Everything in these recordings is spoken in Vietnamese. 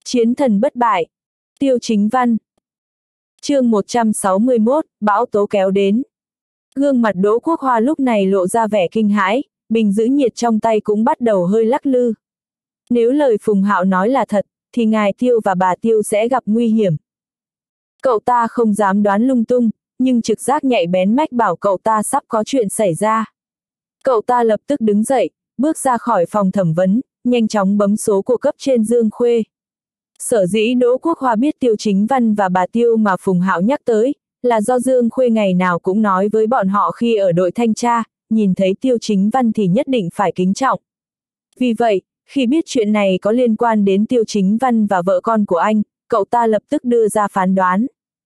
Chiến thần bất bại. Tiêu Chính Văn. Chương 161, bão tố kéo đến. Gương mặt Đỗ Quốc Hoa lúc này lộ ra vẻ kinh hãi, bình giữ nhiệt trong tay cũng bắt đầu hơi lắc lư. Nếu lời Phùng Hạo nói là thật, thì ngài Tiêu và bà Tiêu sẽ gặp nguy hiểm. Cậu ta không dám đoán lung tung, nhưng trực giác nhạy bén mách bảo cậu ta sắp có chuyện xảy ra. Cậu ta lập tức đứng dậy, bước ra khỏi phòng thẩm vấn, nhanh chóng bấm số của cấp trên Dương Khuê. Sở dĩ Đỗ Quốc Hoa biết Tiêu Chính Văn và bà Tiêu mà Phùng Hạo nhắc tới, là do Dương Khuê ngày nào cũng nói với bọn họ khi ở đội thanh tra, nhìn thấy Tiêu Chính Văn thì nhất định phải kính trọng. Vì vậy, khi biết chuyện này có liên quan đến Tiêu Chính Văn và vợ con của anh, cậu ta lập tức đưa ra phán đoán.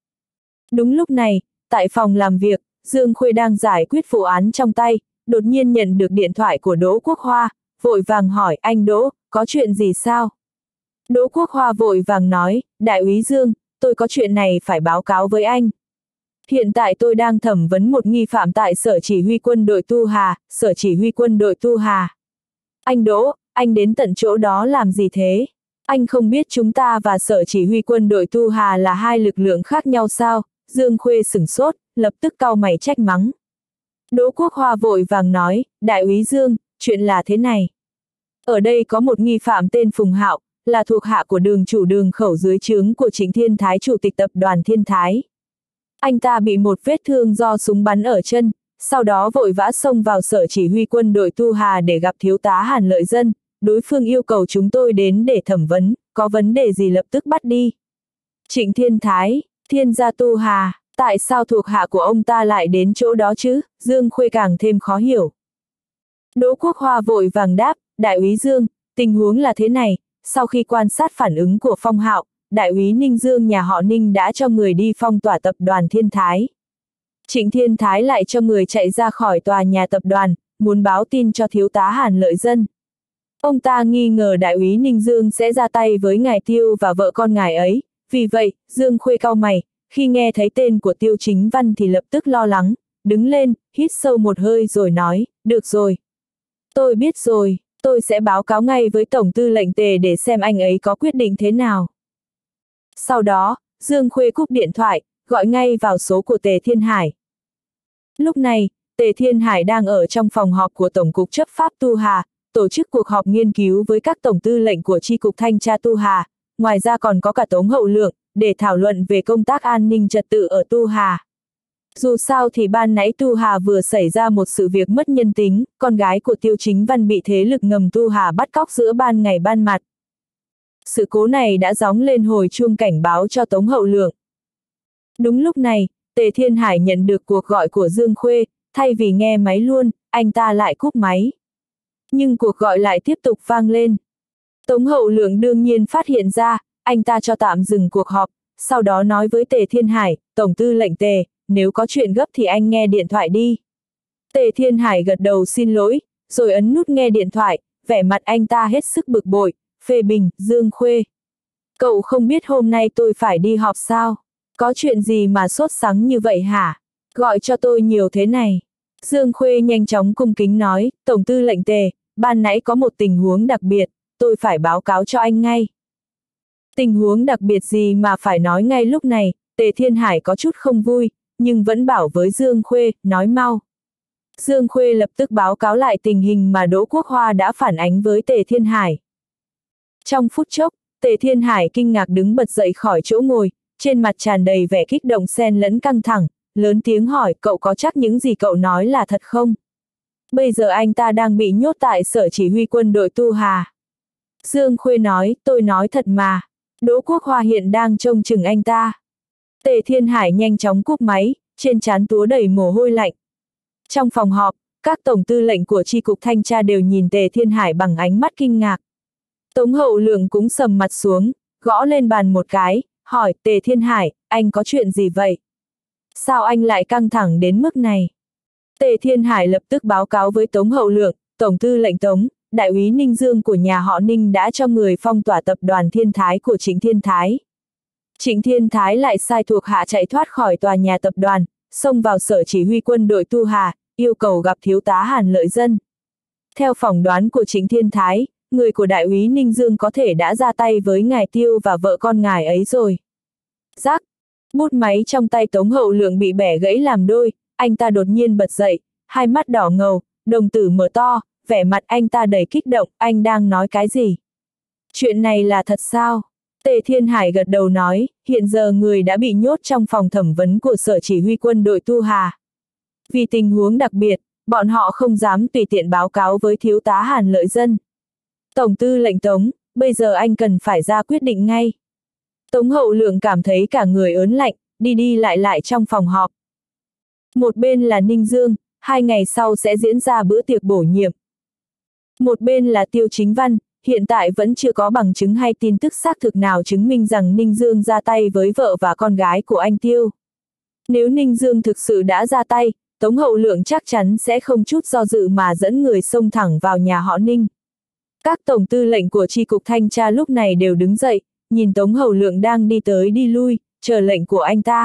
Đúng lúc này, tại phòng làm việc, Dương Khuê đang giải quyết vụ án trong tay, đột nhiên nhận được điện thoại của Đỗ Quốc Hoa, vội vàng hỏi anh Đỗ, có chuyện gì sao? Đỗ Quốc Hoa vội vàng nói, Đại úy Dương, tôi có chuyện này phải báo cáo với anh. Hiện tại tôi đang thẩm vấn một nghi phạm tại Sở Chỉ huy Quân đội Tu Hà, Sở Chỉ huy Quân đội Tu Hà. Anh Đỗ, anh đến tận chỗ đó làm gì thế? Anh không biết chúng ta và Sở Chỉ huy Quân đội Tu Hà là hai lực lượng khác nhau sao? Dương Khuê sửng sốt, lập tức cau mày trách mắng. Đỗ Quốc Hoa vội vàng nói, Đại úy Dương, chuyện là thế này. Ở đây có một nghi phạm tên Phùng Hạo, là thuộc hạ của Đường chủ Đường Khẩu dưới trướng của Trịnh Thiên Thái, chủ tịch tập đoàn Thiên Thái. Anh ta bị một vết thương do súng bắn ở chân, sau đó vội vã xông vào Sở Chỉ huy Quân đội Tu Hà để gặp thiếu tá Hàn Lợi Dân. Đối phương yêu cầu chúng tôi đến để thẩm vấn, có vấn đề gì lập tức bắt đi. Trịnh Thiên Thái, Thiên gia Tu Hà, tại sao thuộc hạ của ông ta lại đến chỗ đó chứ? Dương Khuê càng thêm khó hiểu. Đỗ Quốc Hoa vội vàng đáp, Đại úy Dương, tình huống là thế này, sau khi quan sát phản ứng của Phong Hạo, Đại úy Ninh Dương nhà họ Ninh đã cho người đi phong tỏa tập đoàn Thiên Thái. Trịnh Thiên Thái lại cho người chạy ra khỏi tòa nhà tập đoàn, muốn báo tin cho thiếu tá Hàn Lợi Dân. Ông ta nghi ngờ Đại úy Ninh Dương sẽ ra tay với ngài Tiêu và vợ con ngài ấy, vì vậy, Dương Khuê cau mày, khi nghe thấy tên của Tiêu Chính Văn thì lập tức lo lắng, đứng lên, hít sâu một hơi rồi nói, được rồi. Tôi biết rồi, tôi sẽ báo cáo ngay với Tổng tư lệnh Tề để xem anh ấy có quyết định thế nào. Sau đó, Dương Khuê cúp điện thoại, gọi ngay vào số của Tề Thiên Hải. Lúc này, Tề Thiên Hải đang ở trong phòng họp của Tổng cục chấp pháp Tu Hà, tổ chức cuộc họp nghiên cứu với các tổng tư lệnh của chi cục thanh tra Tu Hà, ngoài ra còn có cả Tống Hậu Lượng, để thảo luận về công tác an ninh trật tự ở Tu Hà. Dù sao thì ban nãy Tu Hà vừa xảy ra một sự việc mất nhân tính, con gái của Tiêu Chính Văn bị thế lực ngầm Tu Hà bắt cóc giữa ban ngày ban mặt. Sự cố này đã gióng lên hồi chuông cảnh báo cho Tống Hậu Lượng. Đúng lúc này, Tề Thiên Hải nhận được cuộc gọi của Dương Khuê, thay vì nghe máy luôn, anh ta lại cúp máy. Nhưng cuộc gọi lại tiếp tục vang lên. Tống Hậu Lượng đương nhiên phát hiện ra, anh ta cho tạm dừng cuộc họp, sau đó nói với Tề Thiên Hải, Tổng tư lệnh Tề, nếu có chuyện gấp thì anh nghe điện thoại đi. Tề Thiên Hải gật đầu xin lỗi, rồi ấn nút nghe điện thoại, vẻ mặt anh ta hết sức bực bội, phê bình, Dương Khuê. Cậu không biết hôm nay tôi phải đi họp sao? Có chuyện gì mà sốt sắng như vậy hả? Gọi cho tôi nhiều thế này. Dương Khuê nhanh chóng cung kính nói, Tổng tư lệnh Tề, ban nãy có một tình huống đặc biệt, tôi phải báo cáo cho anh ngay. Tình huống đặc biệt gì mà phải nói ngay lúc này? Tề Thiên Hải có chút không vui, nhưng vẫn bảo với Dương Khuê, nói mau. Dương Khuê lập tức báo cáo lại tình hình mà Đỗ Quốc Hoa đã phản ánh với Tề Thiên Hải. Trong phút chốc, Tề Thiên Hải kinh ngạc đứng bật dậy khỏi chỗ ngồi, trên mặt tràn đầy vẻ kích động xen lẫn căng thẳng, lớn tiếng hỏi, cậu có chắc những gì cậu nói là thật không? Bây giờ anh ta đang bị nhốt tại Sở Chỉ huy Quân đội Tu Hà. Dương Khuê nói, tôi nói thật mà. Đỗ Quốc Hoa hiện đang trông chừng anh ta. Tề Thiên Hải nhanh chóng cúp máy, trên trán túa đầy mồ hôi lạnh. Trong phòng họp, các tổng tư lệnh của chi cục thanh tra đều nhìn Tề Thiên Hải bằng ánh mắt kinh ngạc. Tống Hậu Lượng cũng sầm mặt xuống, gõ lên bàn một cái, hỏi, Tề Thiên Hải, anh có chuyện gì vậy? Sao anh lại căng thẳng đến mức này? Tề Thiên Hải lập tức báo cáo với Tống Hậu Lượng, Tổng tư lệnh Tống, Đại úy Ninh Dương của nhà họ Ninh đã cho người phong tỏa tập đoàn Thiên Thái của Trịnh Thiên Thái. Trịnh Thiên Thái lại sai thuộc hạ chạy thoát khỏi tòa nhà tập đoàn, xông vào Sở Chỉ huy Quân đội Tu Hà, yêu cầu gặp thiếu tá Hàn Lợi Dân. Theo phỏng đoán của Trịnh Thiên Thái, người của đại úy Ninh Dương có thể đã ra tay với ngài Tiêu và vợ con ngài ấy rồi. Rắc, bút máy trong tay Tống Hậu Lượng bị bẻ gãy làm đôi, anh ta đột nhiên bật dậy, hai mắt đỏ ngầu, đồng tử mở to, vẻ mặt anh ta đầy kích động, anh đang nói cái gì? Chuyện này là thật sao? Tề Thiên Hải gật đầu nói, hiện giờ người đã bị nhốt trong phòng thẩm vấn của sở chỉ huy quân đội Tu Hà. Vì tình huống đặc biệt, bọn họ không dám tùy tiện báo cáo với thiếu tá Hàn Lợi Dân. Tổng tư lệnh Tống, bây giờ anh cần phải ra quyết định ngay. Tống Hậu Lượng cảm thấy cả người ớn lạnh, đi đi lại lại trong phòng họp. Một bên là Ninh Dương, 2 ngày sau sẽ diễn ra bữa tiệc bổ nhiệm. Một bên là Tiêu Chính Văn, hiện tại vẫn chưa có bằng chứng hay tin tức xác thực nào chứng minh rằng Ninh Dương ra tay với vợ và con gái của anh Tiêu. Nếu Ninh Dương thực sự đã ra tay, Tống Hậu Lượng chắc chắn sẽ không chút do dự mà dẫn người xông thẳng vào nhà họ Ninh. Các tổng tư lệnh của chi cục thanh tra lúc này đều đứng dậy, nhìn Tống Hậu Lượng đang đi tới đi lui, chờ lệnh của anh ta.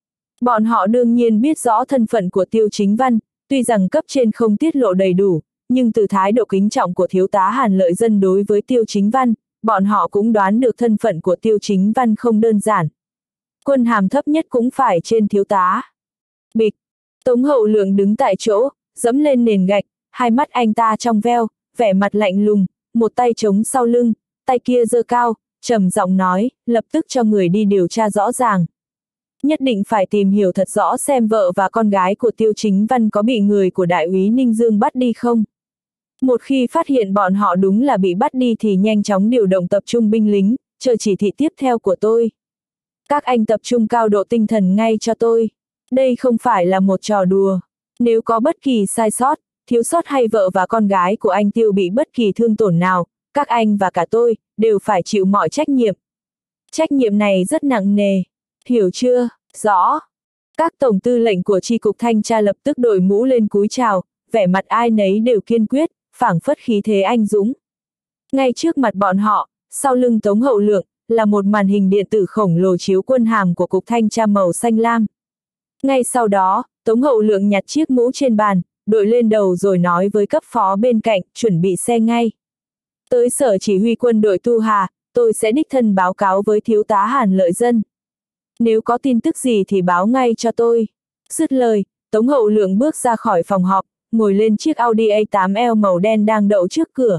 Bọn họ đương nhiên biết rõ thân phận của Tiêu Chính Văn, tuy rằng cấp trên không tiết lộ đầy đủ, nhưng từ thái độ kính trọng của thiếu tá Hàn Lợi Dân đối với Tiêu Chính Văn, bọn họ cũng đoán được thân phận của Tiêu Chính Văn không đơn giản. Quân hàm thấp nhất cũng phải trên thiếu tá. Bịch, Tống Hậu Lượng đứng tại chỗ, dẫm lên nền gạch, hai mắt anh ta trong veo, vẻ mặt lạnh lùng, một tay chống sau lưng, tay kia giơ cao, trầm giọng nói, lập tức cho người đi điều tra rõ ràng. Nhất định phải tìm hiểu thật rõ xem vợ và con gái của Tiêu Chính Văn có bị người của đại úy Ninh Dương bắt đi không. Một khi phát hiện bọn họ đúng là bị bắt đi thì nhanh chóng điều động tập trung binh lính, chờ chỉ thị tiếp theo của tôi. Các anh tập trung cao độ tinh thần ngay cho tôi. Đây không phải là một trò đùa. Nếu có bất kỳ sai sót, thiếu sót hay vợ và con gái của anh Tiêu bị bất kỳ thương tổn nào, các anh và cả tôi, đều phải chịu mọi trách nhiệm. Trách nhiệm này rất nặng nề. Hiểu chưa? Rõ. Các tổng tư lệnh của chi cục thanh tra lập tức đội mũ lên cúi chào, vẻ mặt ai nấy đều kiên quyết, phảng phất khí thế anh dũng. Ngay trước mặt bọn họ, sau lưng Tống Hậu Lượng, là một màn hình điện tử khổng lồ chiếu quân hàm của cục thanh tra màu xanh lam. Ngay sau đó, Tống Hậu Lượng nhặt chiếc mũ trên bàn, đội lên đầu rồi nói với cấp phó bên cạnh, chuẩn bị xe ngay. Tới sở chỉ huy quân đội Tu Hà, tôi sẽ đích thân báo cáo với thiếu tá Hàn Lợi Dân. Nếu có tin tức gì thì báo ngay cho tôi. Dứt lời, Tống Hậu Lượng bước ra khỏi phòng họp, ngồi lên chiếc Audi A8L màu đen đang đậu trước cửa.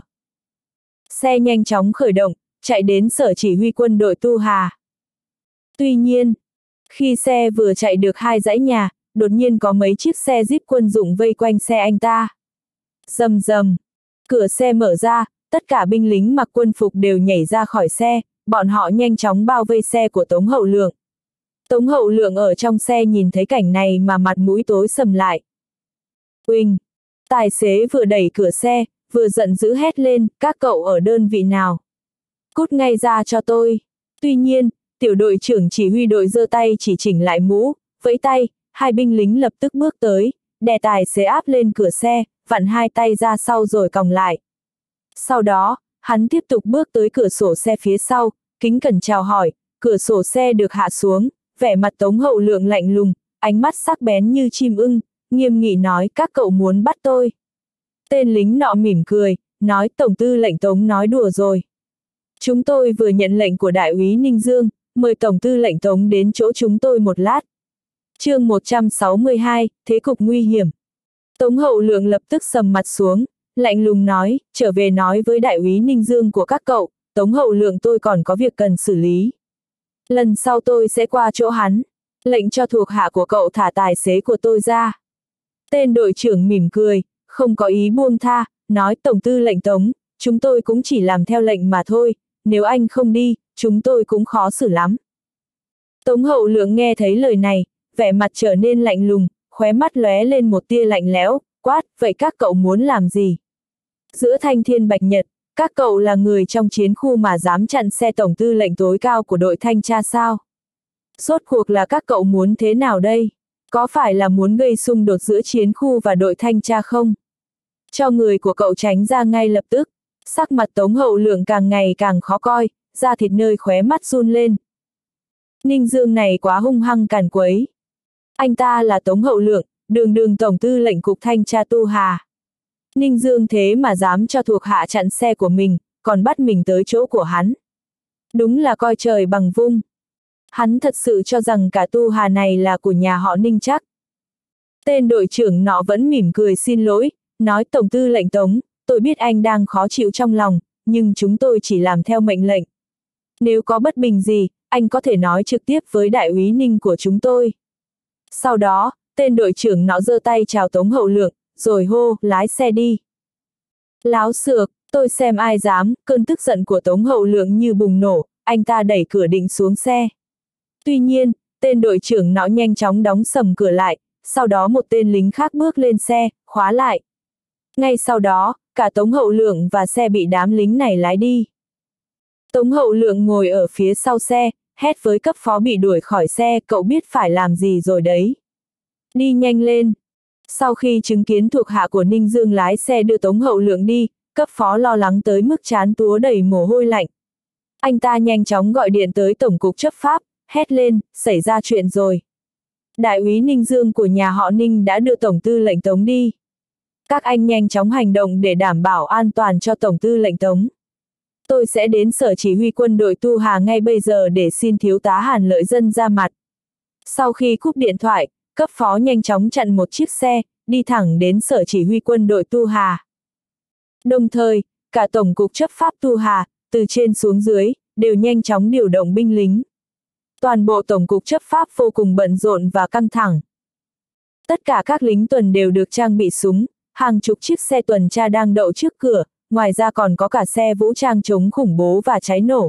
Xe nhanh chóng khởi động, chạy đến sở chỉ huy quân đội Tu Hà. Tuy nhiên, khi xe vừa chạy được 2 dãy nhà, đột nhiên có mấy chiếc xe Jeep quân dụng vây quanh xe anh ta. Rầm rầm, cửa xe mở ra, tất cả binh lính mặc quân phục đều nhảy ra khỏi xe, bọn họ nhanh chóng bao vây xe của Tống Hậu Lượng. Tống Hậu Lượng ở trong xe nhìn thấy cảnh này mà mặt mũi tối sầm lại. Uỳnh! Tài xế vừa đẩy cửa xe, vừa giận dữ hét lên, các cậu ở đơn vị nào? Cút ngay ra cho tôi! Tuy nhiên, tiểu đội trưởng chỉ huy đội giơ tay chỉ chỉnh lại mũ, vẫy tay, hai binh lính lập tức bước tới, đè tài xế áp lên cửa xe, vặn hai tay ra sau rồi còng lại. Sau đó, hắn tiếp tục bước tới cửa sổ xe phía sau, kính cẩn chào hỏi, cửa sổ xe được hạ xuống, vẻ mặt Tống Hậu Lượng lạnh lùng, ánh mắt sắc bén như chim ưng, nghiêm nghị nói các cậu muốn bắt tôi. Tên lính nọ mỉm cười, nói tổng tư lệnh Tống nói đùa rồi. Chúng tôi vừa nhận lệnh của đại úy Ninh Dương, mời tổng tư lệnh Tống đến chỗ chúng tôi một lát. Chương 162, thế cục nguy hiểm. Tống Hậu Lượng lập tức sầm mặt xuống, lạnh lùng nói, trở về nói với đại úy Ninh Dương của các cậu, Tống Hậu Lượng tôi còn có việc cần xử lý. Lần sau tôi sẽ qua chỗ hắn, lệnh cho thuộc hạ của cậu thả tài xế của tôi ra. Tên đội trưởng mỉm cười, không có ý buông tha, nói tổng tư lệnh Tống, chúng tôi cũng chỉ làm theo lệnh mà thôi, nếu anh không đi, chúng tôi cũng khó xử lắm. Tống Hậu Lượng nghe thấy lời này, vẻ mặt trở nên lạnh lùng, khóe mắt lóe lên một tia lạnh lẽo, quát, vậy các cậu muốn làm gì? Giữa thanh thiên bạch nhật, các cậu là người trong chiến khu mà dám chặn xe tổng tư lệnh tối cao của đội thanh tra sao? Rốt cuộc là các cậu muốn thế nào đây? Có phải là muốn gây xung đột giữa chiến khu và đội thanh tra không? Cho người của cậu tránh ra ngay lập tức. Sắc mặt Tống Hậu Lượng càng ngày càng khó coi, da thịt nơi khóe mắt run lên. Ninh Dương này quá hung hăng càn quấy. Anh ta là Tống Hậu Lượng, đường tổng tư lệnh cục thanh tra Tu Hà. Ninh Dương thế mà dám cho thuộc hạ chặn xe của mình, còn bắt mình tới chỗ của hắn. Đúng là coi trời bằng vung. Hắn thật sự cho rằng cả Tu Hà này là của nhà họ Ninh chắc. Tên đội trưởng nọ vẫn mỉm cười xin lỗi, nói Tổng tư lệnh Tống, tôi biết anh đang khó chịu trong lòng, nhưng chúng tôi chỉ làm theo mệnh lệnh. Nếu có bất bình gì, anh có thể nói trực tiếp với đại úy Ninh của chúng tôi. Sau đó, tên đội trưởng nọ giơ tay chào Tống Hậu Lượng, rồi hô, lái xe đi. Láo xược, tôi xem ai dám, cơn tức giận của Tống Hậu Lượng như bùng nổ, anh ta đẩy cửa định xuống xe. Tuy nhiên, tên đội trưởng nọ nhanh chóng đóng sầm cửa lại, sau đó một tên lính khác bước lên xe, khóa lại. Ngay sau đó, cả Tống Hậu Lượng và xe bị đám lính này lái đi. Tống Hậu Lượng ngồi ở phía sau xe, hét với cấp phó bị đuổi khỏi xe, cậu biết phải làm gì rồi đấy. Đi nhanh lên. Sau khi chứng kiến thuộc hạ của Ninh Dương lái xe đưa Tống Hậu Lượng đi, cấp phó lo lắng tới mức trán túa đầy mồ hôi lạnh. Anh ta nhanh chóng gọi điện tới Tổng cục chấp pháp, hét lên, xảy ra chuyện rồi. Đại úy Ninh Dương của nhà họ Ninh đã đưa Tổng tư lệnh Tống đi. Các anh nhanh chóng hành động để đảm bảo an toàn cho Tổng tư lệnh Tống. Tôi sẽ đến sở chỉ huy quân đội Tu Hà ngay bây giờ để xin thiếu tá Hàn Lợi Dân ra mặt. Sau khi cúp điện thoại, cấp phó nhanh chóng chặn một chiếc xe, đi thẳng đến sở chỉ huy quân đội Tu Hà. Đồng thời, cả Tổng cục chấp pháp Tu Hà, từ trên xuống dưới, đều nhanh chóng điều động binh lính. Toàn bộ Tổng cục chấp pháp vô cùng bận rộn và căng thẳng. Tất cả các lính tuần đều được trang bị súng, hàng chục chiếc xe tuần tra đang đậu trước cửa, ngoài ra còn có cả xe vũ trang chống khủng bố và cháy nổ.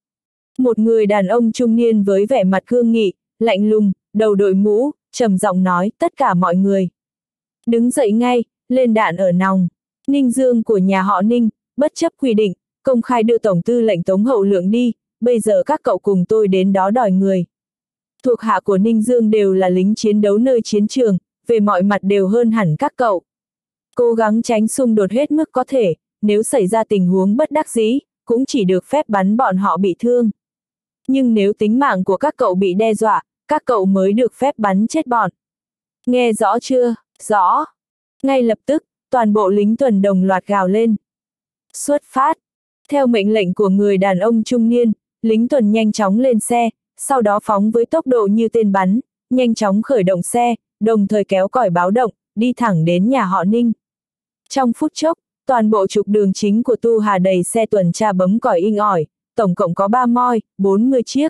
Một người đàn ông trung niên với vẻ mặt cương nghị, lạnh lùng, đầu đội mũ, trầm giọng nói, tất cả mọi người. Đứng dậy ngay, lên đạn ở nòng. Ninh Dương của nhà họ Ninh, bất chấp quy định, công khai đưa Tổng tư lệnh Tống Hậu Lượng đi, bây giờ các cậu cùng tôi đến đó đòi người. Thuộc hạ của Ninh Dương đều là lính chiến đấu nơi chiến trường, về mọi mặt đều hơn hẳn các cậu. Cố gắng tránh xung đột hết mức có thể, nếu xảy ra tình huống bất đắc dĩ, cũng chỉ được phép bắn bọn họ bị thương. Nhưng nếu tính mạng của các cậu bị đe dọa, các cậu mới được phép bắn chết bọn. Nghe rõ chưa? Rõ. Ngay lập tức, toàn bộ lính tuần đồng loạt gào lên. Xuất phát. Theo mệnh lệnh của người đàn ông trung niên, lính tuần nhanh chóng lên xe, sau đó phóng với tốc độ như tên bắn, nhanh chóng khởi động xe, đồng thời kéo còi báo động, đi thẳng đến nhà họ Ninh. Trong phút chốc, toàn bộ trục đường chính của Tu Hà đầy xe tuần tra bấm còi inh ỏi, tổng cộng có 3 moi, 40 chiếc.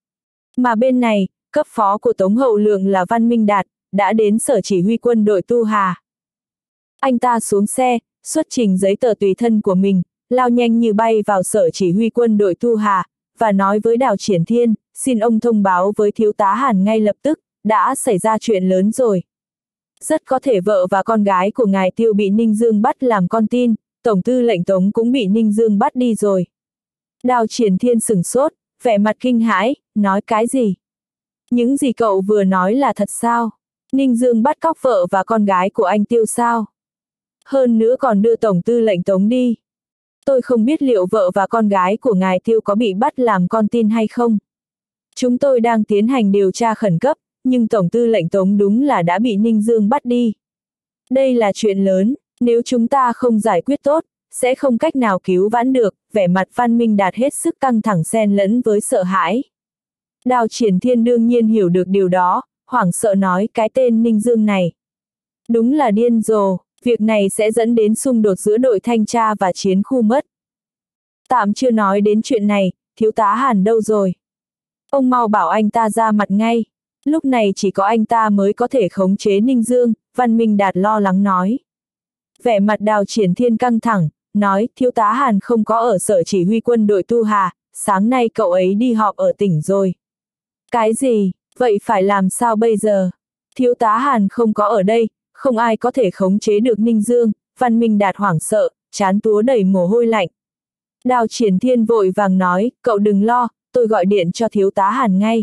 Mà bên này, cấp phó của Tống Hậu Lượng là Văn Minh Đạt, đã đến sở chỉ huy quân đội Tu Hà. Anh ta xuống xe, xuất trình giấy tờ tùy thân của mình, lao nhanh như bay vào sở chỉ huy quân đội Tu Hà, và nói với Đào Triển Thiên, xin ông thông báo với thiếu tá Hàn ngay lập tức, đã xảy ra chuyện lớn rồi. Rất có thể vợ và con gái của ngài Tiêu bị Ninh Dương bắt làm con tin, Tổng tư lệnh Tống cũng bị Ninh Dương bắt đi rồi. Đào Triển Thiên sửng sốt, vẻ mặt kinh hãi, nói cái gì? Những gì cậu vừa nói là thật sao? Ninh Dương bắt cóc vợ và con gái của anh Tiêu sao? Hơn nữa còn đưa Tổng tư lệnh Tống đi. Tôi không biết liệu vợ và con gái của ngài Tiêu có bị bắt làm con tin hay không. Chúng tôi đang tiến hành điều tra khẩn cấp, nhưng Tổng tư lệnh Tống đúng là đã bị Ninh Dương bắt đi. Đây là chuyện lớn, nếu chúng ta không giải quyết tốt, sẽ không cách nào cứu vãn được, vẻ mặt Văn Minh Đạt hết sức căng thẳng xen lẫn với sợ hãi. Đào Triển Thiên đương nhiên hiểu được điều đó, hoảng sợ nói cái tên Ninh Dương này. Đúng là điên rồ, việc này sẽ dẫn đến xung đột giữa đội thanh tra và chiến khu mất. Tạm chưa nói đến chuyện này, thiếu tá Hàn đâu rồi? Ông mau bảo anh ta ra mặt ngay. Lúc này chỉ có anh ta mới có thể khống chế Ninh Dương, Văn Minh Đạt lo lắng nói. Vẻ mặt Đào Triển Thiên căng thẳng, nói thiếu tá Hàn không có ở sở chỉ huy quân đội Tu Hà, sáng nay cậu ấy đi họp ở tỉnh rồi. Cái gì, vậy phải làm sao bây giờ? Thiếu tá Hàn không có ở đây, không ai có thể khống chế được Ninh Dương, Văn Minh Đạt hoảng sợ, trán túa đầy mồ hôi lạnh. Đào Triển Thiên vội vàng nói, cậu đừng lo, tôi gọi điện cho thiếu tá Hàn ngay.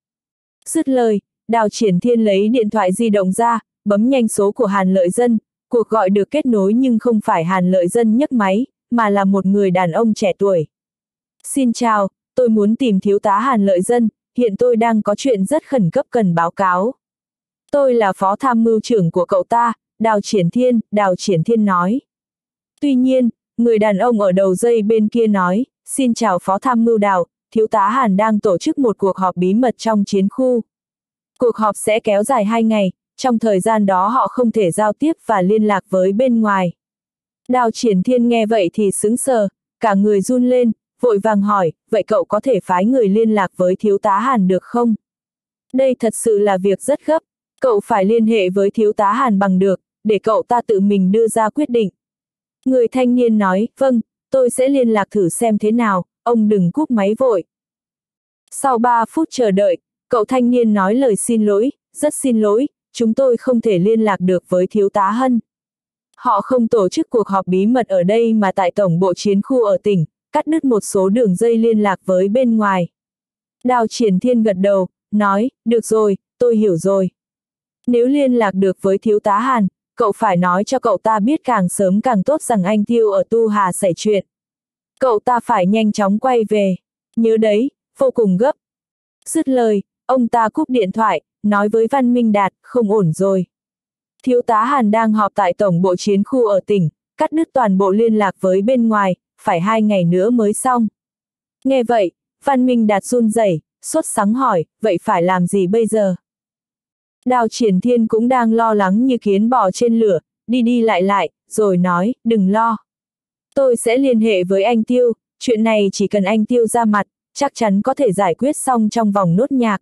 Dứt lời, Đào Triển Thiên lấy điện thoại di động ra, bấm nhanh số của Hàn Lợi Dân, cuộc gọi được kết nối nhưng không phải Hàn Lợi Dân nhấc máy, mà là một người đàn ông trẻ tuổi. Xin chào, tôi muốn tìm thiếu tá Hàn Lợi Dân, hiện tôi đang có chuyện rất khẩn cấp cần báo cáo. Tôi là phó tham mưu trưởng của cậu ta, Đào Triển Thiên nói. Tuy nhiên, người đàn ông ở đầu dây bên kia nói, xin chào Phó Tham mưu Đào, Thiếu tá Hàn đang tổ chức một cuộc họp bí mật trong chiến khu. Cuộc họp sẽ kéo dài 2 ngày, trong thời gian đó họ không thể giao tiếp và liên lạc với bên ngoài. Đào Triển Thiên nghe vậy thì sững sờ, cả người run lên, vội vàng hỏi, vậy cậu có thể phái người liên lạc với Thiếu tá Hàn được không? Đây thật sự là việc rất gấp, cậu phải liên hệ với Thiếu tá Hàn bằng được, để cậu ta tự mình đưa ra quyết định. Người thanh niên nói, vâng, tôi sẽ liên lạc thử xem thế nào, ông đừng cúp máy vội. Sau 3 phút chờ đợi, cậu thanh niên nói lời xin lỗi, rất xin lỗi, chúng tôi không thể liên lạc được với Thiếu tá Hân. Họ không tổ chức cuộc họp bí mật ở đây mà tại tổng bộ chiến khu ở tỉnh, cắt đứt một số đường dây liên lạc với bên ngoài. Đào Triển Thiên gật đầu, nói, được rồi, tôi hiểu rồi. Nếu liên lạc được với Thiếu tá Hàn, cậu phải nói cho cậu ta biết càng sớm càng tốt rằng anh Tiêu ở Tu Hà xảy chuyện. Cậu ta phải nhanh chóng quay về. Nhớ đấy, vô cùng gấp. Dứt lời, ông ta cúp điện thoại, nói với Văn Minh Đạt, không ổn rồi. Thiếu tá Hàn đang họp tại tổng bộ chiến khu ở tỉnh, cắt đứt toàn bộ liên lạc với bên ngoài, phải 2 ngày nữa mới xong. Nghe vậy, Văn Minh Đạt run rẩy, sốt sắng hỏi, vậy phải làm gì bây giờ? Đào Triển Thiên cũng đang lo lắng như kiến bò trên lửa, đi đi lại lại, rồi nói, đừng lo. Tôi sẽ liên hệ với anh Tiêu, chuyện này chỉ cần anh Tiêu ra mặt, chắc chắn có thể giải quyết xong trong vòng nốt nhạc.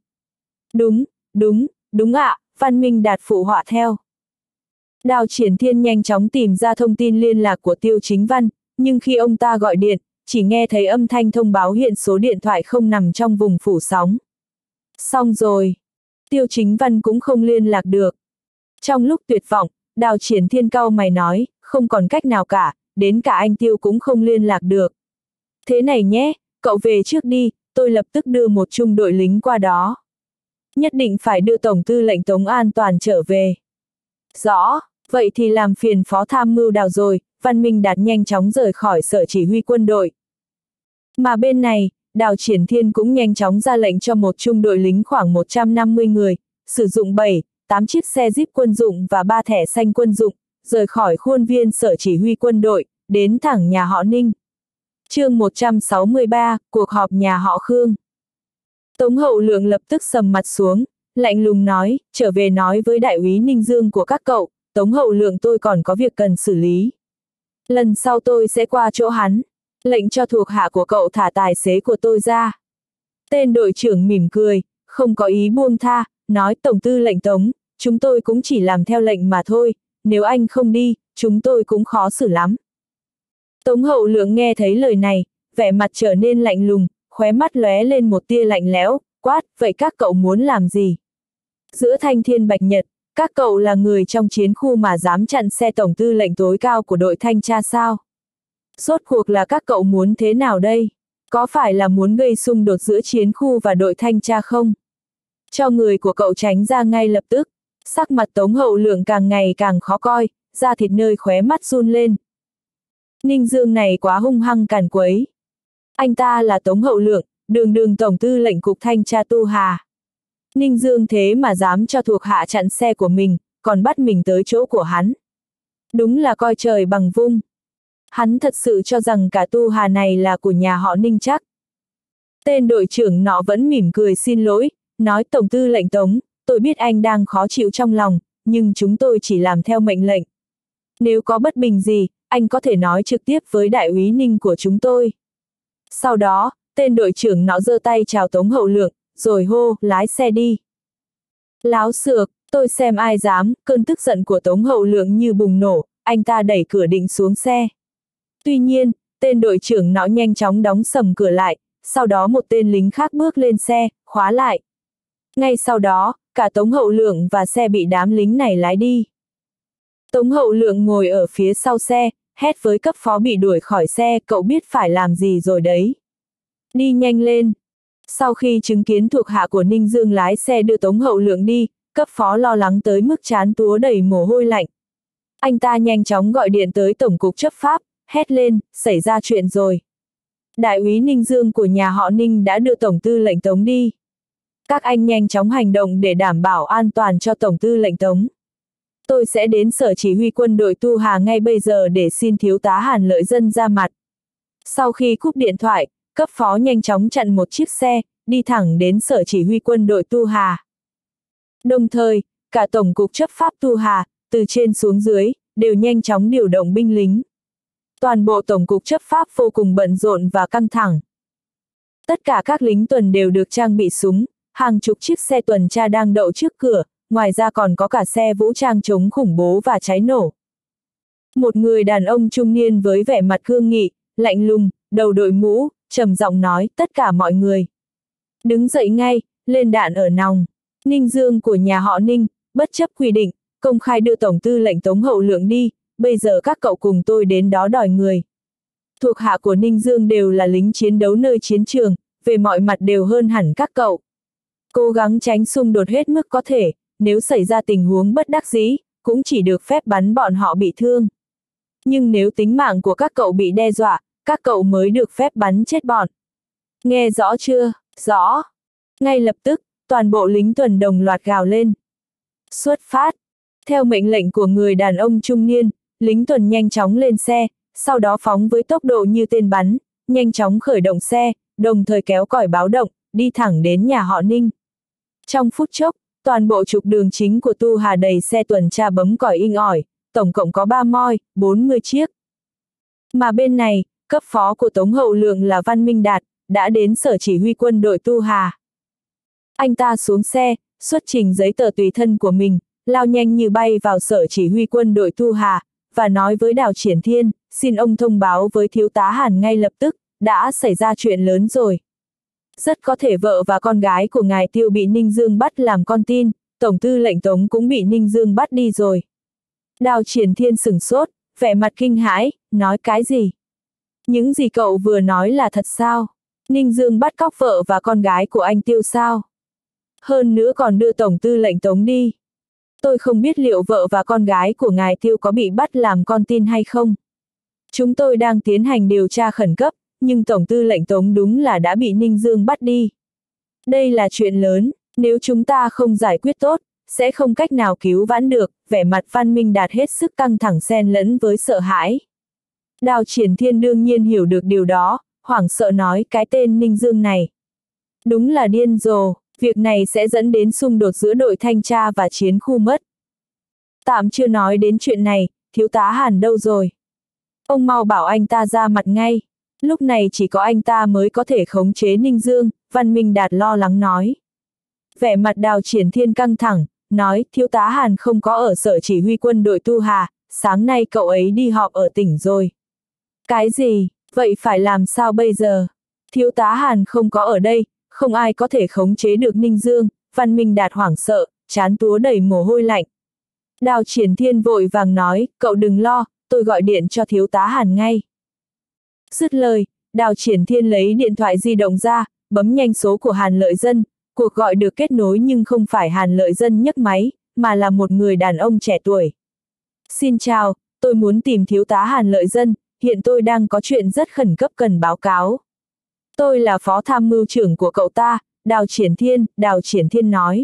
Đúng ạ, Văn Minh Đạt phụ họa theo. Đào Triển Thiên nhanh chóng tìm ra thông tin liên lạc của Tiêu Chính Văn, nhưng khi ông ta gọi điện, chỉ nghe thấy âm thanh thông báo hiện số điện thoại không nằm trong vùng phủ sóng. Xong rồi. Tiêu Chính Văn cũng không liên lạc được. Trong lúc tuyệt vọng, Đào Triển Thiên cau mày nói, không còn cách nào cả, đến cả anh Tiêu cũng không liên lạc được. Thế này nhé, cậu về trước đi, tôi lập tức đưa một trung đội lính qua đó. Nhất định phải đưa Tổng tư lệnh Tống an toàn trở về. Rõ, vậy thì làm phiền Phó Tham mưu Đào rồi, Văn Minh Đạt nhanh chóng rời khỏi sở chỉ huy quân đội. Mà bên này, Đào Triển Thiên cũng nhanh chóng ra lệnh cho một trung đội lính khoảng 150 người, sử dụng 7-8 chiếc xe Jeep quân dụng và 3 thẻ xanh quân dụng, rời khỏi khuôn viên sở chỉ huy quân đội, đến thẳng nhà họ Ninh. Chương 163, cuộc họp nhà họ Khương. Tống Hậu Lượng lập tức sầm mặt xuống, lạnh lùng nói, trở về nói với đại úy Ninh Dương của các cậu, Tống Hậu Lượng tôi còn có việc cần xử lý. Lần sau tôi sẽ qua chỗ hắn, lệnh cho thuộc hạ của cậu thả tài xế của tôi ra. Tên đội trưởng mỉm cười, không có ý buông tha, nói Tổng tư lệnh Tống, chúng tôi cũng chỉ làm theo lệnh mà thôi, nếu anh không đi, chúng tôi cũng khó xử lắm. Tống Hậu Lượng nghe thấy lời này, vẻ mặt trở nên lạnh lùng, khóe mắt lóe lên một tia lạnh lẽo, quát, vậy các cậu muốn làm gì? Giữa thanh thiên bạch nhật, các cậu là người trong chiến khu mà dám chặn xe tổng tư lệnh tối cao của đội thanh tra sao? Rốt cuộc là các cậu muốn thế nào đây? Có phải là muốn gây xung đột giữa chiến khu và đội thanh tra không? Cho người của cậu tránh ra ngay lập tức. Sắc mặt Tống Hậu Lượng càng ngày càng khó coi, da thịt nơi khóe mắt run lên. Ninh Dương này quá hung hăng càn quấy. Anh ta là Tống Hậu Lượng, đường tổng tư lệnh cục thanh tra Tu Hà. Ninh Dương thế mà dám cho thuộc hạ chặn xe của mình, còn bắt mình tới chỗ của hắn. Đúng là coi trời bằng vung. Hắn thật sự cho rằng cả Tu Hà này là của nhà họ Ninh chắc. Tên đội trưởng nọ vẫn mỉm cười xin lỗi, nói Tổng tư lệnh Tống, tôi biết anh đang khó chịu trong lòng, nhưng chúng tôi chỉ làm theo mệnh lệnh. Nếu có bất bình gì, anh có thể nói trực tiếp với đại úy Ninh của chúng tôi. Sau đó, tên đội trưởng nọ giơ tay chào Tống Hậu Lượng, rồi hô, lái xe đi. Láo xược, tôi xem ai dám, cơn tức giận của Tống Hậu Lượng như bùng nổ, anh ta đẩy cửa định xuống xe. Tuy nhiên, tên đội trưởng nọ nhanh chóng đóng sầm cửa lại, sau đó một tên lính khác bước lên xe, khóa lại. Ngay sau đó, cả Tống Hậu Lượng và xe bị đám lính này lái đi. Tống Hậu Lượng ngồi ở phía sau xe, hét với cấp phó bị đuổi khỏi xe, cậu biết phải làm gì rồi đấy. Đi nhanh lên. Sau khi chứng kiến thuộc hạ của Ninh Dương lái xe đưa Tống Hậu Lượng đi, cấp phó lo lắng tới mức trán túa đầy mồ hôi lạnh. Anh ta nhanh chóng gọi điện tới Tổng cục chấp pháp, hét lên, xảy ra chuyện rồi. Đại úy Ninh Dương của nhà họ Ninh đã đưa Tổng tư lệnh Tống đi. Các anh nhanh chóng hành động để đảm bảo an toàn cho Tổng tư lệnh Tống. Tôi sẽ đến sở chỉ huy quân đội Tu Hà ngay bây giờ để xin thiếu tá Hàn Lợi Dân ra mặt. Sau khi cúp điện thoại, cấp phó nhanh chóng chặn một chiếc xe, đi thẳng đến sở chỉ huy quân đội Tu Hà. Đồng thời, cả Tổng cục chấp pháp Tu Hà, từ trên xuống dưới, đều nhanh chóng điều động binh lính. Toàn bộ Tổng cục chấp pháp vô cùng bận rộn và căng thẳng. Tất cả các lính tuần đều được trang bị súng, hàng chục chiếc xe tuần tra đang đậu trước cửa, ngoài ra còn có cả xe vũ trang chống khủng bố và cháy nổ. Một người đàn ông trung niên với vẻ mặt cương nghị, lạnh lùng, đầu đội mũ, trầm giọng nói, tất cả mọi người. Đứng dậy ngay, lên đạn ở nòng. Ninh Dương của nhà họ Ninh, bất chấp quy định, công khai đưa Tổng tư lệnh Tống Hậu Lượng đi, bây giờ các cậu cùng tôi đến đó đòi người. Thuộc hạ của Ninh Dương đều là lính chiến đấu nơi chiến trường, về mọi mặt đều hơn hẳn các cậu. Cố gắng tránh xung đột hết mức có thể, nếu xảy ra tình huống bất đắc dĩ, cũng chỉ được phép bắn bọn họ bị thương. Nhưng nếu tính mạng của các cậu bị đe dọa, các cậu mới được phép bắn chết bọn. Nghe rõ chưa? Rõ. Ngay lập tức, toàn bộ lính tuần đồng loạt gào lên. Xuất phát. Theo mệnh lệnh của người đàn ông trung niên, lính tuần nhanh chóng lên xe, sau đó phóng với tốc độ như tên bắn, nhanh chóng khởi động xe, đồng thời kéo còi báo động, đi thẳng đến nhà họ Ninh. Trong phút chốc, toàn bộ trục đường chính của Tu Hà đầy xe tuần tra bấm còi inh ỏi, tổng cộng có 3 moi, 40 chiếc. Mà bên này, cấp phó của Tống Hậu Lượng là Văn Minh Đạt, đã đến sở chỉ huy quân đội Tu Hà. Anh ta xuống xe, xuất trình giấy tờ tùy thân của mình, lao nhanh như bay vào sở chỉ huy quân đội Tu Hà, và nói với Đào Triển Thiên, xin ông thông báo với thiếu tá Hàn ngay lập tức, đã xảy ra chuyện lớn rồi. Rất có thể vợ và con gái của ngài Tiêu bị Ninh Dương bắt làm con tin, Tổng tư lệnh Tống cũng bị Ninh Dương bắt đi rồi. Đào Triển Thiên sửng sốt, vẻ mặt kinh hãi, nói cái gì? Những gì cậu vừa nói là thật sao? Ninh Dương bắt cóc vợ và con gái của anh Tiêu sao? Hơn nữa còn đưa Tổng tư lệnh Tống đi. Tôi không biết liệu vợ và con gái của ngài Tiêu có bị bắt làm con tin hay không. Chúng tôi đang tiến hành điều tra khẩn cấp, nhưng Tổng tư lệnh Tống đúng là đã bị Ninh Dương bắt đi. Đây là chuyện lớn, nếu chúng ta không giải quyết tốt, sẽ không cách nào cứu vãn được, vẻ mặt Văn Minh Đạt hết sức căng thẳng xen lẫn với sợ hãi. Đào Triển Thiên đương nhiên hiểu được điều đó, hoảng sợ nói cái tên Ninh Dương này. Đúng là điên rồ, việc này sẽ dẫn đến xung đột giữa đội thanh tra và chiến khu mất. Tạm chưa nói đến chuyện này, thiếu tá Hàn đâu rồi? Ông mau bảo anh ta ra mặt ngay. Lúc này chỉ có anh ta mới có thể khống chế Ninh Dương, Văn Minh Đạt lo lắng nói. Vẻ mặt Đào Triển Thiên căng thẳng, nói thiếu tá Hàn không có ở sở chỉ huy quân đội Tu Hà, sáng nay cậu ấy đi họp ở tỉnh rồi. Cái gì, vậy phải làm sao bây giờ? Thiếu tá Hàn không có ở đây, không ai có thể khống chế được Ninh Dương, Văn Minh Đạt hoảng sợ, trán túa đầy mồ hôi lạnh. Đào Triển Thiên vội vàng nói, cậu đừng lo, tôi gọi điện cho thiếu tá Hàn ngay. Dứt lời, Đào Triển Thiên lấy điện thoại di động ra, bấm nhanh số của Hàn Lợi Dân, cuộc gọi được kết nối nhưng không phải Hàn Lợi Dân nhấc máy, mà là một người đàn ông trẻ tuổi. Xin chào, tôi muốn tìm thiếu tá Hàn Lợi Dân, hiện tôi đang có chuyện rất khẩn cấp cần báo cáo. Tôi là phó tham mưu trưởng của cậu ta, Đào Triển Thiên nói.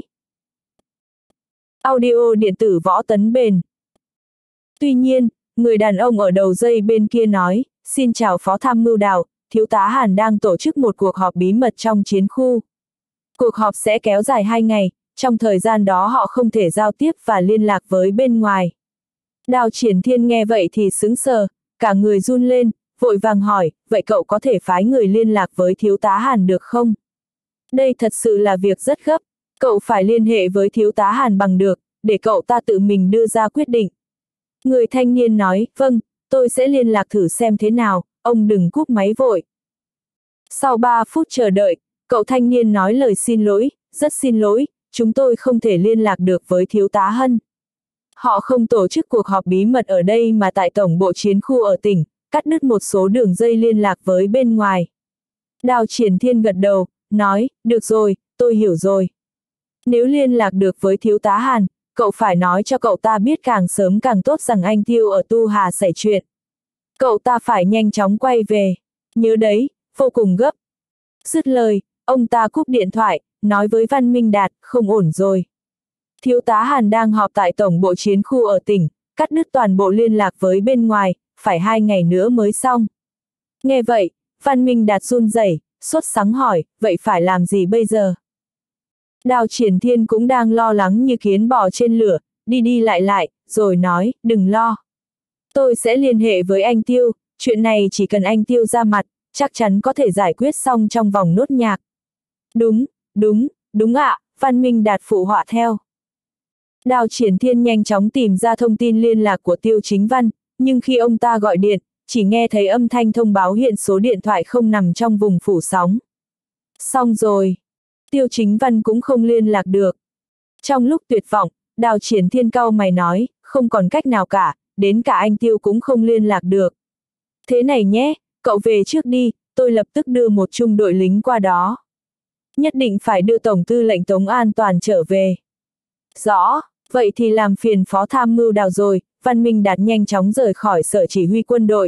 Audio điện tử Võ Tấn Bền. Tuy nhiên, người đàn ông ở đầu dây bên kia nói, xin chào phó tham mưu Đào, thiếu tá Hàn đang tổ chức một cuộc họp bí mật trong chiến khu. Cuộc họp sẽ kéo dài 2 ngày, trong thời gian đó họ không thể giao tiếp và liên lạc với bên ngoài. Đào Triển Thiên nghe vậy thì sững sờ, cả người run lên, vội vàng hỏi, vậy cậu có thể phái người liên lạc với thiếu tá Hàn được không? Đây thật sự là việc rất gấp, cậu phải liên hệ với thiếu tá Hàn bằng được, để cậu ta tự mình đưa ra quyết định. Người thanh niên nói, vâng, tôi sẽ liên lạc thử xem thế nào, ông đừng cúp máy vội. Sau 3 phút chờ đợi, cậu thanh niên nói lời xin lỗi, rất xin lỗi, chúng tôi không thể liên lạc được với thiếu tá Hân. Họ không tổ chức cuộc họp bí mật ở đây mà tại tổng bộ chiến khu ở tỉnh, cắt đứt một số đường dây liên lạc với bên ngoài. Đào Triển Thiên gật đầu, nói, được rồi, tôi hiểu rồi. Nếu liên lạc được với thiếu tá Hàn, cậu phải nói cho cậu ta biết càng sớm càng tốt rằng anh Tiêu ở Tu Hà xảy chuyện. Cậu ta phải nhanh chóng quay về. Nhớ đấy, vô cùng gấp. Dứt lời, ông ta cúp điện thoại, nói với Văn Minh Đạt, không ổn rồi. Thiếu tá Hàn đang họp tại tổng bộ chiến khu ở tỉnh, cắt đứt toàn bộ liên lạc với bên ngoài, phải 2 ngày nữa mới xong. Nghe vậy, Văn Minh Đạt run rẩy, sốt sắng hỏi, vậy phải làm gì bây giờ? Đào Triển Thiên cũng đang lo lắng như kiến bò trên lửa, đi đi lại, rồi nói, đừng lo. Tôi sẽ liên hệ với anh Tiêu, chuyện này chỉ cần anh Tiêu ra mặt, chắc chắn có thể giải quyết xong trong vòng nốt nhạc. Đúng ạ, Văn Minh Đạt phụ họa theo. Đào Triển Thiên nhanh chóng tìm ra thông tin liên lạc của Tiêu Chính Văn, nhưng khi ông ta gọi điện, chỉ nghe thấy âm thanh thông báo hiện số điện thoại không nằm trong vùng phủ sóng. Xong rồi. Tiêu Chính Văn cũng không liên lạc được. Trong lúc tuyệt vọng, Đào Triển Thiên cau mày nói, không còn cách nào cả, đến cả anh Tiêu cũng không liên lạc được. Thế này nhé, cậu về trước đi, tôi lập tức đưa một trung đội lính qua đó. Nhất định phải đưa Tổng tư lệnh Tống an toàn trở về. Rõ, vậy thì làm phiền Phó Tham mưu Đào rồi, Văn Minh Đạt nhanh chóng rời khỏi sở chỉ huy quân đội.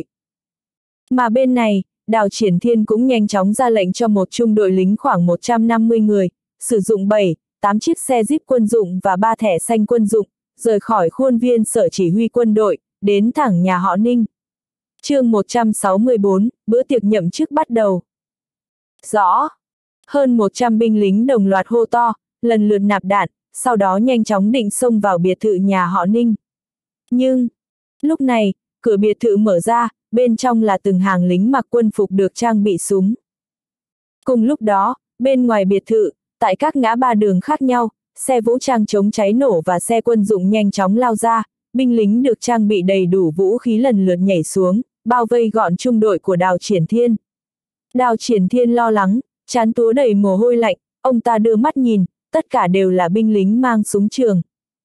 Mà bên này, Đào Triển Thiên cũng nhanh chóng ra lệnh cho một trung đội lính khoảng 150 người, sử dụng 7-8 chiếc xe Jeep quân dụng và 3 thẻ xanh quân dụng, rời khỏi khuôn viên sở chỉ huy quân đội, đến thẳng nhà họ Ninh. Chương 164, bữa tiệc nhậm chức bắt đầu. Rõ. Hơn 100 binh lính đồng loạt hô to, lần lượt nạp đạn, sau đó nhanh chóng định xông vào biệt thự nhà họ Ninh. Nhưng, lúc này, cửa biệt thự mở ra, bên trong là từng hàng lính mặc quân phục được trang bị súng. Cùng lúc đó, bên ngoài biệt thự, tại các ngã ba đường khác nhau, xe vũ trang chống cháy nổ và xe quân dụng nhanh chóng lao ra, binh lính được trang bị đầy đủ vũ khí lần lượt nhảy xuống, bao vây gọn trung đội của Đào Triển Thiên. Đào Triển Thiên lo lắng, trán túa đầy mồ hôi lạnh, ông ta đưa mắt nhìn, tất cả đều là binh lính mang súng trường.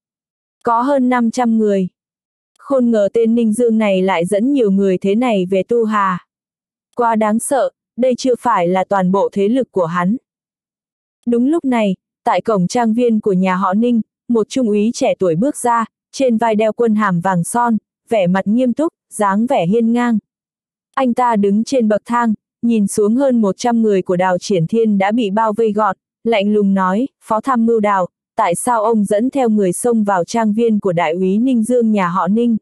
Có hơn 500 người. Khôn ngờ tên Ninh Dương này lại dẫn nhiều người thế này về Tu Hà. Quá đáng sợ, đây chưa phải là toàn bộ thế lực của hắn. Đúng lúc này, tại cổng trang viên của nhà họ Ninh, một trung úy trẻ tuổi bước ra, trên vai đeo quân hàm vàng son, vẻ mặt nghiêm túc, dáng vẻ hiên ngang. Anh ta đứng trên bậc thang, nhìn xuống hơn 100 người của Đào Triển Thiên đã bị bao vây gọn, lạnh lùng nói, Phó Tham mưu Đào, tại sao ông dẫn theo người xông vào trang viên của đại úy Ninh Dương nhà họ Ninh?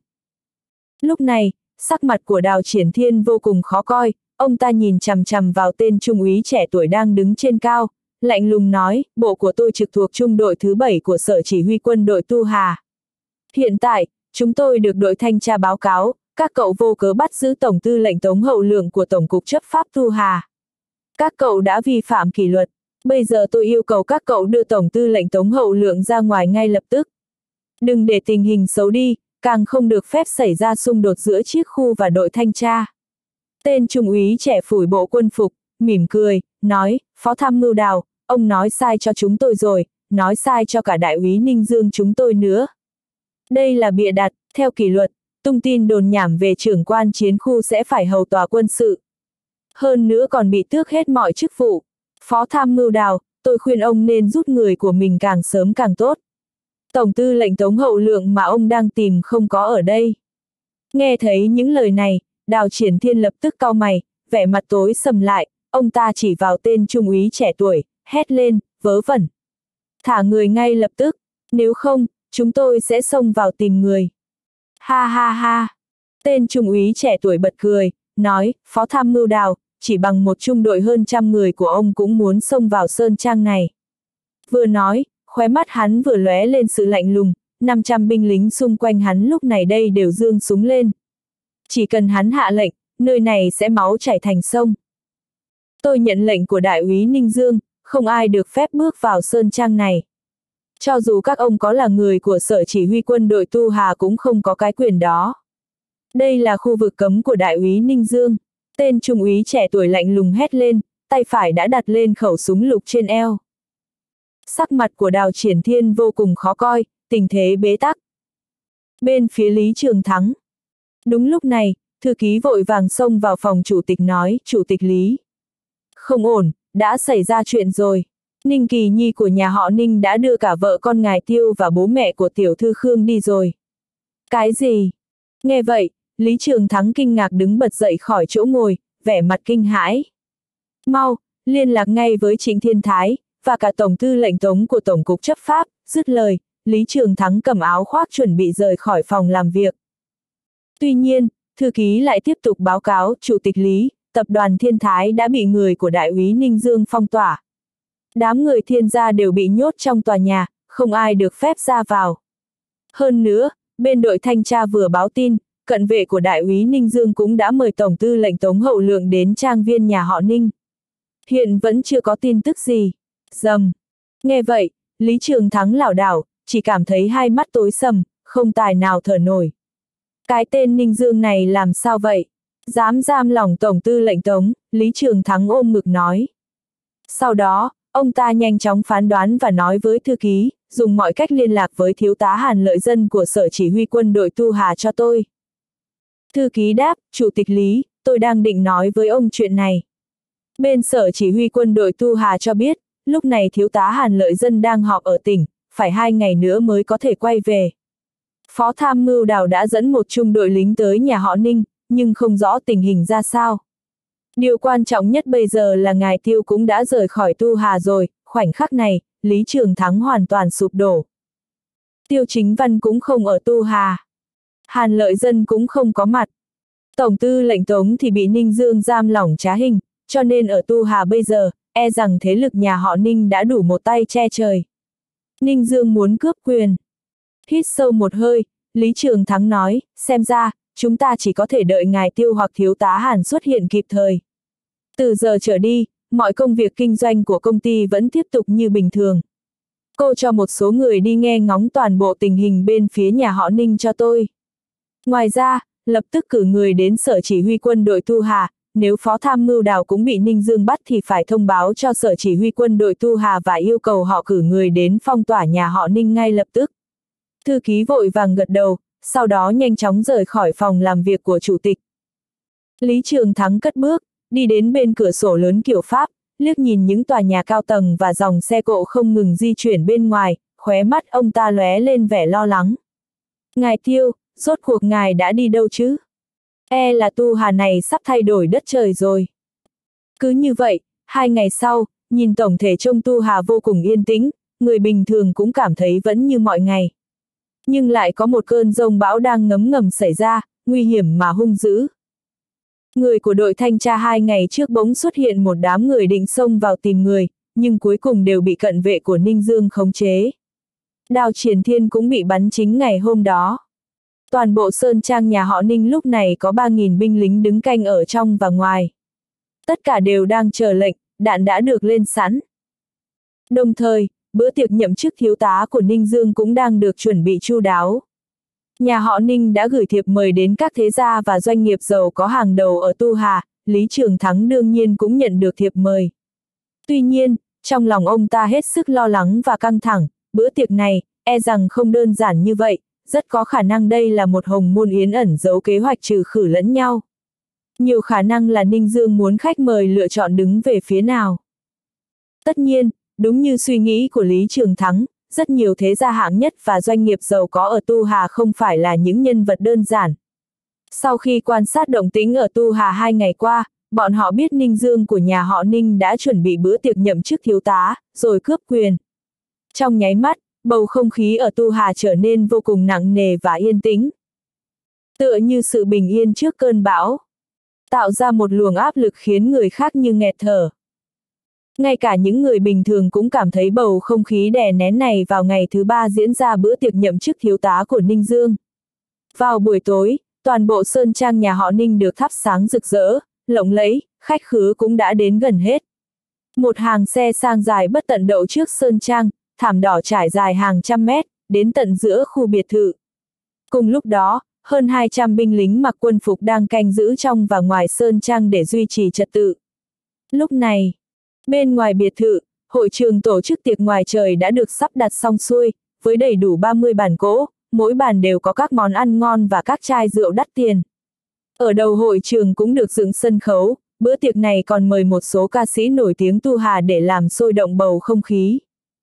Lúc này, sắc mặt của Đào Triển Thiên vô cùng khó coi, ông ta nhìn chằm chằm vào tên trung úy trẻ tuổi đang đứng trên cao, lạnh lùng nói, bộ của tôi trực thuộc trung đội thứ 7 của sở chỉ huy quân đội Tu Hà. Hiện tại, chúng tôi được đội thanh tra báo cáo, các cậu vô cớ bắt giữ Tổng tư lệnh Tống Hậu Lượng của Tổng cục chấp pháp Tu Hà. Các cậu đã vi phạm kỷ luật, bây giờ tôi yêu cầu các cậu đưa Tổng tư lệnh Tống Hậu Lượng ra ngoài ngay lập tức. Đừng để tình hình xấu đi, càng không được phép xảy ra xung đột giữa chiếc khu và đội thanh tra. Tên trung úy trẻ phủi bộ quân phục, mỉm cười, nói, Phó Tham mưu Đào, ông nói sai cho chúng tôi rồi, nói sai cho cả đại úy Ninh Dương chúng tôi nữa. Đây là bịa đặt, theo kỷ luật, tung tin đồn nhảm về trưởng quan chiến khu sẽ phải hầu tòa quân sự. Hơn nữa còn bị tước hết mọi chức vụ. Phó Tham mưu Đào, tôi khuyên ông nên rút người của mình càng sớm càng tốt. Tổng tư lệnh Tống Hậu Lượng mà ông đang tìm không có ở đây. Nghe thấy những lời này, Đào Triển Thiên lập tức cau mày, vẻ mặt tối sầm lại, ông ta chỉ vào tên trung úy trẻ tuổi, hét lên, vớ vẩn. Thả người ngay lập tức, nếu không, chúng tôi sẽ xông vào tìm người. Ha ha ha. Tên trung úy trẻ tuổi bật cười, nói, Phó Tham mưu Đào, chỉ bằng một trung đội hơn 100 người của ông cũng muốn xông vào sơn trang này. Vừa nói, khóe mắt hắn vừa lóe lên sự lạnh lùng, 500 binh lính xung quanh hắn lúc này đây đều giương súng lên. Chỉ cần hắn hạ lệnh, nơi này sẽ máu chảy thành sông. Tôi nhận lệnh của đại úy Ninh Dương, không ai được phép bước vào sơn trang này. Cho dù các ông có là người của sở chỉ huy quân đội Tu Hà cũng không có cái quyền đó. Đây là khu vực cấm của đại úy Ninh Dương. Tên trung úy trẻ tuổi lạnh lùng hét lên, tay phải đã đặt lên khẩu súng lục trên eo. Sắc mặt của Đào Triển Thiên vô cùng khó coi, tình thế bế tắc. Bên phía Lý Trường Thắng. Đúng lúc này, thư ký vội vàng xông vào phòng chủ tịch nói, Chủ tịch Lý. Không ổn, đã xảy ra chuyện rồi. Ninh Kỳ Nhi của nhà họ Ninh đã đưa cả vợ con ngài Tiêu và bố mẹ của tiểu thư Khương đi rồi. Cái gì? Nghe vậy, Lý Trường Thắng kinh ngạc đứng bật dậy khỏi chỗ ngồi, vẻ mặt kinh hãi. Mau, liên lạc ngay với Trịnh Thiên Thái, và cả Tổng tư lệnh Tống của Tổng cục chấp pháp, dứt lời, Lý Trường Thắng cầm áo khoác chuẩn bị rời khỏi phòng làm việc. Tuy nhiên, thư ký lại tiếp tục báo cáo, Chủ tịch Lý, tập đoàn Thiên Thái đã bị người của đại úy Ninh Dương phong tỏa. Đám người Thiên gia đều bị nhốt trong tòa nhà, không ai được phép ra vào. Hơn nữa, bên đội thanh tra vừa báo tin, cận vệ của đại úy Ninh Dương cũng đã mời Tổng tư lệnh Tống Hậu Lượng đến trang viên nhà họ Ninh. Hiện vẫn chưa có tin tức gì. Rầm. Nghe vậy, Lý Trường Thắng lảo đảo, chỉ cảm thấy hai mắt tối sầm, không tài nào thở nổi. Cái tên Ninh Dương này làm sao vậy? Dám giam lỏng Tổng tư lệnh Tống, Lý Trường Thắng ôm ngực nói. Sau đó, ông ta nhanh chóng phán đoán và nói với thư ký, dùng mọi cách liên lạc với thiếu tá Hàn Lợi Dân của Sở Chỉ huy quân đội Tu Hà cho tôi. Thư ký đáp, Chủ tịch Lý, tôi đang định nói với ông chuyện này. Bên Sở Chỉ huy quân đội Tu Hà cho biết, lúc này thiếu tá Hàn Lợi Dân đang họp ở tỉnh, phải 2 ngày nữa mới có thể quay về. Phó tham mưu Đào đã dẫn một trung đội lính tới nhà họ Ninh, nhưng không rõ tình hình ra sao. Điều quan trọng nhất bây giờ là ngài Tiêu cũng đã rời khỏi Tu Hà rồi, khoảnh khắc này, Lý Trường Thắng hoàn toàn sụp đổ. Tiêu Chính Văn cũng không ở Tu Hà. Hàn Lợi Dân cũng không có mặt. Tổng tư lệnh Tống thì bị Ninh Dương giam lỏng trá hình, cho nên ở Tu Hà bây giờ, e rằng thế lực nhà họ Ninh đã đủ một tay che trời. Ninh Dương muốn cướp quyền. Hít sâu một hơi, Lý Trường Thắng nói, xem ra, chúng ta chỉ có thể đợi ngài Tiêu hoặc thiếu tá Hàn xuất hiện kịp thời. Từ giờ trở đi, mọi công việc kinh doanh của công ty vẫn tiếp tục như bình thường. Cô cho một số người đi nghe ngóng toàn bộ tình hình bên phía nhà họ Ninh cho tôi. Ngoài ra, lập tức cử người đến Sở Chỉ huy quân đội Tu Hà, nếu Phó tham mưu Đào cũng bị Ninh Dương bắt thì phải thông báo cho Sở Chỉ huy quân đội Tu Hà và yêu cầu họ cử người đến phong tỏa nhà họ Ninh ngay lập tức. Thư ký vội vàng gật đầu, sau đó nhanh chóng rời khỏi phòng làm việc của chủ tịch. Lý Trường Thắng cất bước, đi đến bên cửa sổ lớn kiểu Pháp, liếc nhìn những tòa nhà cao tầng và dòng xe cộ không ngừng di chuyển bên ngoài, khóe mắt ông ta lóe lên vẻ lo lắng. Ngài Tiêu, rốt cuộc ngài đã đi đâu chứ? E là Tu Hà này sắp thay đổi đất trời rồi. Cứ như vậy, 2 ngày sau, nhìn tổng thể trông Tu Hà vô cùng yên tĩnh, người bình thường cũng cảm thấy vẫn như mọi ngày. Nhưng lại có một cơn giông bão đang ngấm ngầm xảy ra, nguy hiểm mà hung dữ. Người của đội thanh tra 2 ngày trước bỗng xuất hiện một đám người định xông vào tìm người, nhưng cuối cùng đều bị cận vệ của Ninh Dương khống chế. Đào Triển Thiên cũng bị bắn chính ngày hôm đó. Toàn bộ sơn trang nhà họ Ninh lúc này có 3.000 binh lính đứng canh ở trong và ngoài. Tất cả đều đang chờ lệnh, đạn đã được lên sẵn. Đồng thời, bữa tiệc nhậm chức thiếu tá của Ninh Dương cũng đang được chuẩn bị chu đáo. Nhà họ Ninh đã gửi thiệp mời đến các thế gia và doanh nghiệp giàu có hàng đầu ở Tu Hà, Lý Trường Thắng đương nhiên cũng nhận được thiệp mời. Tuy nhiên, trong lòng ông ta hết sức lo lắng và căng thẳng, bữa tiệc này, e rằng không đơn giản như vậy, rất có khả năng đây là một hồng môn yến ẩn giấu kế hoạch trừ khử lẫn nhau. Nhiều khả năng là Ninh Dương muốn khách mời lựa chọn đứng về phía nào. Tất nhiên, đúng như suy nghĩ của Lý Trường Thắng, rất nhiều thế gia hạng nhất và doanh nghiệp giàu có ở Tu Hà không phải là những nhân vật đơn giản. Sau khi quan sát động tĩnh ở Tu Hà 2 ngày qua, bọn họ biết Ninh Dương của nhà họ Ninh đã chuẩn bị bữa tiệc nhậm chức thiếu tá, rồi cướp quyền. Trong nháy mắt, bầu không khí ở Tu Hà trở nên vô cùng nặng nề và yên tĩnh. Tựa như sự bình yên trước cơn bão, tạo ra một luồng áp lực khiến người khác như nghẹt thở. Ngay cả những người bình thường cũng cảm thấy bầu không khí đè nén này vào ngày thứ 3 diễn ra bữa tiệc nhậm chức thiếu tá của Ninh Dương. Vào buổi tối, toàn bộ sơn trang nhà họ Ninh được thắp sáng rực rỡ, lộng lẫy, khách khứa cũng đã đến gần hết. Một hàng xe sang dài bất tận đậu trước sơn trang, thảm đỏ trải dài hàng trăm mét, đến tận giữa khu biệt thự. Cùng lúc đó, hơn 200 binh lính mặc quân phục đang canh giữ trong và ngoài sơn trang để duy trì trật tự. Lúc này, bên ngoài biệt thự, hội trường tổ chức tiệc ngoài trời đã được sắp đặt xong xuôi, với đầy đủ 30 bàn cỗ, mỗi bàn đều có các món ăn ngon và các chai rượu đắt tiền. Ở đầu hội trường cũng được dựng sân khấu, bữa tiệc này còn mời một số ca sĩ nổi tiếng Tu Hà để làm sôi động bầu không khí.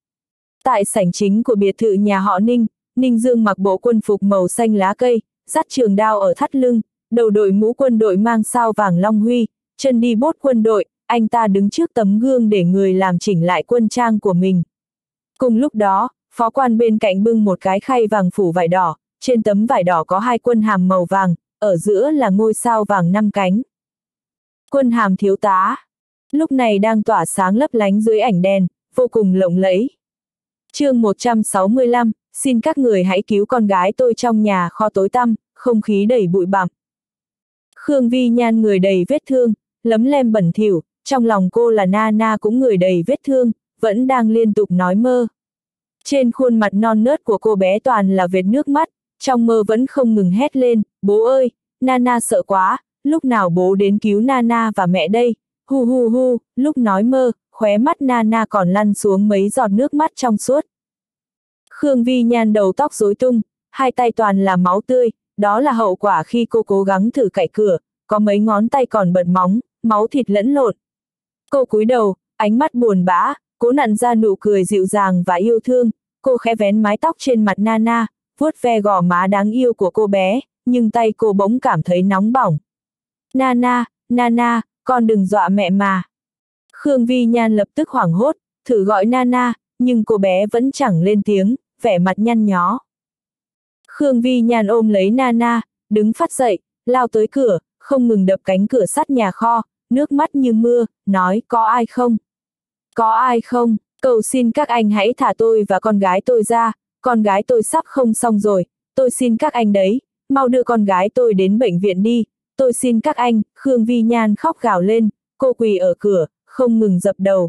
Tại sảnh chính của biệt thự nhà họ Ninh, Ninh Dương mặc bộ quân phục màu xanh lá cây, dắt trường đao ở thắt lưng, đầu đội mũ quân đội mang sao vàng long huy, chân đi bốt quân đội, anh ta đứng trước tấm gương để người làm chỉnh lại quân trang của mình. Cùng lúc đó, phó quan bên cạnh bưng một cái khay vàng phủ vải đỏ, trên tấm vải đỏ có 2 quân hàm màu vàng, ở giữa là ngôi sao vàng 5 cánh. Quân hàm thiếu tá, lúc này đang tỏa sáng lấp lánh dưới ánh đèn, vô cùng lộng lẫy. Chương 165, xin các người hãy cứu con gái tôi trong nhà kho tối tăm, không khí đầy bụi bặm. Khương Vi Nhan người đầy vết thương, lấm lem bẩn thỉu, trong lòng cô là Nana cũng người đầy vết thương, vẫn đang liên tục nói mơ. Trên khuôn mặt non nớt của cô bé toàn là vệt nước mắt, trong mơ vẫn không ngừng hét lên, bố ơi, Nana sợ quá, lúc nào bố đến cứu Nana và mẹ đây, hu hu hu, lúc nói mơ, khóe mắt Nana còn lăn xuống mấy giọt nước mắt trong suốt. Khương Vi Nhan đầu tóc rối tung, 2 tay toàn là máu tươi, đó là hậu quả khi cô cố gắng thử cạy cửa, có mấy ngón tay còn bật móng, máu thịt lẫn lộn. Cô cúi đầu, ánh mắt buồn bã, cố nặn ra nụ cười dịu dàng và yêu thương, cô khẽ vén mái tóc trên mặt Nana, vuốt ve gò má đáng yêu của cô bé, nhưng tay cô bỗng cảm thấy nóng bỏng. Nana, Nana, con đừng dọa mẹ mà. Khương Vi Nhan lập tức hoảng hốt, thử gọi Nana, nhưng cô bé vẫn chẳng lên tiếng, vẻ mặt nhăn nhó. Khương Vi Nhan ôm lấy Nana, đứng phắt dậy, lao tới cửa, không ngừng đập cánh cửa sắt nhà kho, nước mắt như mưa, nói có ai không? Có ai không? Cầu xin các anh hãy thả tôi và con gái tôi ra, con gái tôi sắp không xong rồi, tôi xin các anh đấy, mau đưa con gái tôi đến bệnh viện đi, tôi xin các anh. Khương Vi Nhan khóc gào lên, cô quỳ ở cửa, không ngừng dập đầu.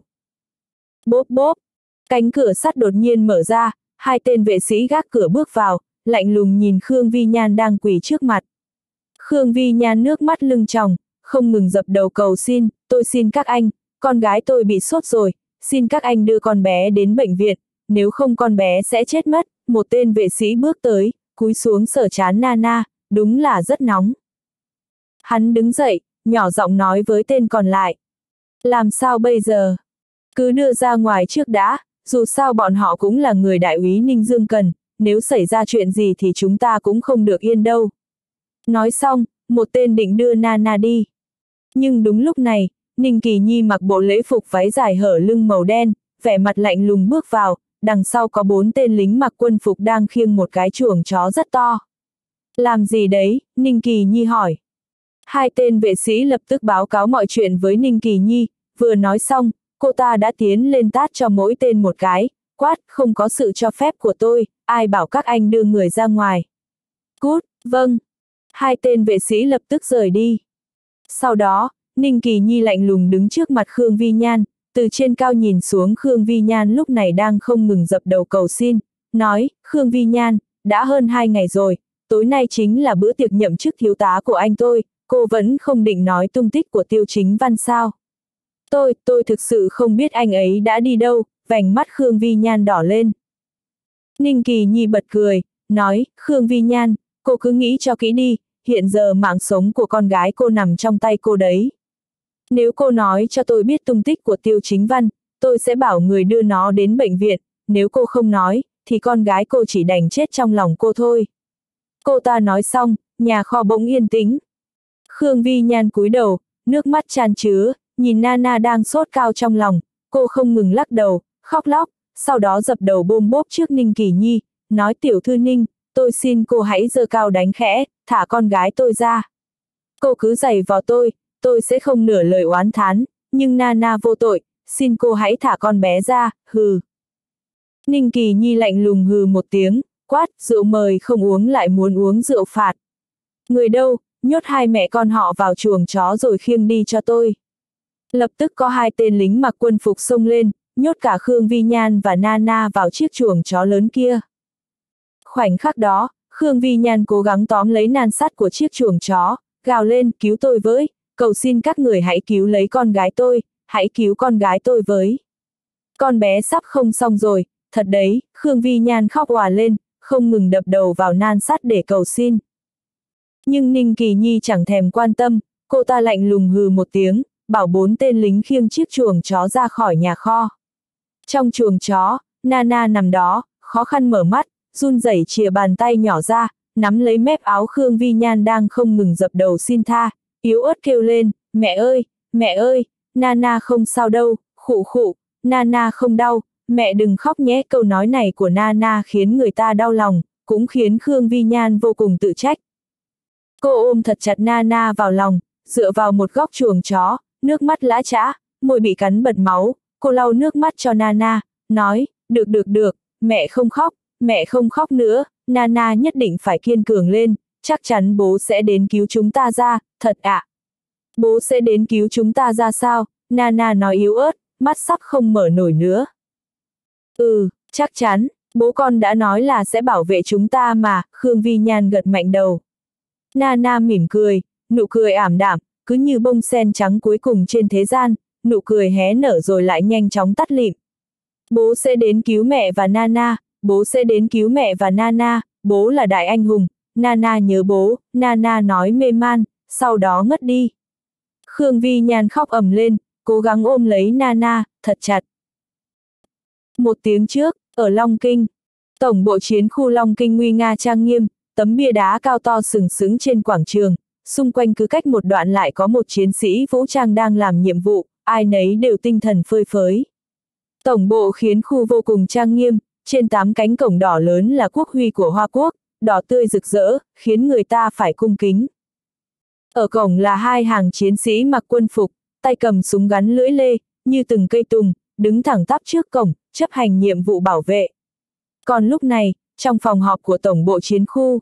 Bốp bốp, cánh cửa sắt đột nhiên mở ra, 2 tên vệ sĩ gác cửa bước vào, lạnh lùng nhìn Khương Vi Nhan đang quỳ trước mặt. Khương Vi Nhan nước mắt lưng tròng, không ngừng dập đầu cầu xin, tôi xin các anh, con gái tôi bị sốt rồi, xin các anh đưa con bé đến bệnh viện, nếu không con bé sẽ chết mất. Một tên vệ sĩ bước tới, cúi xuống sờ trán Nana, đúng là rất nóng. Hắn đứng dậy, nhỏ giọng nói với tên còn lại. Làm sao bây giờ? Cứ đưa ra ngoài trước đã, dù sao bọn họ cũng là người đại úy Ninh Dương cần, nếu xảy ra chuyện gì thì chúng ta cũng không được yên đâu. Nói xong, một tên định đưa Nana đi. Nhưng đúng lúc này, Ninh Kỳ Nhi mặc bộ lễ phục váy dài hở lưng màu đen, vẻ mặt lạnh lùng bước vào, đằng sau có 4 tên lính mặc quân phục đang khiêng một cái chuồng chó rất to. Làm gì đấy? Ninh Kỳ Nhi hỏi. 2 tên vệ sĩ lập tức báo cáo mọi chuyện với Ninh Kỳ Nhi, vừa nói xong, cô ta đã tiến lên tát cho mỗi tên một cái, quát, không có sự cho phép của tôi, ai bảo các anh đưa người ra ngoài. Cút, vâng. 2 tên vệ sĩ lập tức rời đi. Sau đó, Ninh Kỳ Nhi lạnh lùng đứng trước mặt Khương Vi Nhan, từ trên cao nhìn xuống Khương Vi Nhan lúc này đang không ngừng dập đầu cầu xin, nói, Khương Vi Nhan, đã hơn 2 ngày rồi, tối nay chính là bữa tiệc nhậm chức thiếu tá của anh tôi, cô vẫn không định nói tung tích của Tiêu Chính Văn sao? Tôi thực sự không biết anh ấy đã đi đâu, vành mắt Khương Vi Nhan đỏ lên. Ninh Kỳ Nhi bật cười, nói, Khương Vi Nhan, cô cứ nghĩ cho kỹ đi, hiện giờ mạng sống của con gái cô nằm trong tay cô đấy. Nếu cô nói cho tôi biết tung tích của Tiêu Chính Văn, tôi sẽ bảo người đưa nó đến bệnh viện, nếu cô không nói, thì con gái cô chỉ đành chết trong lòng cô thôi. Cô ta nói xong, nhà kho bỗng yên tĩnh. Khương Vi Nhan cúi đầu, nước mắt tràn chứa, nhìn Nana đang sốt cao trong lòng, cô không ngừng lắc đầu, khóc lóc, sau đó dập đầu bôm bốp trước Ninh Kỳ Nhi, nói tiểu thư Ninh, tôi xin cô hãy giơ cao đánh khẽ, thả con gái tôi ra. Cô cứ giày vò tôi sẽ không nửa lời oán thán, nhưng Nana vô tội, xin cô hãy thả con bé ra, hừ. Ninh Kỳ Nhi lạnh lùng hừ một tiếng, quát, rượu mời không uống lại muốn uống rượu phạt. Người đâu, nhốt 2 mẹ con họ vào chuồng chó rồi khiêng đi cho tôi. Lập tức có 2 tên lính mặc quân phục xông lên, nhốt cả Khương Vi Nhan và Nana vào chiếc chuồng chó lớn kia. Khoảnh khắc đó, Khương Vi Nhan cố gắng tóm lấy nan sắt của chiếc chuồng chó, gào lên, cứu tôi với, cầu xin các người hãy cứu lấy con gái tôi, hãy cứu con gái tôi với. Con bé sắp không xong rồi, thật đấy, Khương Vi Nhan khóc òa lên, không ngừng đập đầu vào nan sắt để cầu xin. Nhưng Ninh Kỳ Nhi chẳng thèm quan tâm, cô ta lạnh lùng hừ một tiếng, bảo 4 tên lính khiêng chiếc chuồng chó ra khỏi nhà kho. Trong chuồng chó, Nana nằm đó, khó khăn mở mắt, run rẩy chìa bàn tay nhỏ ra, nắm lấy mép áo Khương Vi Nhan đang không ngừng dập đầu xin tha, yếu ớt kêu lên, mẹ ơi, Nana không sao đâu, khụ khụ, Nana không đau, mẹ đừng khóc nhé. Câu nói này của Nana khiến người ta đau lòng, cũng khiến Khương Vi Nhan vô cùng tự trách. Cô ôm thật chặt Nana vào lòng, dựa vào một góc chuồng chó, nước mắt lã chã, môi bị cắn bật máu, cô lau nước mắt cho Nana, nói, được, mẹ không khóc nữa, Nana nhất định phải kiên cường lên, chắc chắn bố sẽ đến cứu chúng ta ra, thật ạ. Bố sẽ đến cứu chúng ta ra sao? Nana nói yếu ớt, mắt sắp không mở nổi nữa. Chắc chắn, bố con đã nói là sẽ bảo vệ chúng ta mà, Khương Vi Nhan gật mạnh đầu. Nana mỉm cười, nụ cười ảm đạm, cứ như bông sen trắng cuối cùng trên thế gian, nụ cười hé nở rồi lại nhanh chóng tắt lịm. Bố sẽ đến cứu mẹ và Nana, bố sẽ đến cứu mẹ và Nana, bố là đại anh hùng, Nana nhớ bố, Nana nói mê man, sau đó ngất đi. Khương Vi Nhan khóc ầm lên, cố gắng ôm lấy Nana, thật chặt. Một tiếng trước, ở Long Kinh, tổng bộ chiến khu Long Kinh nguy nga trang nghiêm, tấm bia đá cao to sừng sững trên quảng trường, xung quanh cứ cách một đoạn lại có một chiến sĩ vũ trang đang làm nhiệm vụ, ai nấy đều tinh thần phơi phới. Tổng bộ khiến khu vô cùng trang nghiêm, trên 8 cánh cổng đỏ lớn là quốc huy của Hoa Quốc, đỏ tươi rực rỡ, khiến người ta phải cung kính. Ở cổng là 2 hàng chiến sĩ mặc quân phục, tay cầm súng gắn lưỡi lê, như từng cây tùng, đứng thẳng tắp trước cổng, chấp hành nhiệm vụ bảo vệ. Còn lúc này, trong phòng họp của tổng bộ chiến khu,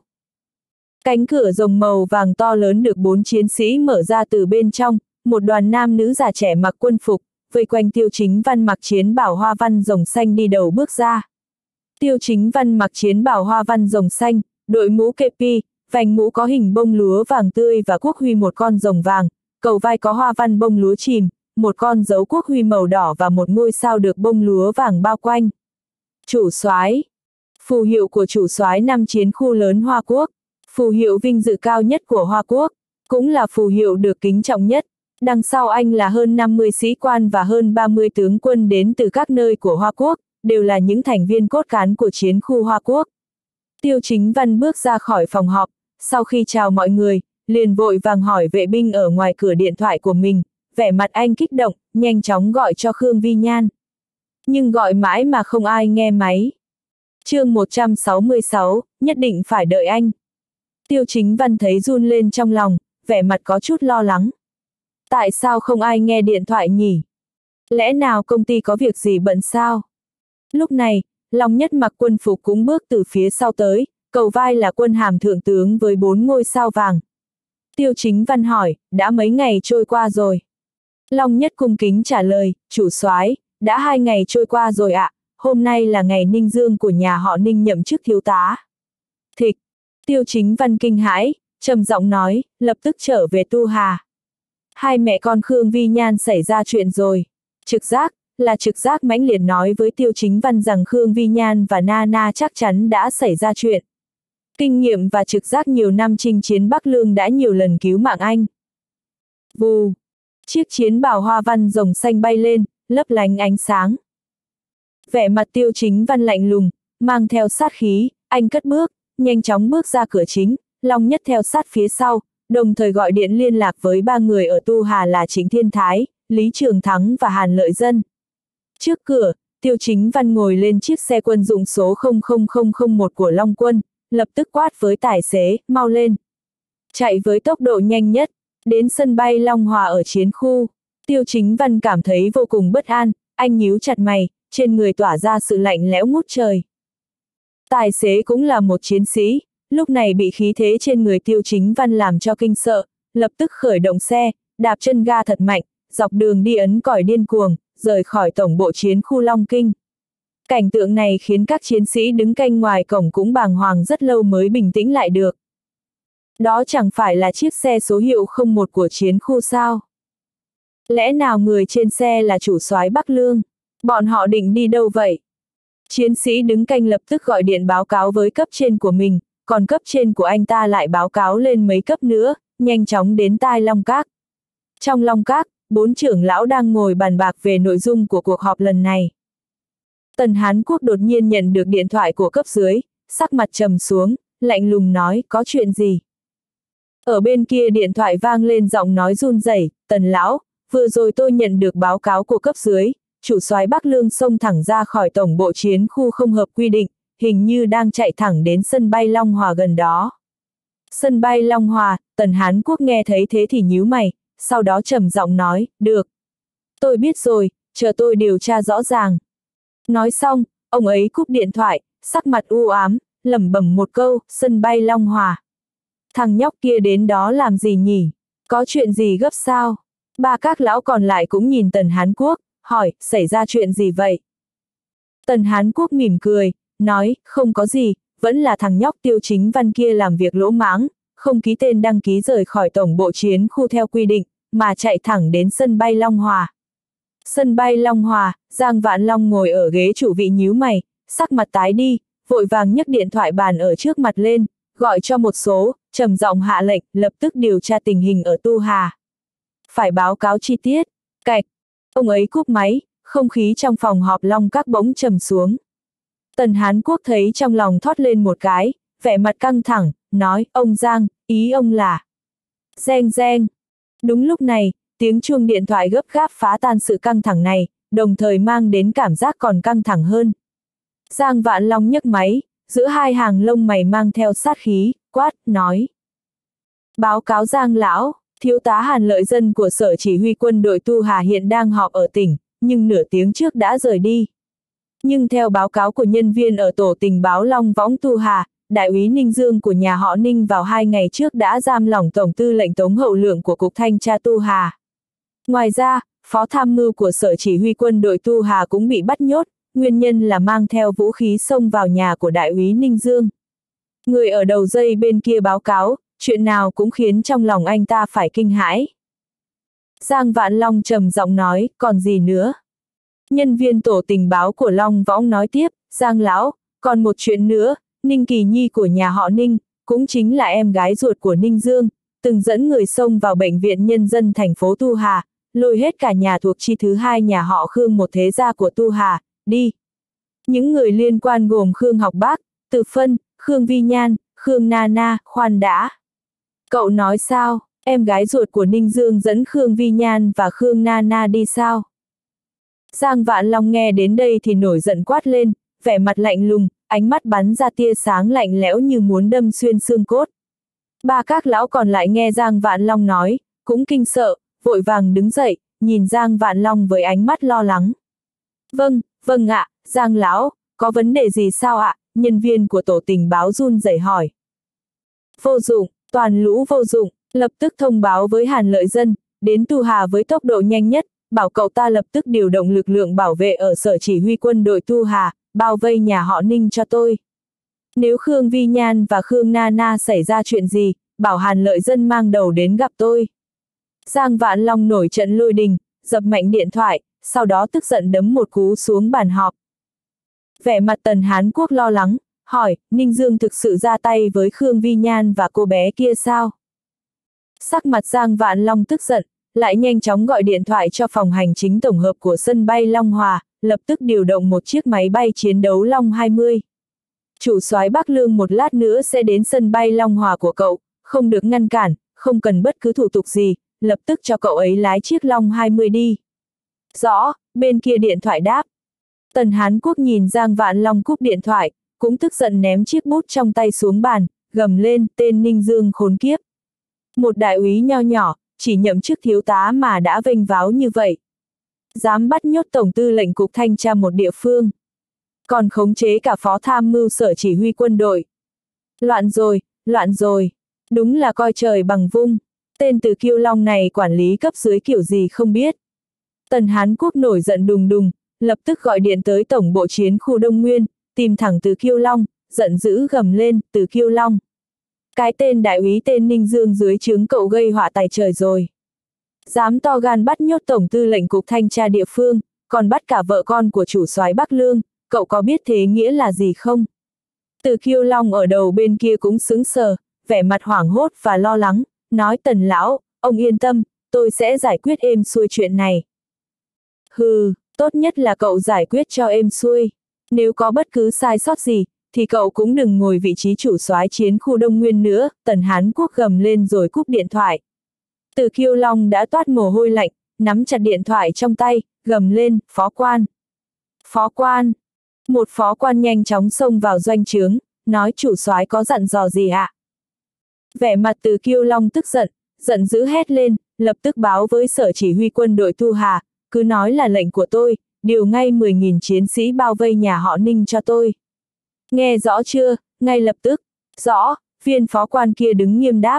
cánh cửa rồng màu vàng to lớn được 4 chiến sĩ mở ra từ bên trong, một đoàn nam nữ già trẻ mặc quân phục, vây quanh Tiêu Chính Văn mặc chiến bào hoa văn rồng xanh đi đầu bước ra. Tiêu Chính Văn mặc chiến bào hoa văn rồng xanh, đội mũ kepi, vành mũ có hình bông lúa vàng tươi và quốc huy một con rồng vàng, cầu vai có hoa văn bông lúa chìm, một con dấu quốc huy màu đỏ và một ngôi sao được bông lúa vàng bao quanh. Chủ soái, phù hiệu của chủ soái 5 chiến khu lớn Hoa Quốc, phù hiệu vinh dự cao nhất của Hoa Quốc, cũng là phù hiệu được kính trọng nhất. Đằng sau anh là hơn 50 sĩ quan và hơn 30 tướng quân đến từ các nơi của Hoa Quốc, đều là những thành viên cốt cán của chiến khu Hoa Quốc. Tiêu Chính Văn bước ra khỏi phòng họp, sau khi chào mọi người, liền vội vàng hỏi vệ binh ở ngoài cửa điện thoại của mình, vẻ mặt anh kích động, nhanh chóng gọi cho Khương Vi Nhan. Nhưng gọi mãi mà không ai nghe máy. Chương 166, nhất định phải đợi anh. Tiêu Chính Văn thấy run lên trong lòng, vẻ mặt có chút lo lắng. Tại sao không ai nghe điện thoại nhỉ? Lẽ nào công ty có việc gì bận sao? Lúc này, Long Nhất mặc quân phục cũng bước từ phía sau tới, cầu vai là quân hàm thượng tướng với 4 ngôi sao vàng. Tiêu Chính Văn hỏi, đã mấy ngày trôi qua rồi? Long Nhất cung kính trả lời, chủ soái, đã 2 ngày trôi qua rồi ạ, hôm nay là ngày Ninh Dương của nhà họ Ninh nhậm chức thiếu tá. Thịch, Tiêu Chính Văn kinh hãi, trầm giọng nói, lập tức trở về Tu Hà. Hai mẹ con Khương Vi Nhan xảy ra chuyện rồi. Trực giác mãnh liệt nói với Tiêu Chính Văn rằng Khương Vi Nhan và Nana chắc chắn đã xảy ra chuyện. Kinh nghiệm và trực giác nhiều năm chinh chiến Bắc Lương đã nhiều lần cứu mạng anh. Vù, chiếc chiến bào hoa văn rồng xanh bay lên, lấp lánh ánh sáng. Vẻ mặt Tiêu Chính Văn lạnh lùng, mang theo sát khí, anh cất bước, nhanh chóng bước ra cửa chính, Long Nhất theo sát phía sau, đồng thời gọi điện liên lạc với 3 người ở Tu Hà là Trịnh Thiên Thái, Lý Trường Thắng và Hàn Lợi Dân. Trước cửa, Tiêu Chính Văn ngồi lên chiếc xe quân dụng số 00001 của Long Quân, lập tức quát với tài xế, mau lên. Chạy với tốc độ nhanh nhất, đến sân bay Long Hòa ở chiến khu. Tiêu Chính Văn cảm thấy vô cùng bất an, anh nhíu chặt mày, trên người tỏa ra sự lạnh lẽo ngút trời. Tài xế cũng là một chiến sĩ, lúc này bị khí thế trên người Tiêu Chính Văn làm cho kinh sợ, lập tức khởi động xe, đạp chân ga thật mạnh, dọc đường đi ấn còi điên cuồng, rời khỏi tổng bộ chiến khu Long Kinh. Cảnh tượng này khiến các chiến sĩ đứng canh ngoài cổng cũng bàng hoàng rất lâu mới bình tĩnh lại được. Đó chẳng phải là chiếc xe số hiệu 01 của chiến khu sao? Lẽ nào người trên xe là chủ soái Bắc Lương? Bọn họ định đi đâu vậy? Chiến sĩ đứng canh lập tức gọi điện báo cáo với cấp trên của mình, còn cấp trên của anh ta lại báo cáo lên mấy cấp nữa, nhanh chóng đến tai Long Các. Trong Long Các, 4 trưởng lão đang ngồi bàn bạc về nội dung của cuộc họp lần này. Tần Hán Quốc đột nhiên nhận được điện thoại của cấp dưới, sắc mặt trầm xuống, lạnh lùng nói, có chuyện gì? Ở bên kia điện thoại vang lên giọng nói run rẩy, Tần lão, vừa rồi tôi nhận được báo cáo của cấp dưới, chủ soái Bắc Lương xông thẳng ra khỏi tổng bộ chiến khu không hợp quy định, hình như đang chạy thẳng đến sân bay Long Hòa gần đó. Sân bay Long Hòa, Tần Hán Quốc nghe thấy thế thì nhíu mày, sau đó trầm giọng nói, được. Tôi biết rồi, chờ tôi điều tra rõ ràng. Nói xong, ông ấy cúp điện thoại, sắc mặt u ám, lẩm bẩm một câu, sân bay Long Hòa. Thằng nhóc kia đến đó làm gì nhỉ? Có chuyện gì gấp sao? Ba các lão còn lại cũng nhìn Tần Hán Quốc, hỏi, xảy ra chuyện gì vậy? Tần Hán Quốc mỉm cười, nói, không có gì, vẫn là thằng nhóc Tiêu Chính Văn kia làm việc lỗ mãng, không ký tên đăng ký rời khỏi tổng bộ chiến khu theo quy định, mà chạy thẳng đến sân bay Long Hòa. Sân bay Long Hòa, Giang Vạn Long ngồi ở ghế chủ vị nhíu mày, sắc mặt tái đi, vội vàng nhấc điện thoại bàn ở trước mặt lên, gọi cho một số, trầm giọng hạ lệnh, lập tức điều tra tình hình ở Tu Hà. Phải báo cáo chi tiết. Cạch. Ông ấy cúp máy, không khí trong phòng họp Long Các bỗng trầm xuống. Tần Hán Quốc thấy trong lòng thót lên một cái, vẻ mặt căng thẳng, nói, ông Giang, ý ông là. Reng reng. Đúng lúc này, tiếng chuông điện thoại gấp gáp phá tan sự căng thẳng này, đồng thời mang đến cảm giác còn căng thẳng hơn. Giang Vạn Long nhấc máy, giữa hai hàng lông mày mang theo sát khí, quát, nói. Báo cáo Giang lão, thiếu tá Hàn Lợi Dân của sở chỉ huy quân đội Tu Hà hiện đang họp ở tỉnh, nhưng nửa tiếng trước đã rời đi. Nhưng theo báo cáo của nhân viên ở tổ tình báo Long Võng Tu Hà, đại úy Ninh Dương của nhà họ Ninh vào 2 ngày trước đã giam lỏng tổng tư lệnh Tống Hậu Lượng của Cục Thanh tra Tu Hà. Ngoài ra, phó tham mưu của sở chỉ huy quân đội Tu Hà cũng bị bắt nhốt, nguyên nhân là mang theo vũ khí xông vào nhà của đại úy Ninh Dương. Người ở đầu dây bên kia báo cáo, chuyện nào cũng khiến trong lòng anh ta phải kinh hãi. Giang Vạn Long trầm giọng nói, còn gì nữa? Nhân viên tổ tình báo của Long Võng nói tiếp, Giang lão, còn một chuyện nữa, Ninh Kỳ Nhi của nhà họ Ninh, cũng chính là em gái ruột của Ninh Dương, từng dẫn người xông vào bệnh viện nhân dân thành phố Tu Hà, lôi hết cả nhà thuộc chi thứ hai nhà họ Khương, một thế gia của Tu Hà, đi. Những người liên quan gồm Khương Học Bác, Từ Phân, Khương Vi Nhan, Khương Na Na, khoan đã. Cậu nói sao, em gái ruột của Ninh Dương dẫn Khương Vi Nhan và Khương Na Na đi sao? Giang Vạn Long nghe đến đây thì nổi giận quát lên, vẻ mặt lạnh lùng, ánh mắt bắn ra tia sáng lạnh lẽo như muốn đâm xuyên xương cốt. Ba các lão còn lại nghe Giang Vạn Long nói, cũng kinh sợ, vội vàng đứng dậy, nhìn Giang Vạn Long với ánh mắt lo lắng. Vâng ạ, Giang lão, có vấn đề gì sao ạ? Nhân viên của tổ tình báo run rẩy hỏi. Vô dụng, toàn lũ vô dụng, lập tức thông báo với Hàn Lợi Dân, đến Tu Hà với tốc độ nhanh nhất, bảo cậu ta lập tức điều động lực lượng bảo vệ ở sở chỉ huy quân đội Tu Hà, bao vây nhà họ Ninh cho tôi. Nếu Khương Vi Nhan và Khương Na Na xảy ra chuyện gì, bảo Hàn Lợi Dân mang đầu đến gặp tôi. Giang Vạn Long nổi trận lôi đình, dập mạnh điện thoại, sau đó tức giận đấm một cú xuống bàn họp. Vẻ mặt Tần Hán Quốc lo lắng, hỏi, Ninh Dương thực sự ra tay với Khương Vi Nhan và cô bé kia sao? Sắc mặt Giang Vạn Long tức giận, lại nhanh chóng gọi điện thoại cho phòng hành chính tổng hợp của sân bay Long Hòa, lập tức điều động một chiếc máy bay chiến đấu Long 20. Chủ soái Bắc Lương một lát nữa sẽ đến sân bay Long Hòa của cậu, không được ngăn cản, không cần bất cứ thủ tục gì, lập tức cho cậu ấy lái chiếc Long 20 đi. Rõ, bên kia điện thoại đáp. Tần Hán Quốc nhìn Giang Vạn Long cúp điện thoại, cũng tức giận ném chiếc bút trong tay xuống bàn, gầm lên, tên Ninh Dương khốn kiếp. Một đại úy nho nhỏ, chỉ nhậm chức thiếu tá mà đã vênh váo như vậy. Dám bắt nhốt tổng tư lệnh cục thanh tra một địa phương. Còn khống chế cả phó tham mưu sở chỉ huy quân đội. Loạn rồi. Đúng là coi trời bằng vung. Tên Từ Kiêu Long này quản lý cấp dưới kiểu gì không biết. Tần Hán Quốc nổi giận đùng đùng, lập tức gọi điện tới tổng bộ chiến khu Đông Nguyên, tìm thẳng Từ Kiêu Long, giận dữ gầm lên, Từ Kiêu Long. Cái tên đại úy tên Ninh Dương dưới trướng cậu gây họa tài trời rồi. Dám to gan bắt nhốt tổng tư lệnh cục thanh tra địa phương, còn bắt cả vợ con của chủ soái Bắc Lương, cậu có biết thế nghĩa là gì không? Từ Kiêu Long ở đầu bên kia cũng sững sờ, vẻ mặt hoảng hốt và lo lắng, nói Tần lão, ông yên tâm, tôi sẽ giải quyết êm xuôi chuyện này. Hừ, tốt nhất là cậu giải quyết cho êm xuôi. Nếu có bất cứ sai sót gì, thì cậu cũng đừng ngồi vị trí chủ soái chiến khu Đông Nguyên nữa, Tần Hán Quốc gầm lên rồi cúp điện thoại. Từ Kiêu Long đã toát mồ hôi lạnh, nắm chặt điện thoại trong tay, gầm lên, phó quan. Phó quan. Một phó quan nhanh chóng xông vào doanh trướng, nói chủ soái có dặn dò gì ạ? Vẻ mặt Từ Kiêu Long tức giận, giận dữ hét lên, lập tức báo với sở chỉ huy quân đội Tu Hà, cứ nói là lệnh của tôi, điều ngay 10.000 chiến sĩ bao vây nhà họ Ninh cho tôi. Nghe rõ chưa, ngay lập tức. Rõ, viên phó quan kia đứng nghiêm đáp.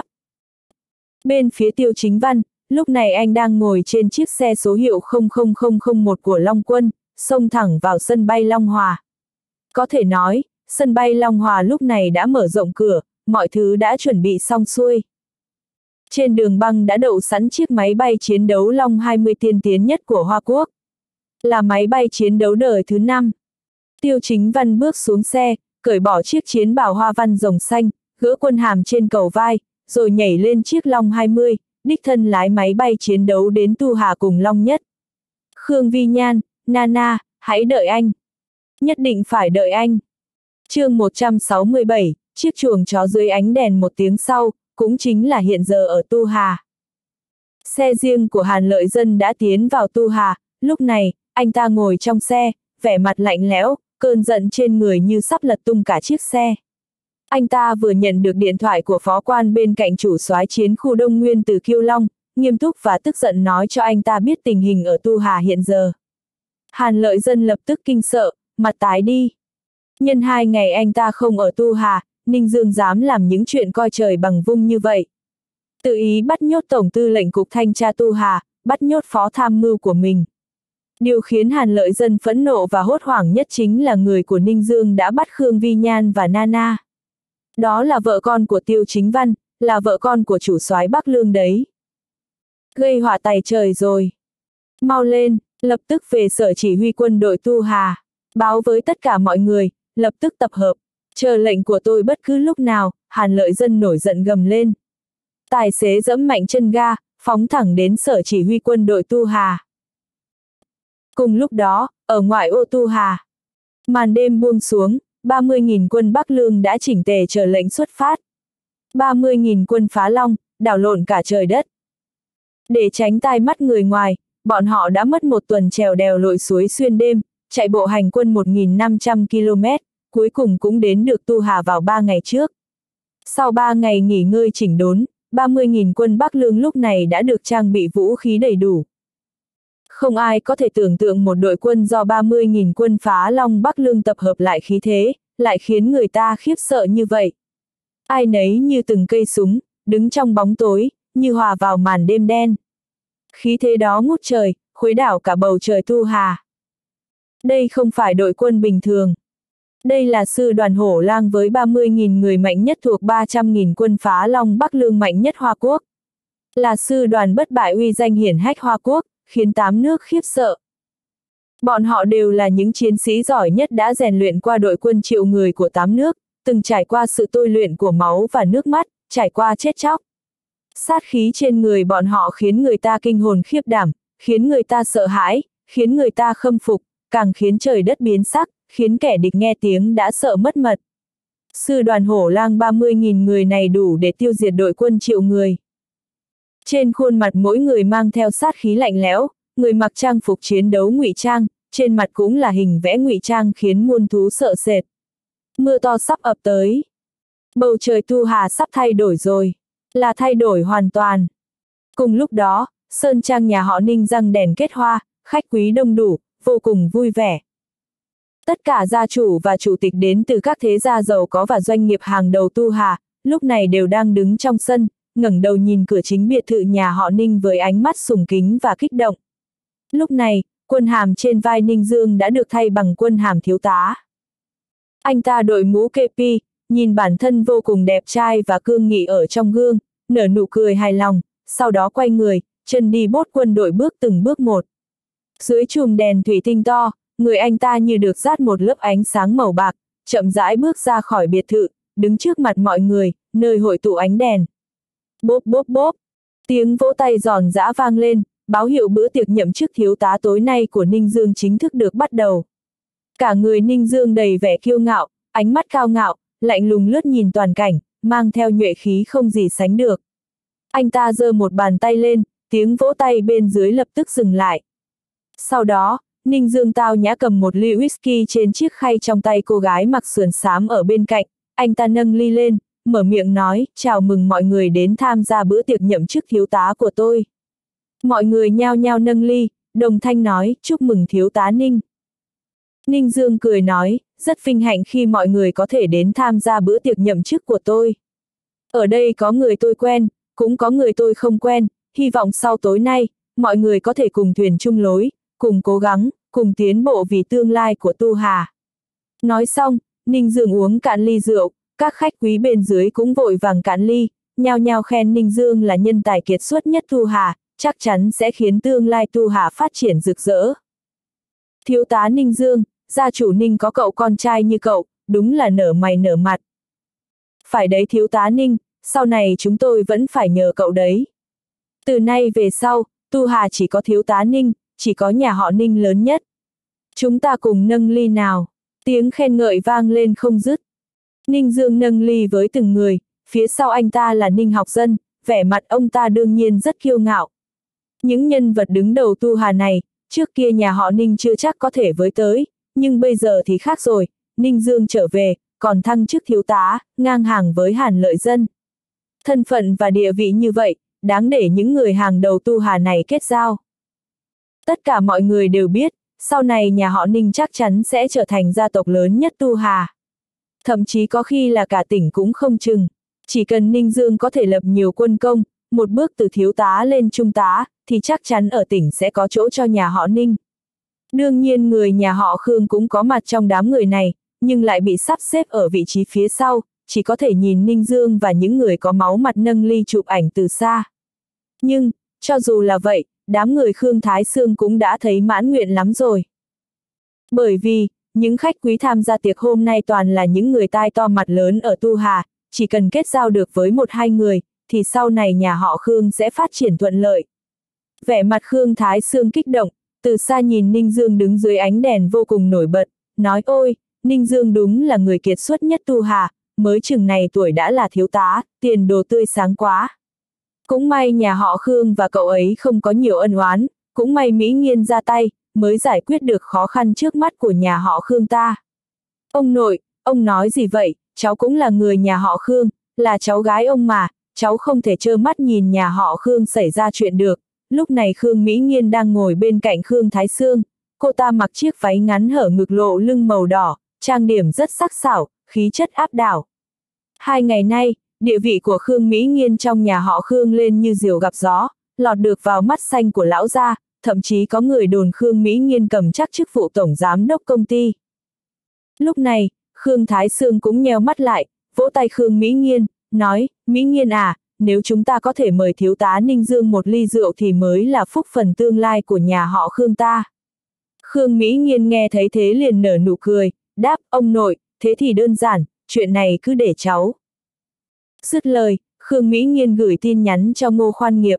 Bên phía Tiêu Chính Văn, lúc này anh đang ngồi trên chiếc xe số hiệu 00001 của Long Quân, xông thẳng vào sân bay Long Hòa. Có thể nói, sân bay Long Hòa lúc này đã mở rộng cửa, mọi thứ đã chuẩn bị xong xuôi. Trên đường băng đã đậu sẵn chiếc máy bay chiến đấu Long 20 tiên tiến nhất của Hoa Quốc. Là máy bay chiến đấu đời thứ 5. Tiêu Chính Văn bước xuống xe, cởi bỏ chiếc chiến bào hoa văn rồng xanh, gỡ quân hàm trên cầu vai, rồi nhảy lên chiếc Long 20, đích thân lái máy bay chiến đấu đến Tu Hà cùng Long Nhất. Khương Vi Nhan, Nana, hãy đợi anh. Nhất định phải đợi anh. Chương 167, chiếc chuồng chó dưới ánh đèn một tiếng sau, cũng chính là hiện giờ ở Tu Hà. Xe riêng của Hàn Lợi Dân đã tiến vào Tu Hà, lúc này, anh ta ngồi trong xe, vẻ mặt lạnh lẽo, cơn giận trên người như sắp lật tung cả chiếc xe. Anh ta vừa nhận được điện thoại của phó quan bên cạnh chủ soái chiến khu Đông Nguyên Từ Kiêu Long, nghiêm túc và tức giận nói cho anh ta biết tình hình ở Tu Hà hiện giờ. Hàn Lợi Dân lập tức kinh sợ, mặt tái đi. Nhân 2 ngày anh ta không ở Tu Hà, Ninh Dương dám làm những chuyện coi trời bằng vung như vậy. Tự ý bắt nhốt Tổng tư lệnh Cục Thanh tra Tu Hà, bắt nhốt phó tham mưu của mình. Điều khiến Hàn Lợi Dân phẫn nộ và hốt hoảng nhất chính là người của Ninh Dương đã bắt Khương Vi Nhan và Nana. Đó là vợ con của Tiêu Chính Văn, là vợ con của chủ soái Bắc Lương đấy. Gây họa tày trời rồi. Mau lên, lập tức về sở chỉ huy quân đội Tu Hà. Báo với tất cả mọi người, lập tức tập hợp. Chờ lệnh của tôi bất cứ lúc nào, Hàn Lợi Dân nổi giận gầm lên. Tài xế giẫm mạnh chân ga, phóng thẳng đến sở chỉ huy quân đội Tu Hà. Cùng lúc đó, ở ngoại ô Tu Hà, màn đêm buông xuống, 30.000 quân Bắc Lương đã chỉnh tề chờ lệnh xuất phát. 30.000 quân phá Long, đảo lộn cả trời đất. Để tránh tai mắt người ngoài, bọn họ đã mất một tuần trèo đèo lội suối xuyên đêm, chạy bộ hành quân 1.500 km, cuối cùng cũng đến được Tu Hà vào 3 ngày trước. Sau 3 ngày nghỉ ngơi chỉnh đốn, 30.000 quân Bắc Lương lúc này đã được trang bị vũ khí đầy đủ. Không ai có thể tưởng tượng một đội quân do 30.000 quân phá Long Bắc Lương tập hợp lại khí thế, lại khiến người ta khiếp sợ như vậy. Ai nấy như từng cây súng, đứng trong bóng tối, như hòa vào màn đêm đen. Khí thế đó ngút trời, khuấy đảo cả bầu trời Tu Hà. Đây không phải đội quân bình thường. Đây là sư đoàn Hổ Lang với 30.000 người mạnh nhất thuộc 300.000 quân phá Long Bắc Lương mạnh nhất Hoa Quốc. Là sư đoàn bất bại uy danh hiển hách Hoa Quốc, khiến 8 nước khiếp sợ. Bọn họ đều là những chiến sĩ giỏi nhất đã rèn luyện qua đội quân triệu người của 8 nước, từng trải qua sự tôi luyện của máu và nước mắt, trải qua chết chóc. Sát khí trên người bọn họ khiến người ta kinh hồn khiếp đảm, khiến người ta sợ hãi, khiến người ta khâm phục, càng khiến trời đất biến sắc, khiến kẻ địch nghe tiếng đã sợ mất mật. Sư đoàn Hổ Lang 30.000 người này đủ để tiêu diệt đội quân triệu người. Trên khuôn mặt mỗi người mang theo sát khí lạnh lẽo, người mặc trang phục chiến đấu ngụy trang, trên mặt cũng là hình vẽ ngụy trang khiến muôn thú sợ sệt. Mưa to sắp ập tới. Bầu trời Tu Hà sắp thay đổi rồi, là thay đổi hoàn toàn. Cùng lúc đó, sơn trang nhà họ Ninh răng đèn kết hoa, khách quý đông đủ, vô cùng vui vẻ. Tất cả gia chủ và chủ tịch đến từ các thế gia giàu có và doanh nghiệp hàng đầu Tu Hà, lúc này đều đang đứng trong sân, ngẩng đầu nhìn cửa chính biệt thự nhà họ Ninh với ánh mắt sùng kính và kích động. Lúc này, quân hàm trên vai Ninh Dương đã được thay bằng quân hàm thiếu tá. Anh ta đội mũ kepi, nhìn bản thân vô cùng đẹp trai và cương nghị ở trong gương, nở nụ cười hài lòng, sau đó quay người, chân đi bốt quân đội bước từng bước một. Dưới chùm đèn thủy tinh to, người anh ta như được dát một lớp ánh sáng màu bạc, chậm rãi bước ra khỏi biệt thự, đứng trước mặt mọi người, nơi hội tụ ánh đèn. Bốp bốp bốp, tiếng vỗ tay giòn giã vang lên, báo hiệu bữa tiệc nhậm chức thiếu tá tối nay của Ninh Dương chính thức được bắt đầu. Cả người Ninh Dương đầy vẻ kiêu ngạo, ánh mắt cao ngạo, lạnh lùng lướt nhìn toàn cảnh, mang theo nhuệ khí không gì sánh được. Anh ta giơ một bàn tay lên, tiếng vỗ tay bên dưới lập tức dừng lại. Sau đó, Ninh Dương tao nhã cầm một ly whisky trên chiếc khay trong tay cô gái mặc sườn xám ở bên cạnh, anh ta nâng ly lên, mở miệng nói, chào mừng mọi người đến tham gia bữa tiệc nhậm chức thiếu tá của tôi. Mọi người nhao nhao nâng ly, đồng thanh nói, chúc mừng thiếu tá Ninh. Ninh Dương cười nói, rất vinh hạnh khi mọi người có thể đến tham gia bữa tiệc nhậm chức của tôi. Ở đây có người tôi quen, cũng có người tôi không quen, hy vọng sau tối nay, mọi người có thể cùng thuyền chung lối, cùng cố gắng, cùng tiến bộ vì tương lai của Tu Hà. Nói xong, Ninh Dương uống cạn ly rượu, các khách quý bên dưới cũng vội vàng cạn ly, nhao nhao khen Ninh Dương là nhân tài kiệt xuất nhất Tu Hà, chắc chắn sẽ khiến tương lai Tu Hà phát triển rực rỡ. Thiếu tá Ninh Dương, gia chủ Ninh có cậu con trai như cậu, đúng là nở mày nở mặt. Phải đấy thiếu tá Ninh, sau này chúng tôi vẫn phải nhờ cậu đấy. Từ nay về sau, Tu Hà chỉ có thiếu tá Ninh, chỉ có nhà họ Ninh lớn nhất. Chúng ta cùng nâng ly nào. Tiếng khen ngợi vang lên không dứt. Ninh Dương nâng ly với từng người, phía sau anh ta là Ninh Học Dân, vẻ mặt ông ta đương nhiên rất kiêu ngạo. Những nhân vật đứng đầu Tu Hà này, trước kia nhà họ Ninh chưa chắc có thể với tới, nhưng bây giờ thì khác rồi, Ninh Dương trở về, còn thăng chức thiếu tá, ngang hàng với Hàn Lợi Dân. Thân phận và địa vị như vậy, đáng để những người hàng đầu Tu Hà này kết giao. Tất cả mọi người đều biết, sau này nhà họ Ninh chắc chắn sẽ trở thành gia tộc lớn nhất Tu Hà. Thậm chí có khi là cả tỉnh cũng không chừng. Chỉ cần Ninh Dương có thể lập nhiều quân công, một bước từ thiếu tá lên trung tá, thì chắc chắn ở tỉnh sẽ có chỗ cho nhà họ Ninh. Đương nhiên người nhà họ Khương cũng có mặt trong đám người này, nhưng lại bị sắp xếp ở vị trí phía sau, chỉ có thể nhìn Ninh Dương và những người có máu mặt nâng ly chụp ảnh từ xa. Nhưng, cho dù là vậy, đám người Khương Thái Sương cũng đã thấy mãn nguyện lắm rồi. Bởi vì, những khách quý tham gia tiệc hôm nay toàn là những người tai to mặt lớn ở Tu Hà, chỉ cần kết giao được với một hai người, thì sau này nhà họ Khương sẽ phát triển thuận lợi. Vẻ mặt Khương Thái Sương kích động, từ xa nhìn Ninh Dương đứng dưới ánh đèn vô cùng nổi bật, nói ôi, Ninh Dương đúng là người kiệt xuất nhất Tu Hà, mới chừng này tuổi đã là thiếu tá, tiền đồ tươi sáng quá. Cũng may nhà họ Khương và cậu ấy không có nhiều ân oán, cũng may Mỹ Nghiên ra tay, mới giải quyết được khó khăn trước mắt của nhà họ Khương ta. Ông nội, ông nói gì vậy, cháu cũng là người nhà họ Khương, là cháu gái ông mà, cháu không thể trơ mắt nhìn nhà họ Khương xảy ra chuyện được. Lúc này Khương Mỹ Nghiên đang ngồi bên cạnh Khương Thái Sương, cô ta mặc chiếc váy ngắn hở ngực lộ lưng màu đỏ, trang điểm rất sắc sảo, khí chất áp đảo. 2 ngày nay, địa vị của Khương Mỹ Nghiên trong nhà họ Khương lên như diều gặp gió, lọt được vào mắt xanh của lão gia, thậm chí có người đồn Khương Mỹ Nghiên cầm chắc chức vụ tổng giám đốc công ty. Lúc này, Khương Thái Sương cũng nheo mắt lại, vỗ tay Khương Mỹ Nghiên, nói, Mỹ Nghiên à, nếu chúng ta có thể mời thiếu tá Ninh Dương một ly rượu thì mới là phúc phần tương lai của nhà họ Khương ta. Khương Mỹ Nghiên nghe thấy thế liền nở nụ cười, đáp, ông nội, thế thì đơn giản, chuyện này cứ để cháu. Dứt lời, Khương Mỹ Nghiên gửi tin nhắn cho Ngô Khoan Nghiệp.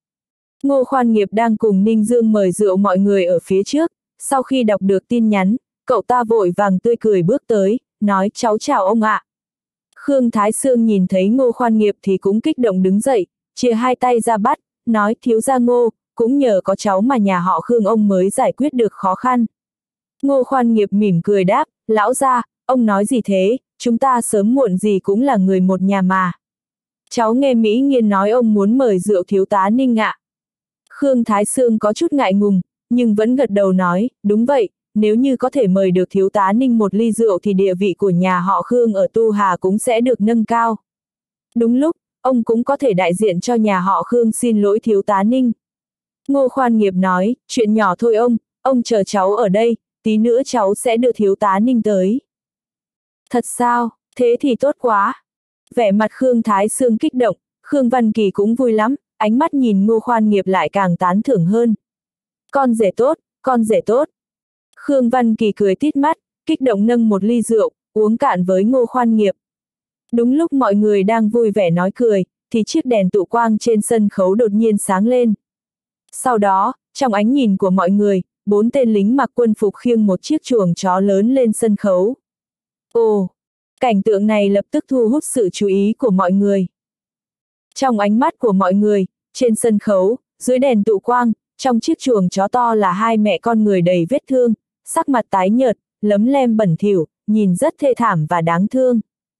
Ngô Khoan Nghiệp đang cùng Ninh Dương mời rượu mọi người ở phía trước, sau khi đọc được tin nhắn, cậu ta vội vàng tươi cười bước tới, nói cháu chào ông ạ. Khương Thái Sương nhìn thấy Ngô Khoan Nghiệp thì cũng kích động đứng dậy, chia hai tay ra bắt, nói thiếu gia Ngô, cũng nhờ có cháu mà nhà họ Khương ông mới giải quyết được khó khăn. Ngô Khoan Nghiệp mỉm cười đáp, lão gia, ông nói gì thế, chúng ta sớm muộn gì cũng là người một nhà mà. Cháu nghe Mỹ Nghiên nói ông muốn mời rượu thiếu tá Ninh ạ. Khương Thái Sương có chút ngại ngùng, nhưng vẫn gật đầu nói, đúng vậy, nếu như có thể mời được thiếu tá Ninh một ly rượu thì địa vị của nhà họ Khương ở Tu Hà cũng sẽ được nâng cao. Đúng lúc, ông cũng có thể đại diện cho nhà họ Khương xin lỗi thiếu tá Ninh. Ngô Khoan Nghiệp nói, chuyện nhỏ thôi ông chờ cháu ở đây, tí nữa cháu sẽ đưa thiếu tá Ninh tới. Thật sao, thế thì tốt quá. Vẻ mặt Khương Thái Sương kích động, Khương Văn Kỳ cũng vui lắm, ánh mắt nhìn Ngô Khoan Nghiệp lại càng tán thưởng hơn. Con rể tốt, con rể tốt. Khương Văn Kỳ cười tít mắt, kích động nâng một ly rượu, uống cạn với Ngô Khoan Nghiệp. Đúng lúc mọi người đang vui vẻ nói cười, thì chiếc đèn tụ quang trên sân khấu đột nhiên sáng lên. Sau đó, trong ánh nhìn của mọi người, 4 tên lính mặc quân phục khiêng một chiếc chuồng chó lớn lên sân khấu. Ồ, cảnh tượng này lập tức thu hút sự chú ý của mọi người. Trong ánh mắt của mọi người, trên sân khấu, dưới đèn tụ quang, trong chiếc chuồng chó to là hai mẹ con người đầy vết thương, sắc mặt tái nhợt, lấm lem bẩn thỉu, nhìn rất thê thảm và đáng thương.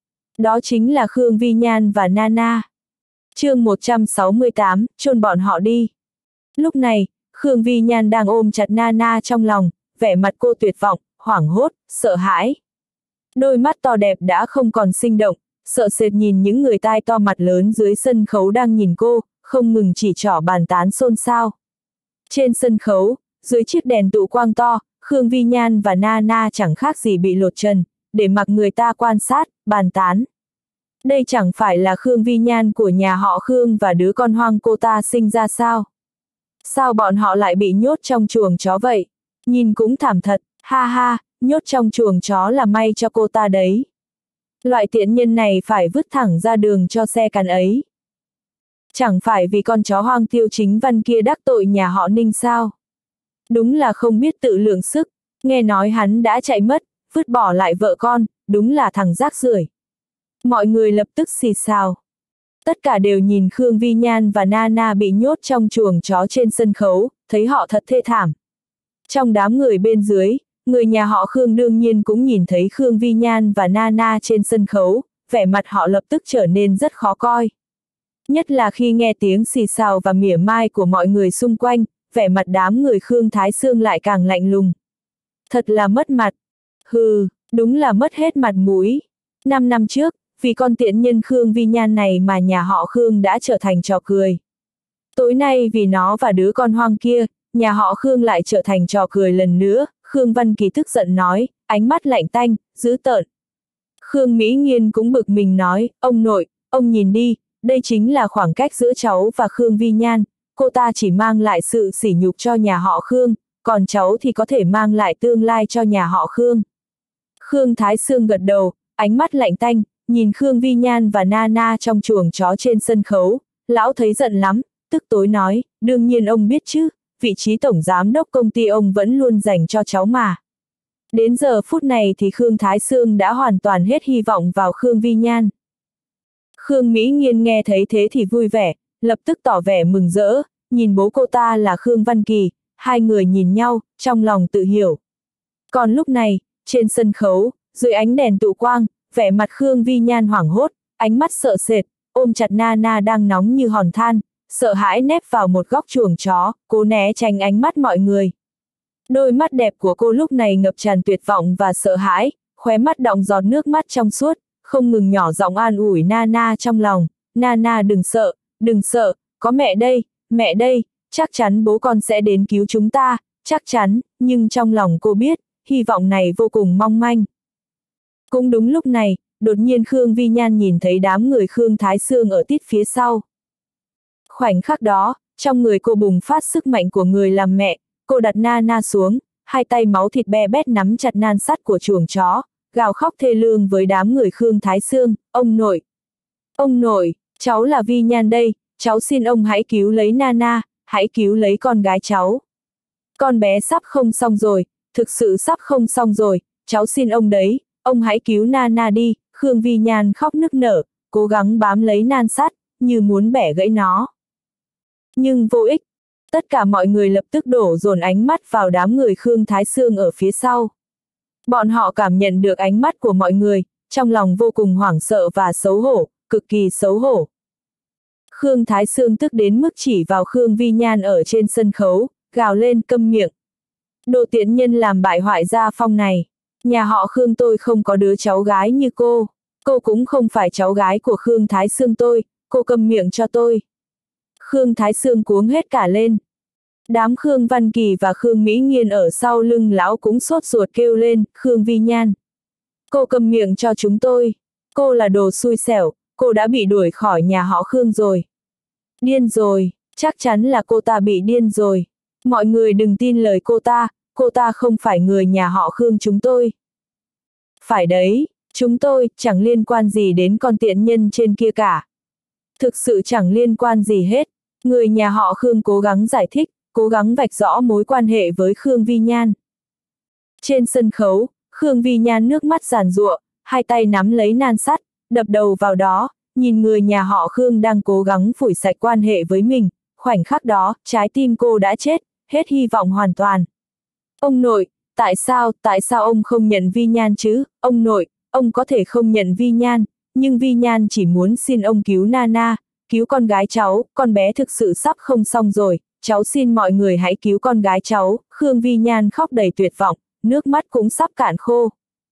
Đó chính là Khương Vi Nhan và Nana. Chương 168, chôn bọn họ đi. Lúc này, Khương Vi Nhan đang ôm chặt Nana trong lòng, vẻ mặt cô tuyệt vọng, hoảng hốt, sợ hãi. Đôi mắt to đẹp đã không còn sinh động, sợ sệt nhìn những người tai to mặt lớn dưới sân khấu đang nhìn cô, không ngừng chỉ trỏ bàn tán xôn xao. Trên sân khấu, dưới chiếc đèn tụ quang to, Khương Vi Nhan và Nana chẳng khác gì bị lột trần, để mặc người ta quan sát, bàn tán. Đây chẳng phải là Khương Vi Nhan của nhà họ Khương và đứa con hoang cô ta sinh ra sao? Sao bọn họ lại bị nhốt trong chuồng chó vậy? Nhìn cũng thảm thật, ha ha, nhốt trong chuồng chó là may cho cô ta đấy. Loại tiện nhân này phải vứt thẳng ra đường cho xe càn ấy. Chẳng phải vì con chó hoang Tiêu Chính Văn kia đắc tội nhà họ Ninh sao? Đúng là không biết tự lượng sức, nghe nói hắn đã chạy mất, vứt bỏ lại vợ con, đúng là thằng rác rưởi. Mọi người lập tức xì xào. Tất cả đều nhìn Khương Vi Nhan và Nana bị nhốt trong chuồng chó trên sân khấu, thấy họ thật thê thảm. Trong đám người bên dưới, người nhà họ Khương đương nhiên cũng nhìn thấy Khương Vi Nhan và Nana trên sân khấu, vẻ mặt họ lập tức trở nên rất khó coi. Nhất là khi nghe tiếng xì xào và mỉa mai của mọi người xung quanh, vẻ mặt đám người Khương Thái Sương lại càng lạnh lùng. Thật là mất mặt. Hừ, đúng là mất hết mặt mũi. 5 năm trước, vì con tiện nhân Khương Vi Nhan này mà nhà họ Khương đã trở thành trò cười. Tối nay vì nó và đứa con hoang kia, nhà họ Khương lại trở thành trò cười lần nữa, Khương Văn Kỳ tức giận nói, ánh mắt lạnh tanh, dữ tợn. Khương Mỹ Nghiên cũng bực mình nói, ông nội, ông nhìn đi, đây chính là khoảng cách giữa cháu và Khương Vi Nhan, cô ta chỉ mang lại sự sỉ nhục cho nhà họ Khương, còn cháu thì có thể mang lại tương lai cho nhà họ Khương. Khương Thái Sương gật đầu, ánh mắt lạnh tanh, nhìn Khương Vi Nhan và Nana trong chuồng chó trên sân khấu, lão thấy giận lắm, tức tối nói, đương nhiên ông biết chứ, vị trí tổng giám đốc công ty ông vẫn luôn dành cho cháu mà. Đến giờ phút này thì Khương Thái Sương đã hoàn toàn hết hy vọng vào Khương Vi Nhan. Khương Mỹ Nghiên nghe thấy thế thì vui vẻ, lập tức tỏ vẻ mừng rỡ, nhìn bố cô ta là Khương Văn Kỳ, hai người nhìn nhau, trong lòng tự hiểu. Còn lúc này, trên sân khấu, dưới ánh đèn tụ quang, vẻ mặt Khương Vi Nhan hoảng hốt, ánh mắt sợ sệt, ôm chặt Nana đang nóng như hòn than, sợ hãi nép vào một góc chuồng chó, cố né tránh ánh mắt mọi người. Đôi mắt đẹp của cô lúc này ngập tràn tuyệt vọng và sợ hãi, khóe mắt đọng giọt nước mắt trong suốt, không ngừng nhỏ giọng an ủi Nana trong lòng, Nana đừng sợ, có mẹ đây, chắc chắn bố con sẽ đến cứu chúng ta, chắc chắn, nhưng trong lòng cô biết, hy vọng này vô cùng mong manh. Cũng đúng lúc này, đột nhiên Khương Vi Nhan nhìn thấy đám người Khương Thái Sương ở tít phía sau. Khoảnh khắc đó, trong người cô bùng phát sức mạnh của người làm mẹ, cô đặt Nana xuống, hai tay máu thịt be bét nắm chặt nan sắt của chuồng chó, gào khóc thê lương với đám người Khương Thái Sương, ông nội, cháu là Vi Nhan đây, cháu xin ông hãy cứu lấy Nana, hãy cứu lấy con gái cháu. Con bé sắp không xong rồi, thực sự sắp không xong rồi, cháu xin ông đấy, ông hãy cứu Nana đi, Khương Vi Nhan khóc nức nở, cố gắng bám lấy nan sắt, như muốn bẻ gãy nó. Nhưng vô ích, tất cả mọi người lập tức đổ dồn ánh mắt vào đám người Khương Thái Sương ở phía sau. Bọn họ cảm nhận được ánh mắt của mọi người, trong lòng vô cùng hoảng sợ và xấu hổ, cực kỳ xấu hổ. Khương Thái Sương tức đến mức chỉ vào Khương Vi Nhan ở trên sân khấu, gào lên câm miệng. Đồ tiện nhân làm bại hoại gia phong này. Nhà họ Khương tôi không có đứa cháu gái như cô cũng không phải cháu gái của Khương Thái Sương tôi, cô câm miệng cho tôi. Khương Thái Sương cuống hết cả lên. Đám Khương Văn Kỳ và Khương Mỹ Nghiên ở sau lưng lão cũng sốt ruột kêu lên, Khương Vi Nhan. Cô câm miệng cho chúng tôi. Cô là đồ xui xẻo, cô đã bị đuổi khỏi nhà họ Khương rồi. Điên rồi, chắc chắn là cô ta bị điên rồi. Mọi người đừng tin lời cô ta không phải người nhà họ Khương chúng tôi. Phải đấy, chúng tôi chẳng liên quan gì đến con tiện nhân trên kia cả. Thực sự chẳng liên quan gì hết. Người nhà họ Khương cố gắng giải thích, cố gắng vạch rõ mối quan hệ với Khương Vi Nhan. Trên sân khấu, Khương Vi Nhan nước mắt giàn giụa, hai tay nắm lấy nan sắt, đập đầu vào đó, nhìn người nhà họ Khương đang cố gắng phủi sạch quan hệ với mình, khoảnh khắc đó, trái tim cô đã chết, hết hy vọng hoàn toàn. Ông nội, tại sao ông không nhận Vi Nhan chứ? Ông nội, ông có thể không nhận Vi Nhan, nhưng Vi Nhan chỉ muốn xin ông cứu Nana, cứu con gái cháu, con bé thực sự sắp không xong rồi, cháu xin mọi người hãy cứu con gái cháu. Khương Vi Nhan khóc đầy tuyệt vọng, nước mắt cũng sắp cạn khô.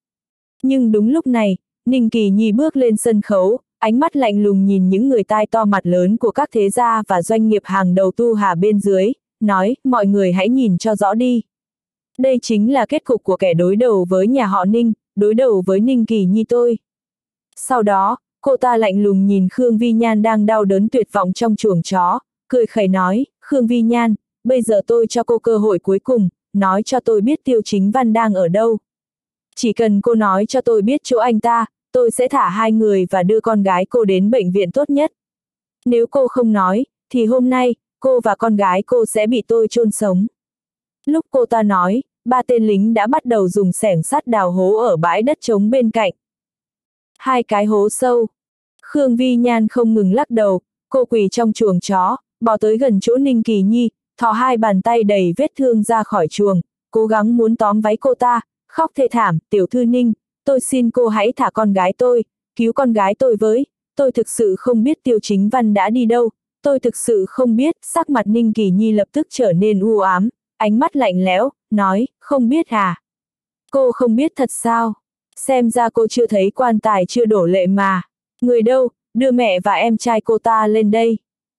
Nhưng đúng lúc này, Ninh Kỳ Nhi bước lên sân khấu, ánh mắt lạnh lùng nhìn những người tai to mặt lớn của các thế gia và doanh nghiệp hàng đầu Tu Hà bên dưới, nói, mọi người hãy nhìn cho rõ đi. Đây chính là kết cục của kẻ đối đầu với nhà họ Ninh, đối đầu với Ninh Kỳ Nhi tôi. Sau đó, cô ta lạnh lùng nhìn Khương Vi Nhan đang đau đớn tuyệt vọng trong chuồng chó, cười khẩy nói, Khương Vi Nhan, bây giờ tôi cho cô cơ hội cuối cùng, nói cho tôi biết Tiêu Chính Văn đang ở đâu. Chỉ cần cô nói cho tôi biết chỗ anh ta, tôi sẽ thả hai người và đưa con gái cô đến bệnh viện tốt nhất. Nếu cô không nói, thì hôm nay, cô và con gái cô sẽ bị tôi chôn sống. Lúc cô ta nói, ba tên lính đã bắt đầu dùng xẻng sắt đào hố ở bãi đất trống bên cạnh. Hai cái hố sâu. Khương Vi Nhan không ngừng lắc đầu, cô quỳ trong chuồng chó, bò tới gần chỗ Ninh Kỳ Nhi, thò hai bàn tay đầy vết thương ra khỏi chuồng, cố gắng muốn tóm váy cô ta, khóc thê thảm, tiểu thư Ninh, tôi xin cô hãy thả con gái tôi, cứu con gái tôi với, tôi thực sự không biết Tiêu Chính Văn đã đi đâu, tôi thực sự không biết. Sắc mặt Ninh Kỳ Nhi lập tức trở nên u ám, ánh mắt lạnh lẽo, nói, không biết à? Cô không biết thật sao? Xem ra cô chưa thấy quan tài chưa đổ lệ mà. Người đâu, đưa mẹ và em trai cô ta lên đây.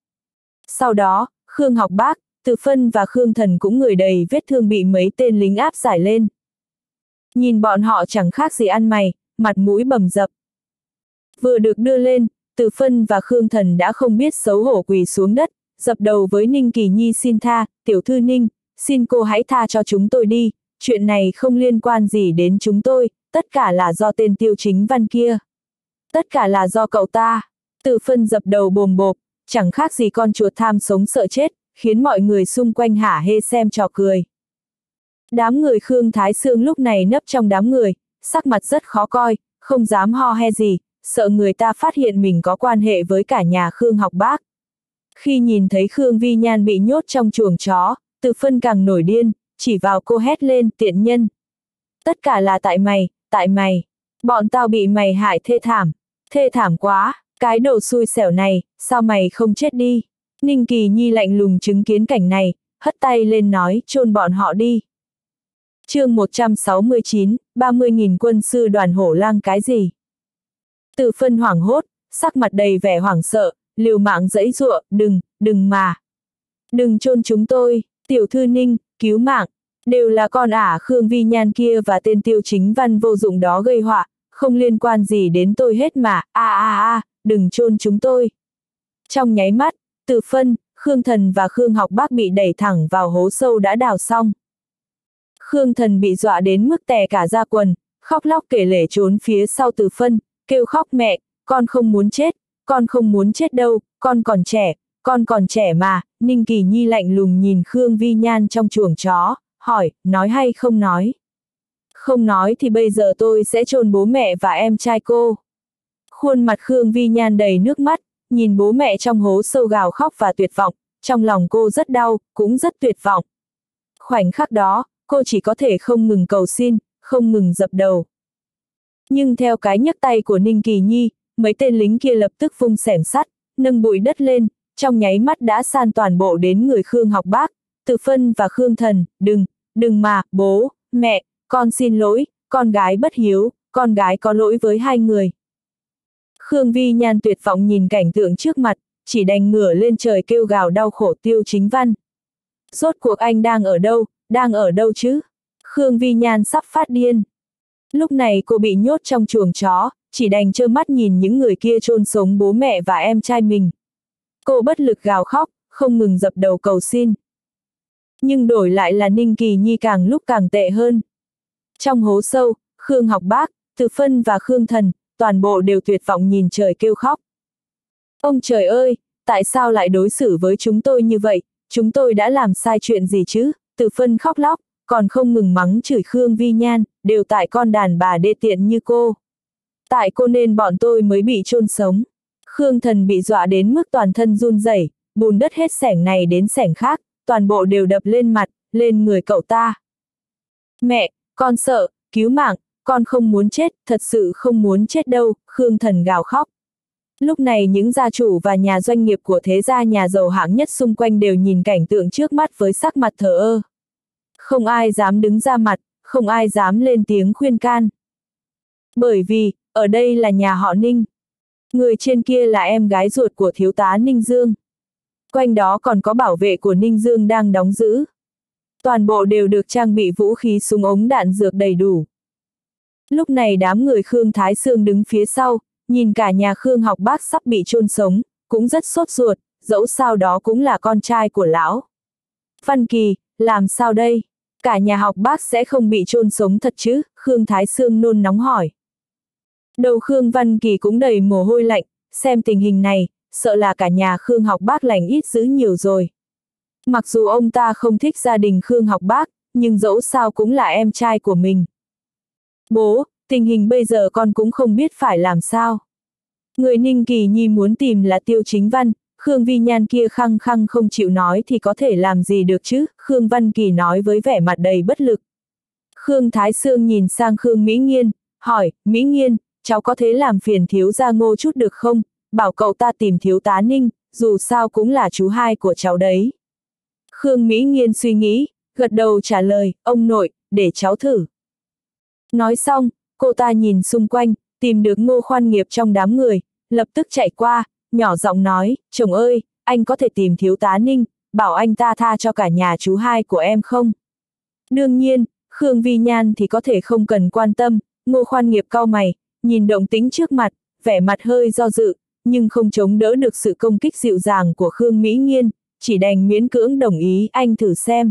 Sau đó, Khương Học Bác, Từ Phân và Khương Thần cũng người đầy vết thương bị mấy tên lính áp giải lên. Nhìn bọn họ chẳng khác gì ăn mày, mặt mũi bầm dập. Vừa được đưa lên, Từ Phân và Khương Thần đã không biết xấu hổ quỳ xuống đất, dập đầu với Ninh Kỳ Nhi xin tha, tiểu thư Ninh, xin cô hãy tha cho chúng tôi đi, chuyện này không liên quan gì đến chúng tôi, tất cả là do tên Tiêu Chính Văn kia. Tất cả là do cậu ta. Từ Phân dập đầu bồm bộp, chẳng khác gì con chuột tham sống sợ chết, khiến mọi người xung quanh hả hê xem trò cười. Đám người Khương Thái Sương lúc này nấp trong đám người, sắc mặt rất khó coi, không dám ho he gì, sợ người ta phát hiện mình có quan hệ với cả nhà Khương Học Bác. Khi nhìn thấy Khương Vi Nhan bị nhốt trong chuồng chó, Từ Phân càng nổi điên, chỉ vào cô hét lên, tiện nhân. Tất cả là tại mày. Bọn tao bị mày hại thê thảm quá, cái đồ xui xẻo này, sao mày không chết đi. Ninh Kỳ Nhi lạnh lùng chứng kiến cảnh này, hất tay lên nói, chôn bọn họ đi. Chương 169, 30.000 quân sư đoàn hổ lang cái gì? Từ Phân hoảng hốt, sắc mặt đầy vẻ hoảng sợ, liều mạng giãy giụa, đừng mà. Đừng chôn chúng tôi, tiểu thư Ninh, cứu mạng. Đều là con ả Khương Vi Nhan kia và tên Tiêu Chính Văn vô dụng đó gây họa, không liên quan gì đến tôi hết mà, đừng chôn chúng tôi. Trong nháy mắt, Từ Phân, Khương Thần và Khương Học Bác bị đẩy thẳng vào hố sâu đã đào xong. Khương Thần bị dọa đến mức tè cả da quần, khóc lóc kể lể trốn phía sau Từ Phân, kêu khóc mẹ, con không muốn chết đâu, con còn trẻ mà. Ninh Kỳ Nhi lạnh lùng nhìn Khương Vi Nhan trong chuồng chó, hỏi, nói hay không nói? Không nói thì bây giờ tôi sẽ chôn bố mẹ và em trai cô. Khuôn mặt Khương Vi Nhan đầy nước mắt, nhìn bố mẹ trong hố sâu gào khóc và tuyệt vọng, trong lòng cô rất đau, cũng rất tuyệt vọng. Khoảnh khắc đó, cô chỉ có thể không ngừng cầu xin, không ngừng dập đầu. Nhưng theo cái nhấc tay của Ninh Kỳ Nhi, mấy tên lính kia lập tức vung xẻng sắt, nâng bụi đất lên, trong nháy mắt đã san toàn bộ đến người Khương Học Bác, Từ Phân và Khương Thần, đừng mà, bố, mẹ, con xin lỗi, con gái bất hiếu, con gái có lỗi với hai người. Khương Vi Nhan tuyệt vọng nhìn cảnh tượng trước mặt, chỉ đành ngửa lên trời kêu gào đau khổ Tiêu Chính Văn. Rốt cuộc anh đang ở đâu chứ? Khương Vi Nhan sắp phát điên. Lúc này cô bị nhốt trong chuồng chó, chỉ đành trơ mắt nhìn những người kia chôn sống bố mẹ và em trai mình. Cô bất lực gào khóc, không ngừng dập đầu cầu xin. Nhưng đổi lại là Ninh Kỳ Nhi càng lúc càng tệ hơn. Trong hố sâu, Khương Học Bác, Từ Phân và Khương Thần, toàn bộ đều tuyệt vọng nhìn trời kêu khóc. Ông trời ơi, tại sao lại đối xử với chúng tôi như vậy, chúng tôi đã làm sai chuyện gì chứ? Từ Phân khóc lóc, còn không ngừng mắng chửi Khương Vi Nhan, đều tại con đàn bà đê tiện như cô. Tại cô nên bọn tôi mới bị chôn sống. Khương Thần bị dọa đến mức toàn thân run rẩy, bùn đất hết xẻng này đến xẻng khác, toàn bộ đều đập lên mặt, lên người cậu ta. Mẹ, con sợ, cứu mạng, con không muốn chết, thật sự không muốn chết đâu, Khương Thần gào khóc. Lúc này những gia chủ và nhà doanh nghiệp của thế gia nhà giàu hạng nhất xung quanh đều nhìn cảnh tượng trước mắt với sắc mặt thờ ơ. Không ai dám đứng ra mặt, không ai dám lên tiếng khuyên can. Bởi vì, ở đây là nhà họ Ninh. Người trên kia là em gái ruột của thiếu tá Ninh Dương. Quanh đó còn có bảo vệ của Ninh Dương đang đóng giữ. Toàn bộ đều được trang bị vũ khí súng ống đạn dược đầy đủ. Lúc này đám người Khương Thái Sương đứng phía sau, nhìn cả nhà Khương Học Bác sắp bị chôn sống, cũng rất sốt ruột, dẫu sao đó cũng là con trai của lão. Văn Kỳ, làm sao đây? Cả nhà Học Bác sẽ không bị chôn sống thật chứ? Khương Thái Sương nôn nóng hỏi. Đầu Khương Văn Kỳ cũng đầy mồ hôi lạnh, xem tình hình này, sợ là cả nhà Khương Học Bác lành ít dữ nhiều rồi. Mặc dù ông ta không thích gia đình Khương Học Bác, nhưng dẫu sao cũng là em trai của mình. Bố, tình hình bây giờ con cũng không biết phải làm sao. Người Ninh Kỳ Nhi muốn tìm là Tiêu Chính Văn, Khương Vi Nhan kia khăng khăng không chịu nói thì có thể làm gì được chứ, Khương Văn Kỳ nói với vẻ mặt đầy bất lực. Khương Thái Sương nhìn sang Khương Mỹ Nghiên, hỏi, Mỹ Nghiên, cháu có thể làm phiền thiếu gia Ngô chút được không, bảo cậu ta tìm thiếu tá Ninh, dù sao cũng là chú hai của cháu đấy. Khương Mỹ Nghiên suy nghĩ, gật đầu trả lời, ông nội, để cháu thử. Nói xong, cô ta nhìn xung quanh, tìm được Ngô Khoan Nghiệp trong đám người, lập tức chạy qua, nhỏ giọng nói, chồng ơi, anh có thể tìm thiếu tá Ninh, bảo anh ta tha cho cả nhà chú hai của em không? Đương nhiên, Khương Vi Nhan thì có thể không cần quan tâm, Ngô Khoan Nghiệp cau mày, nhìn động tĩnh trước mặt, vẻ mặt hơi do dự, nhưng không chống đỡ được sự công kích dịu dàng của Khương Mỹ Nghiên, chỉ đành miễn cưỡng đồng ý anh thử xem.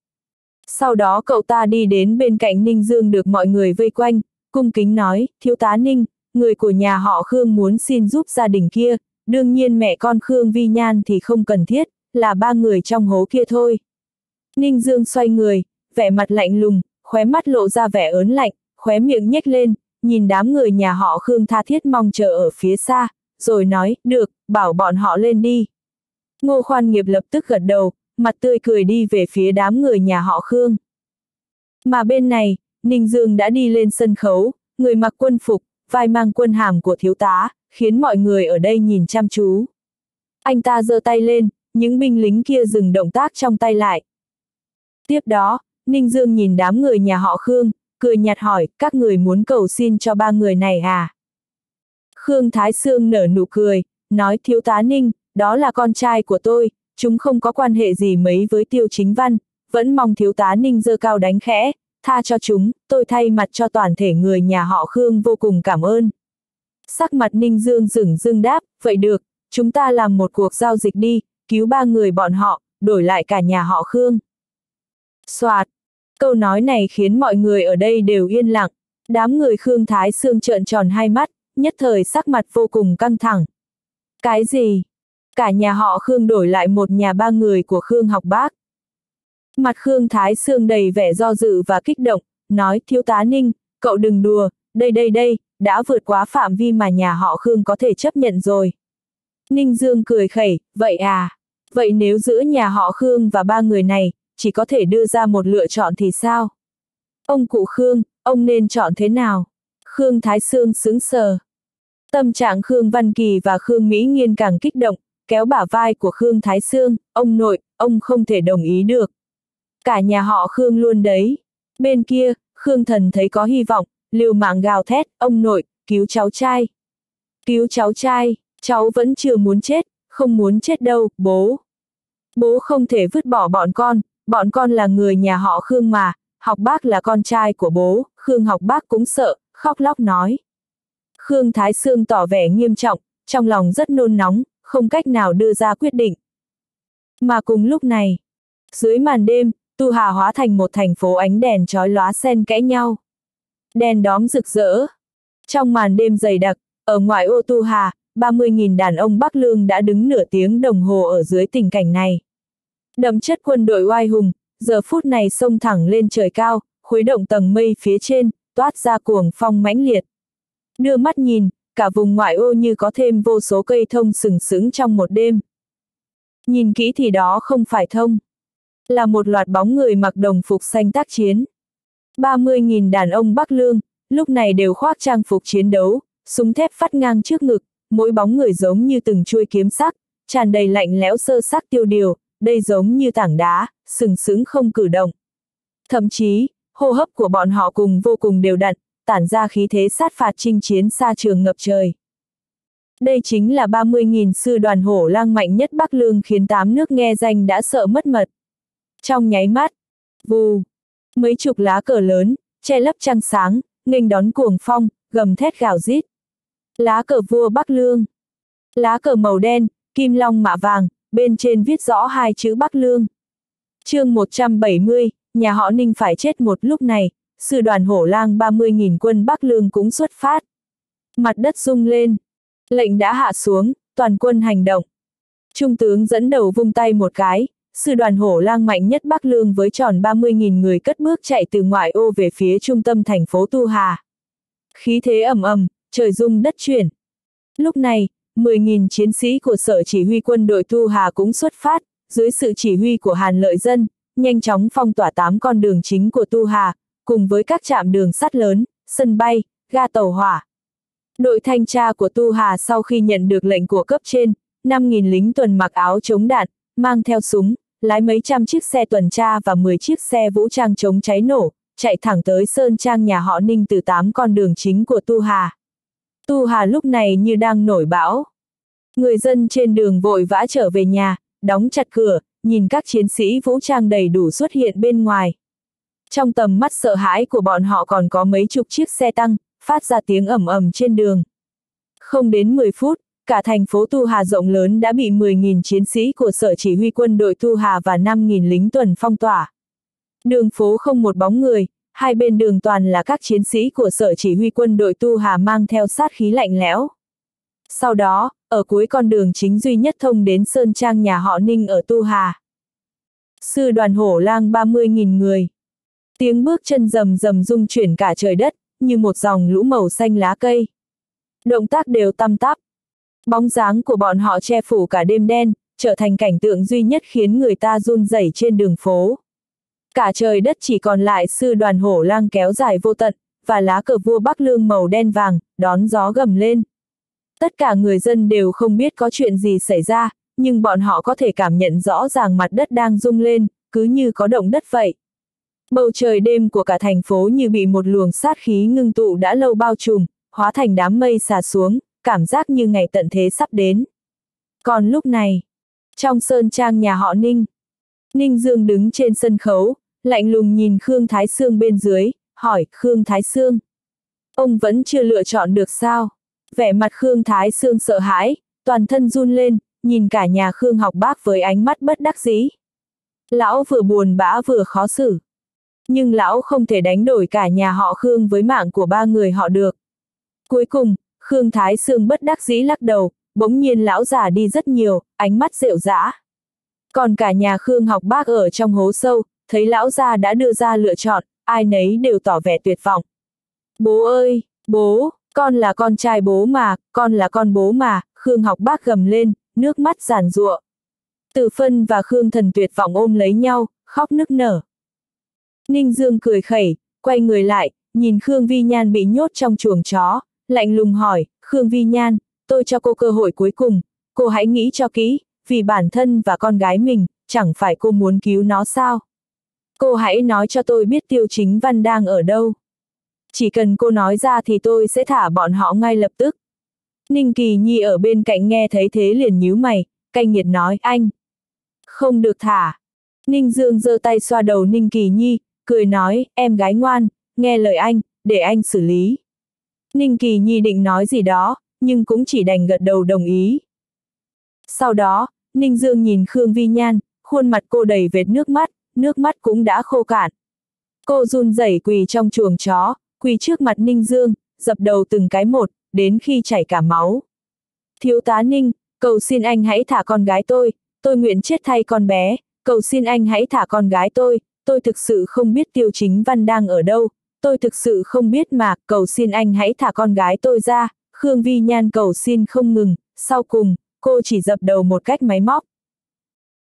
Sau đó cậu ta đi đến bên cạnh Ninh Dương được mọi người vây quanh, cung kính nói, thiếu tá Ninh, người của nhà họ Khương muốn xin giúp gia đình kia, đương nhiên mẹ con Khương Vi Nhan thì không cần thiết, là ba người trong hố kia thôi. Ninh Dương xoay người, vẻ mặt lạnh lùng, khóe mắt lộ ra vẻ ớn lạnh, khóe miệng nhếch lên, nhìn đám người nhà họ Khương tha thiết mong chờ ở phía xa, rồi nói, được, bảo bọn họ lên đi. Ngô Khoan Nghiệp lập tức gật đầu, mặt tươi cười đi về phía đám người nhà họ Khương. Mà bên này, Ninh Dương đã đi lên sân khấu, người mặc quân phục, vai mang quân hàm của thiếu tá, khiến mọi người ở đây nhìn chăm chú. Anh ta giơ tay lên, những binh lính kia dừng động tác trong tay lại. Tiếp đó, Ninh Dương nhìn đám người nhà họ Khương, cười nhạt hỏi, các người muốn cầu xin cho ba người này à? Khương Thái Sương nở nụ cười, nói thiếu tá Ninh, đó là con trai của tôi, chúng không có quan hệ gì mấy với Tiêu Chính Văn, vẫn mong thiếu tá Ninh giơ cao đánh khẽ, tha cho chúng, tôi thay mặt cho toàn thể người nhà họ Khương vô cùng cảm ơn. Sắc mặt Ninh Dương dửng dưng đáp, vậy được, chúng ta làm một cuộc giao dịch đi, cứu ba người bọn họ, đổi lại cả nhà họ Khương. Soạt, câu nói này khiến mọi người ở đây đều yên lặng, đám người Khương Thái Sương trợn tròn hai mắt, nhất thời sắc mặt vô cùng căng thẳng. Cái gì? Cả nhà họ Khương đổi lại một nhà ba người của Khương Học Bác. Mặt Khương Thái Sương đầy vẻ do dự và kích động, nói thiếu tá Ninh, cậu đừng đùa, đây, đã vượt quá phạm vi mà nhà họ Khương có thể chấp nhận rồi. Ninh Dương cười khẩy, vậy à? Vậy nếu giữa nhà họ Khương và ba người này, chỉ có thể đưa ra một lựa chọn thì sao? Ông cụ Khương, ông nên chọn thế nào? Khương Thái Sương sững sờ. Tâm trạng Khương Văn Kỳ và Khương Mỹ Nghiên càng kích động, kéo bả vai của Khương Thái Sương, ông nội, ông không thể đồng ý được. Cả nhà họ Khương luôn đấy. Bên kia, Khương Thần thấy có hy vọng, liều mạng gào thét, ông nội, cứu cháu trai. Cứu cháu trai, cháu vẫn chưa muốn chết, không muốn chết đâu, bố. Bố không thể vứt bỏ bọn con là người nhà họ Khương mà, Học Bác là con trai của bố, Khương Học Bác cũng sợ, khóc lóc nói. Khương Thái Sương tỏ vẻ nghiêm trọng, trong lòng rất nôn nóng, không cách nào đưa ra quyết định. Mà cùng lúc này, dưới màn đêm, Tu Hà hóa thành một thành phố ánh đèn chói lóa xen kẽ nhau. Đèn đóm rực rỡ. Trong màn đêm dày đặc, ở ngoại ô Tu Hà, 30.000 đàn ông Bắc Lương đã đứng nửa tiếng đồng hồ ở dưới tình cảnh này. Đậm chất quân đội oai hùng, giờ phút này xông thẳng lên trời cao, khuấy động tầng mây phía trên, toát ra cuồng phong mãnh liệt. Đưa mắt nhìn, cả vùng ngoại ô như có thêm vô số cây thông sừng sững trong một đêm. Nhìn kỹ thì đó không phải thông. Là một loạt bóng người mặc đồng phục xanh tác chiến. 30.000 đàn ông Bắc Lương, lúc này đều khoác trang phục chiến đấu, súng thép vắt ngang trước ngực, mỗi bóng người giống như từng chuôi kiếm sắc, tràn đầy lạnh lẽo sơ sắc tiêu điều, đây giống như tảng đá, sừng sững không cử động. Thậm chí, hô hấp của bọn họ cùng vô cùng đều đặn, tản ra khí thế sát phạt chinh chiến xa trường ngập trời. Đây chính là 30.000 sư đoàn hổ lang mạnh nhất Bắc Lương, khiến 8 nước nghe danh đã sợ mất mật. Trong nháy mắt, vù, mấy chục lá cờ lớn, che lấp trăng sáng, nghênh đón cuồng phong, gầm thét gào rít. Lá cờ vua Bắc Lương. Lá cờ màu đen, kim long mạ vàng, bên trên viết rõ hai chữ Bắc Lương. Chương 170, nhà họ Ninh phải chết một. Lúc này, sư đoàn hổ lang 30.000 quân Bắc Lương cũng xuất phát. Mặt đất rung lên. Lệnh đã hạ xuống, toàn quân hành động. Trung tướng dẫn đầu vung tay một cái, sư đoàn hổ lang mạnh nhất Bắc Lương với tròn 30.000 người cất bước chạy từ ngoại ô về phía trung tâm thành phố Tu Hà. Khí thế ầm ầm, trời rung đất chuyển. Lúc này, 10.000 chiến sĩ của sở chỉ huy quân đội Tu Hà cũng xuất phát, dưới sự chỉ huy của Hàn Lợi Dân, nhanh chóng phong tỏa 8 con đường chính của Tu Hà, cùng với các trạm đường sắt lớn, sân bay, ga tàu hỏa. Đội thanh tra của Tu Hà sau khi nhận được lệnh của cấp trên, 5.000 lính tuần mặc áo chống đạn, mang theo súng, lái mấy trăm chiếc xe tuần tra và 10 chiếc xe vũ trang chống cháy nổ, chạy thẳng tới Sơn Trang nhà họ Ninh từ 8 con đường chính của Tu Hà. Tu Hà lúc này như đang nổi bão. Người dân trên đường vội vã trở về nhà, đóng chặt cửa, nhìn các chiến sĩ vũ trang đầy đủ xuất hiện bên ngoài. Trong tầm mắt sợ hãi của bọn họ còn có mấy chục chiếc xe tăng, phát ra tiếng ầm ầm trên đường. Không đến 10 phút, cả thành phố Tu Hà rộng lớn đã bị 10.000 chiến sĩ của sở chỉ huy quân đội Tu Hà và 5.000 lính tuần phong tỏa. Đường phố không một bóng người, hai bên đường toàn là các chiến sĩ của sở chỉ huy quân đội Tu Hà mang theo sát khí lạnh lẽo. Sau đó, ở cuối con đường chính duy nhất thông đến Sơn Trang nhà họ Ninh ở Tu Hà. Sư đoàn hổ lang 30.000 người. Tiếng bước chân rầm rầm rung chuyển cả trời đất, như một dòng lũ màu xanh lá cây. Động tác đều tăm tắp. Bóng dáng của bọn họ che phủ cả đêm đen, trở thành cảnh tượng duy nhất khiến người ta run rẩy trên đường phố. Cả trời đất chỉ còn lại sư đoàn hổ lang kéo dài vô tận, và lá cờ vua Bắc Lương màu đen vàng, đón gió gầm lên. Tất cả người dân đều không biết có chuyện gì xảy ra, nhưng bọn họ có thể cảm nhận rõ ràng mặt đất đang rung lên, cứ như có động đất vậy. Bầu trời đêm của cả thành phố như bị một luồng sát khí ngưng tụ đã lâu bao trùm, hóa thành đám mây xà xuống, cảm giác như ngày tận thế sắp đến. Còn lúc này, trong Sơn Trang nhà họ Ninh, Ninh Dương đứng trên sân khấu, lạnh lùng nhìn Khương Thái Sương bên dưới, hỏi: Khương Thái Sương, ông vẫn chưa lựa chọn được sao? Vẻ mặt Khương Thái Sương sợ hãi, toàn thân run lên, nhìn cả nhà Khương Học Bác với ánh mắt bất đắc dĩ. Lão vừa buồn bã vừa khó xử. Nhưng lão không thể đánh đổi cả nhà họ Khương với mạng của 3 người họ được. Cuối cùng, Khương Thái Sương bất đắc dĩ lắc đầu, bỗng nhiên lão già đi rất nhiều, ánh mắt rệu rã. Còn cả nhà Khương Học Bác ở trong hố sâu, thấy lão già đã đưa ra lựa chọn, ai nấy đều tỏ vẻ tuyệt vọng. Bố ơi, bố, con là con trai bố mà, con là con bố mà, Khương Học Bác gầm lên, nước mắt giàn giụa. Từ Phân và Khương Thần tuyệt vọng ôm lấy nhau, khóc nức nở. Ninh Dương cười khẩy, quay người lại, nhìn Khương Vi Nhan bị nhốt trong chuồng chó, lạnh lùng hỏi: Khương Vi Nhan, tôi cho cô cơ hội cuối cùng, cô hãy nghĩ cho kỹ, vì bản thân và con gái mình, chẳng phải cô muốn cứu nó sao? Cô hãy nói cho tôi biết Tiêu Chính Văn đang ở đâu. Chỉ cần cô nói ra thì tôi sẽ thả bọn họ ngay lập tức. Ninh Kỳ Nhi ở bên cạnh nghe thấy thế liền nhíu mày, cay nghiệt nói: anh không được thả. Ninh Dương giơ tay xoa đầu Ninh Kỳ Nhi, cười nói: em gái ngoan, nghe lời anh, để anh xử lý. Ninh Kỳ Nhi định nói gì đó, nhưng cũng chỉ đành gật đầu đồng ý. Sau đó, Ninh Dương nhìn Khương Vi Nhan, khuôn mặt cô đầy vệt nước mắt cũng đã khô cạn. Cô run rẩy quỳ trong chuồng chó, quỳ trước mặt Ninh Dương, dập đầu từng cái một, đến khi chảy cả máu. Thiếu tá Ninh, cầu xin anh hãy thả con gái tôi nguyện chết thay con bé, cầu xin anh hãy thả con gái tôi thực sự không biết Tiêu Chính Văn đang ở đâu, tôi thực sự không biết mà, cầu xin anh hãy thả con gái tôi ra. Khương Vi Nhan cầu xin không ngừng, sau cùng, cô chỉ dập đầu một cách máy móc.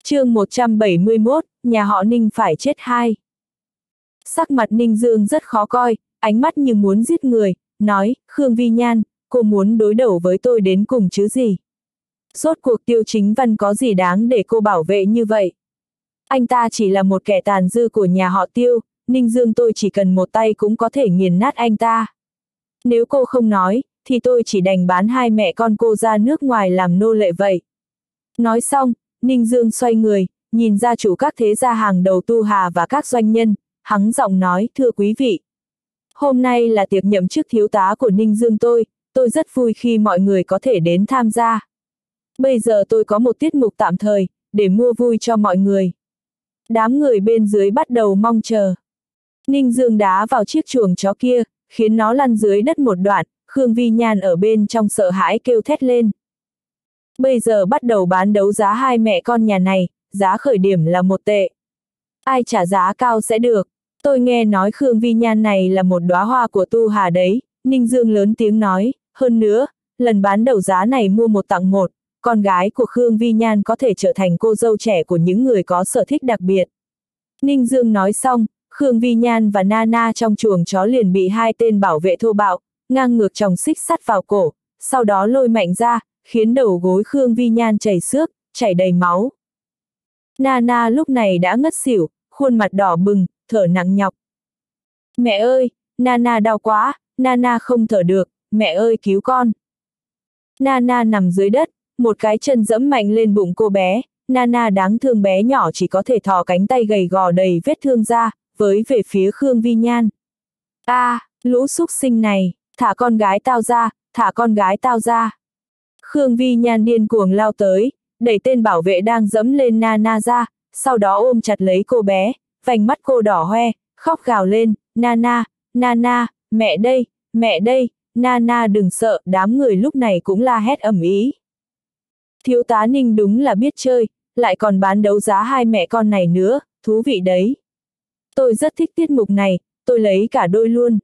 Chương 171, nhà họ Ninh phải chết 2. Sắc mặt Ninh Dương rất khó coi, ánh mắt như muốn giết người, nói, Khương Vi Nhan, cô muốn đối đầu với tôi đến cùng chứ gì? Rốt cuộc Tiêu Chính Văn có gì đáng để cô bảo vệ như vậy? Anh ta chỉ là một kẻ tàn dư của nhà họ Tiêu, Ninh Dương tôi chỉ cần một tay cũng có thể nghiền nát anh ta. Nếu cô không nói, thì tôi chỉ đành bán hai mẹ con cô ra nước ngoài làm nô lệ vậy. Nói xong, Ninh Dương xoay người, nhìn gia chủ các thế gia hàng đầu Tu Hà và các doanh nhân, hắng giọng nói, thưa quý vị. Hôm nay là tiệc nhậm chức thiếu tá của Ninh Dương tôi rất vui khi mọi người có thể đến tham gia. Bây giờ tôi có một tiết mục tạm thời, để mua vui cho mọi người. Đám người bên dưới bắt đầu mong chờ. Ninh Dương đá vào chiếc chuồng chó kia, khiến nó lăn dưới đất một đoạn, Khương Vi Nhan ở bên trong sợ hãi kêu thét lên. Bây giờ bắt đầu bán đấu giá hai mẹ con nhà này, giá khởi điểm là 1 tệ. Ai trả giá cao sẽ được. Tôi nghe nói Khương Vi Nhan này là một đóa hoa của Tu Hà đấy, Ninh Dương lớn tiếng nói, hơn nữa, lần bán đấu giá này mua 1 tặng 1, con gái của Khương Vi Nhan có thể trở thành cô dâu trẻ của những người có sở thích đặc biệt. Ninh Dương nói xong, Khương Vi Nhan và Nana trong chuồng chó liền bị 2 tên bảo vệ thô bạo, ngang ngược chồng xích sắt vào cổ, sau đó lôi mạnh ra, khiến đầu gối Khương Vi Nhan chảy xước, chảy đầy máu. Nana lúc này đã ngất xỉu, khuôn mặt đỏ bừng, thở nặng nhọc. Mẹ ơi, Nana đau quá, Nana không thở được, mẹ ơi cứu con. Nana nằm dưới đất, một cái chân dẫm mạnh lên bụng cô bé, Nana đáng thương bé nhỏ chỉ có thể thò cánh tay gầy gò đầy vết thương ra, với về phía Khương Vi Nhan. Lũ súc sinh này, thả con gái tao ra, thả con gái tao ra. Khương Vi Nhan điên cuồng lao tới, đẩy tên bảo vệ đang dẫm lên Nana ra, sau đó ôm chặt lấy cô bé, vành mắt cô đỏ hoe, khóc gào lên, Nana, Nana, mẹ đây, Nana đừng sợ, đám người lúc này cũng la hét ầm ĩ. Thiếu tá Ninh đúng là biết chơi, lại còn bán đấu giá hai mẹ con này nữa, thú vị đấy. Tôi rất thích tiết mục này, tôi lấy cả đôi luôn.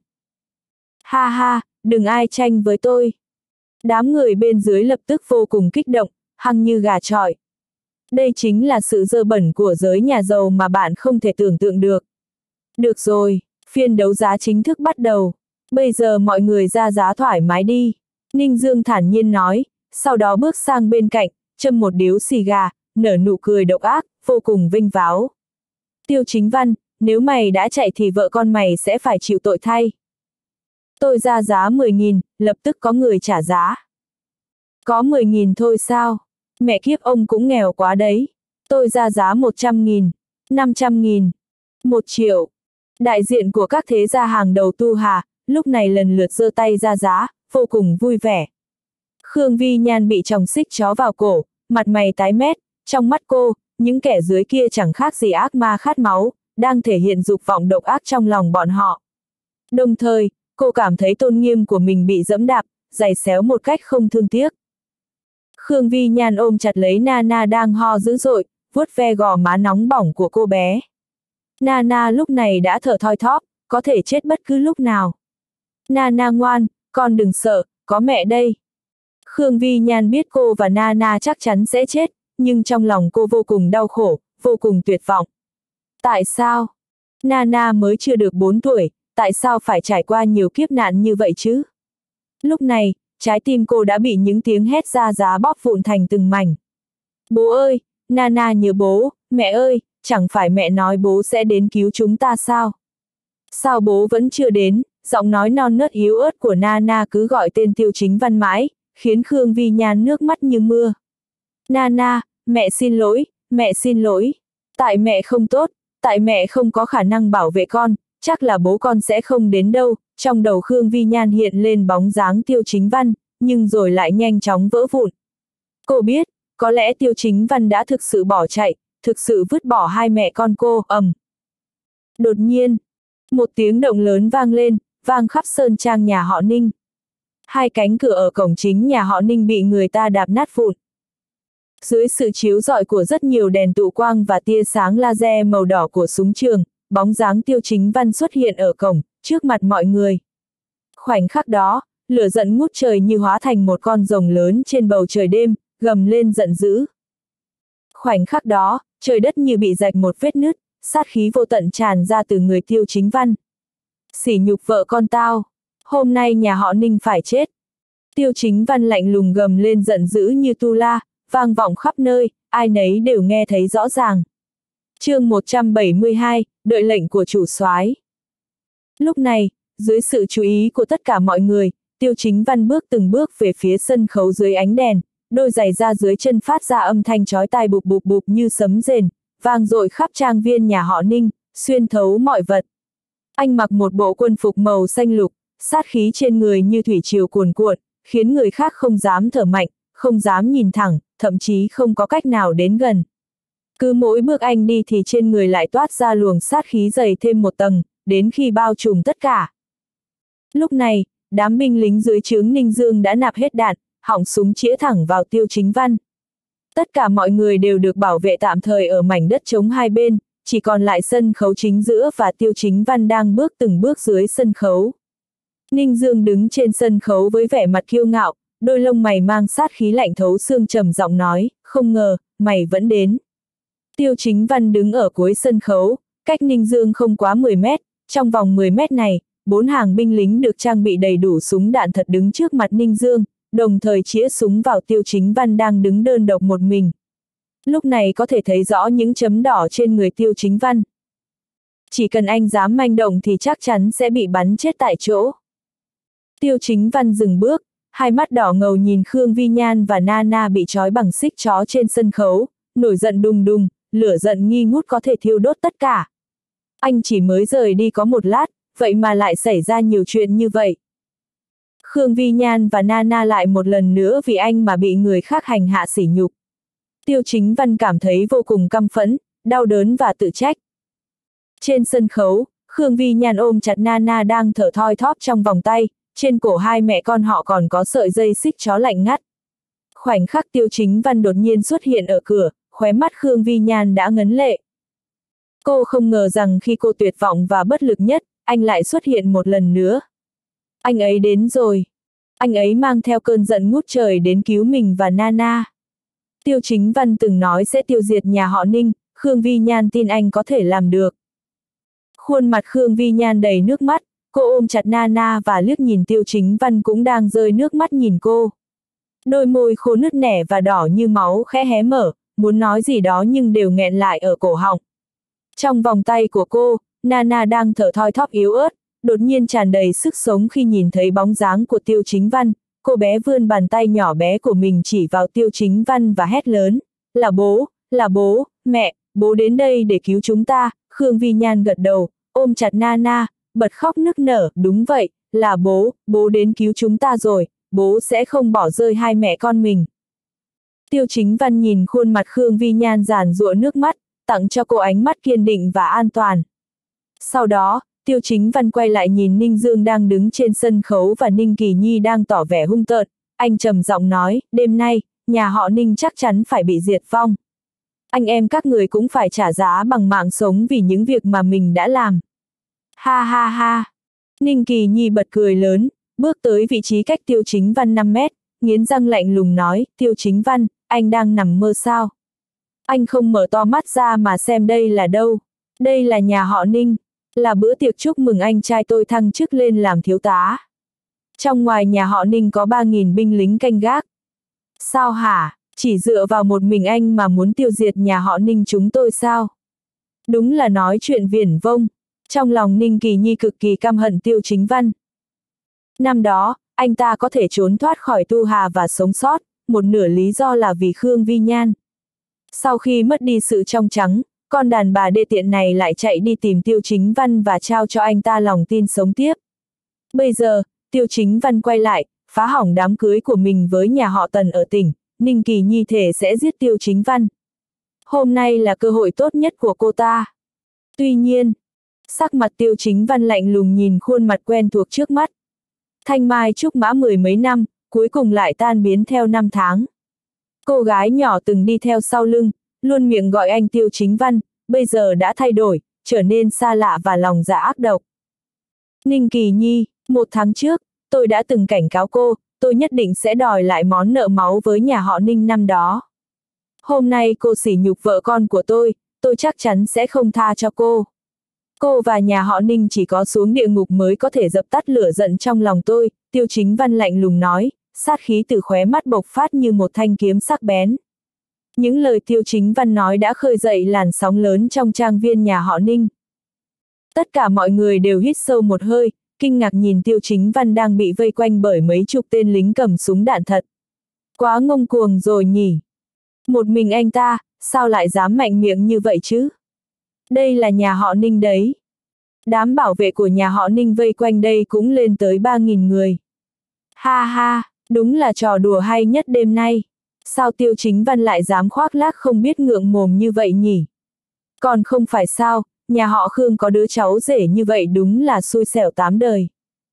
Ha ha, đừng ai tranh với tôi. Đám người bên dưới lập tức vô cùng kích động, hăng như gà chọi. Đây chính là sự dơ bẩn của giới nhà giàu mà bạn không thể tưởng tượng được. Được rồi, phiên đấu giá chính thức bắt đầu. Bây giờ mọi người ra giá thoải mái đi. Ninh Dương thản nhiên nói, sau đó bước sang bên cạnh, châm một điếu xì gà, nở nụ cười độc ác, vô cùng vinh váo. Tiêu Chính Văn, nếu mày đã chạy thì vợ con mày sẽ phải chịu tội thay. Tôi ra giá 10.000, lập tức có người trả giá. Có 10.000 thôi sao? Mẹ kiếp ông cũng nghèo quá đấy. Tôi ra giá 100.000, 500.000, 1 triệu. Đại diện của các thế gia hàng đầu Tu Hà, lúc này lần lượt giơ tay ra giá, vô cùng vui vẻ. Khương Vi Nhan bị chồng xích chó vào cổ, mặt mày tái mét, trong mắt cô, những kẻ dưới kia chẳng khác gì ác ma khát máu, đang thể hiện dục vọng độc ác trong lòng bọn họ. Đồng thời, cô cảm thấy tôn nghiêm của mình bị dẫm đạp, giày xéo một cách không thương tiếc. Khương Vi Nhan ôm chặt lấy Nana đang ho dữ dội, vuốt ve gò má nóng bỏng của cô bé. Nana lúc này đã thở thoi thóp, có thể chết bất cứ lúc nào. Nana ngoan, con đừng sợ, có mẹ đây. Khương Vi Nhan biết cô và Nana chắc chắn sẽ chết, nhưng trong lòng cô vô cùng đau khổ, vô cùng tuyệt vọng. Tại sao? Nana mới chưa được 4 tuổi, tại sao phải trải qua nhiều kiếp nạn như vậy chứ? Lúc này, trái tim cô đã bị những tiếng hét ra giá bóp vụn thành từng mảnh. Bố ơi, Nana nhớ bố, mẹ ơi, chẳng phải mẹ nói bố sẽ đến cứu chúng ta sao? Sao bố vẫn chưa đến? Giọng nói non nớt yếu ớt của Nana cứ gọi tên Tiêu Chính Văn mãi, khiến Khương Vi Nhan nước mắt như mưa. Nana, mẹ xin lỗi, mẹ xin lỗi. Tại mẹ không tốt, tại mẹ không có khả năng bảo vệ con, chắc là bố con sẽ không đến đâu. Trong đầu Khương Vi Nhan hiện lên bóng dáng Tiêu Chính Văn, nhưng rồi lại nhanh chóng vỡ vụn. Cô biết, có lẽ Tiêu Chính Văn đã thực sự bỏ chạy, thực sự vứt bỏ hai mẹ con cô, ầm. Đột nhiên, một tiếng động lớn vang lên, vang khắp sơn trang nhà họ Ninh. Hai cánh cửa ở cổng chính nhà họ Ninh bị người ta đạp nát vụn. Dưới sự chiếu rọi của rất nhiều đèn tụ quang và tia sáng laser màu đỏ của súng trường, bóng dáng Tiêu Chính Văn xuất hiện ở cổng, trước mặt mọi người. Khoảnh khắc đó, lửa giận ngút trời như hóa thành một con rồng lớn trên bầu trời đêm, gầm lên giận dữ. Khoảnh khắc đó, trời đất như bị rạch một vết nứt, sát khí vô tận tràn ra từ người Tiêu Chính Văn. Sỉ nhục vợ con tao, hôm nay nhà họ Ninh phải chết. Tiêu Chính Văn lạnh lùng gầm lên giận dữ như tu la, vang vọng khắp nơi, ai nấy đều nghe thấy rõ ràng. Chương 172, đợi lệnh của chủ soái. Lúc này, dưới sự chú ý của tất cả mọi người, Tiêu Chính Văn bước từng bước về phía sân khấu dưới ánh đèn, đôi giày da dưới chân phát ra âm thanh chói tai bụp bụp bụp như sấm rền, vang dội khắp trang viên nhà họ Ninh, xuyên thấu mọi vật. Anh mặc một bộ quân phục màu xanh lục, sát khí trên người như thủy triều cuồn cuộn, khiến người khác không dám thở mạnh, không dám nhìn thẳng, thậm chí không có cách nào đến gần. Cứ mỗi bước anh đi thì trên người lại toát ra luồng sát khí dày thêm một tầng, đến khi bao trùm tất cả. Lúc này, đám binh lính dưới trướng Ninh Dương đã nạp hết đạn, họng súng chĩa thẳng vào Tiêu Chính Văn. Tất cả mọi người đều được bảo vệ tạm thời ở mảnh đất trống hai bên, chỉ còn lại sân khấu chính giữa và Tiêu Chính Văn đang bước từng bước dưới sân khấu. Ninh Dương đứng trên sân khấu với vẻ mặt kiêu ngạo, đôi lông mày mang sát khí lạnh thấu xương trầm giọng nói, không ngờ, mày vẫn đến. Tiêu Chính Văn đứng ở cuối sân khấu, cách Ninh Dương không quá 10 mét, trong vòng 10 mét này, 4 hàng binh lính được trang bị đầy đủ súng đạn thật đứng trước mặt Ninh Dương, đồng thời chĩa súng vào Tiêu Chính Văn đang đứng đơn độc một mình. Lúc này có thể thấy rõ những chấm đỏ trên người Tiêu Chính Văn. Chỉ cần anh dám manh động thì chắc chắn sẽ bị bắn chết tại chỗ. Tiêu Chính Văn dừng bước, hai mắt đỏ ngầu nhìn Khương Vi Nhan và Nana bị trói bằng xích chó trên sân khấu, nổi giận đùng đùng, lửa giận nghi ngút có thể thiêu đốt tất cả. Anh chỉ mới rời đi có một lát, vậy mà lại xảy ra nhiều chuyện như vậy. Khương Vi Nhan và Nana lại một lần nữa vì anh mà bị người khác hành hạ sỉ nhục. Tiêu Chính Văn cảm thấy vô cùng căm phẫn, đau đớn và tự trách. Trên sân khấu, Khương Vi Nhan ôm chặt Nana đang thở thoi thóp trong vòng tay, trên cổ hai mẹ con họ còn có sợi dây xích chó lạnh ngắt. Khoảnh khắc Tiêu Chính Văn đột nhiên xuất hiện ở cửa, khóe mắt Khương Vi Nhan đã ngấn lệ. Cô không ngờ rằng khi cô tuyệt vọng và bất lực nhất, anh lại xuất hiện một lần nữa. Anh ấy đến rồi. Anh ấy mang theo cơn giận ngút trời đến cứu mình và Nana. Tiêu Chính Văn từng nói sẽ tiêu diệt nhà họ Ninh, Khương Vi Nhan tin anh có thể làm được. Khuôn mặt Khương Vi Nhan đầy nước mắt, cô ôm chặt Nana và liếc nhìn Tiêu Chính Văn cũng đang rơi nước mắt nhìn cô. Đôi môi khô nứt nẻ và đỏ như máu khẽ hé mở, muốn nói gì đó nhưng đều nghẹn lại ở cổ họng. Trong vòng tay của cô, Nana đang thở thoi thóp yếu ớt, đột nhiên tràn đầy sức sống khi nhìn thấy bóng dáng của Tiêu Chính Văn. Cô bé vươn bàn tay nhỏ bé của mình chỉ vào Tiêu Chính Văn và hét lớn, là bố, mẹ, bố đến đây để cứu chúng ta. Khương Vi Nhan gật đầu, ôm chặt Nana, bật khóc nức nở, đúng vậy, là bố đến cứu chúng ta rồi, bố sẽ không bỏ rơi hai mẹ con mình. Tiêu Chính Văn nhìn khuôn mặt Khương Vi Nhan giàn giụa nước mắt, tặng cho cô ánh mắt kiên định và an toàn. Sau đó, Tiêu Chính Văn quay lại nhìn Ninh Dương đang đứng trên sân khấu và Ninh Kỳ Nhi đang tỏ vẻ hung tợn, anh trầm giọng nói, đêm nay, nhà họ Ninh chắc chắn phải bị diệt vong. Anh em các người cũng phải trả giá bằng mạng sống vì những việc mà mình đã làm. Ha ha ha. Ninh Kỳ Nhi bật cười lớn, bước tới vị trí cách Tiêu Chính Văn 5 mét, nghiến răng lạnh lùng nói, Tiêu Chính Văn, anh đang nằm mơ sao? Anh không mở to mắt ra mà xem đây là đâu. Đây là nhà họ Ninh, là bữa tiệc chúc mừng anh trai tôi thăng chức lên làm thiếu tá. Trong ngoài nhà họ Ninh có 3.000 binh lính canh gác. Sao hả, chỉ dựa vào một mình anh mà muốn tiêu diệt nhà họ Ninh chúng tôi sao? Đúng là nói chuyện viển vông. Trong lòng Ninh Kỳ Nhi cực kỳ căm hận Tiêu Chính Văn. Năm đó, anh ta có thể trốn thoát khỏi Tu Hà và sống sót, một nửa lý do là vì Khương Vi Nhan. Sau khi mất đi sự trong trắng, con đàn bà đê tiện này lại chạy đi tìm Tiêu Chính Văn và trao cho anh ta lòng tin sống tiếp. Bây giờ, Tiêu Chính Văn quay lại, phá hỏng đám cưới của mình với nhà họ Tần ở tỉnh, Ninh Kỳ Nhi thề sẽ giết Tiêu Chính Văn. Hôm nay là cơ hội tốt nhất của cô ta. Tuy nhiên, sắc mặt Tiêu Chính Văn lạnh lùng nhìn khuôn mặt quen thuộc trước mắt. Thanh mai trúc mã 10 mấy năm, cuối cùng lại tan biến theo năm tháng. Cô gái nhỏ từng đi theo sau lưng, luôn miệng gọi anh Tiêu Chính Văn, bây giờ đã thay đổi, trở nên xa lạ và lòng dạ ác độc. Ninh Kỳ Nhi, 1 tháng trước, tôi đã từng cảnh cáo cô, tôi nhất định sẽ đòi lại món nợ máu với nhà họ Ninh năm đó. Hôm nay cô sỉ nhục vợ con của tôi chắc chắn sẽ không tha cho cô. Cô và nhà họ Ninh chỉ có xuống địa ngục mới có thể dập tắt lửa giận trong lòng tôi, Tiêu Chính Văn lạnh lùng nói, sát khí từ khóe mắt bộc phát như một thanh kiếm sắc bén. Những lời Tiêu Chính Văn nói đã khơi dậy làn sóng lớn trong trang viên nhà họ Ninh. Tất cả mọi người đều hít sâu một hơi, kinh ngạc nhìn Tiêu Chính Văn đang bị vây quanh bởi mấy chục tên lính cầm súng đạn thật. Quá ngông cuồng rồi nhỉ. Một mình anh ta, sao lại dám mạnh miệng như vậy chứ? Đây là nhà họ Ninh đấy. Đám bảo vệ của nhà họ Ninh vây quanh đây cũng lên tới 3.000 người. Ha ha, đúng là trò đùa hay nhất đêm nay. Sao Tiêu Chính Văn lại dám khoác lác không biết ngượng mồm như vậy nhỉ? Còn không phải sao, nhà họ Khương có đứa cháu rể như vậy đúng là xui xẻo 8 đời.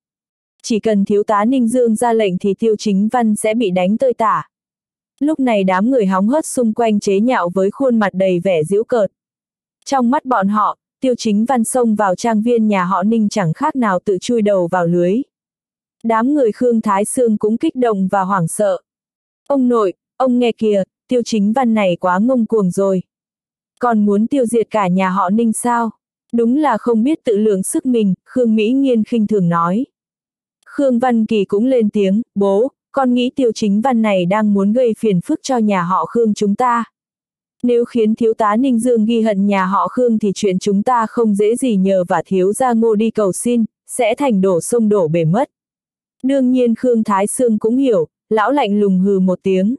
Chỉ cần thiếu tá Ninh Dương ra lệnh thì Tiêu Chính Văn sẽ bị đánh tơi tả. Lúc này đám người hóng hớt xung quanh chế nhạo với khuôn mặt đầy vẻ giễu cợt. Trong mắt bọn họ, Tiêu Chính Văn xông vào trang viên nhà họ Ninh chẳng khác nào tự chui đầu vào lưới. Đám người Khương Thái Sương cũng kích động và hoảng sợ. Ông nội, ông nghe kìa, Tiêu Chính Văn này quá ngông cuồng rồi. Còn muốn tiêu diệt cả nhà họ Ninh sao? Đúng là không biết tự lượng sức mình, Khương Mỹ Nghiên khinh thường nói. Khương Văn Kỳ cũng lên tiếng, bố, con nghĩ Tiêu Chính Văn này đang muốn gây phiền phức cho nhà họ Khương chúng ta. Nếu khiến thiếu tá Ninh Dương ghi hận nhà họ Khương thì chuyện chúng ta không dễ gì nhờ và thiếu gia Ngô đi cầu xin, sẽ thành đổ sông đổ bể mất. Đương nhiên Khương Thái Sương cũng hiểu, lão lạnh lùng hừ một tiếng.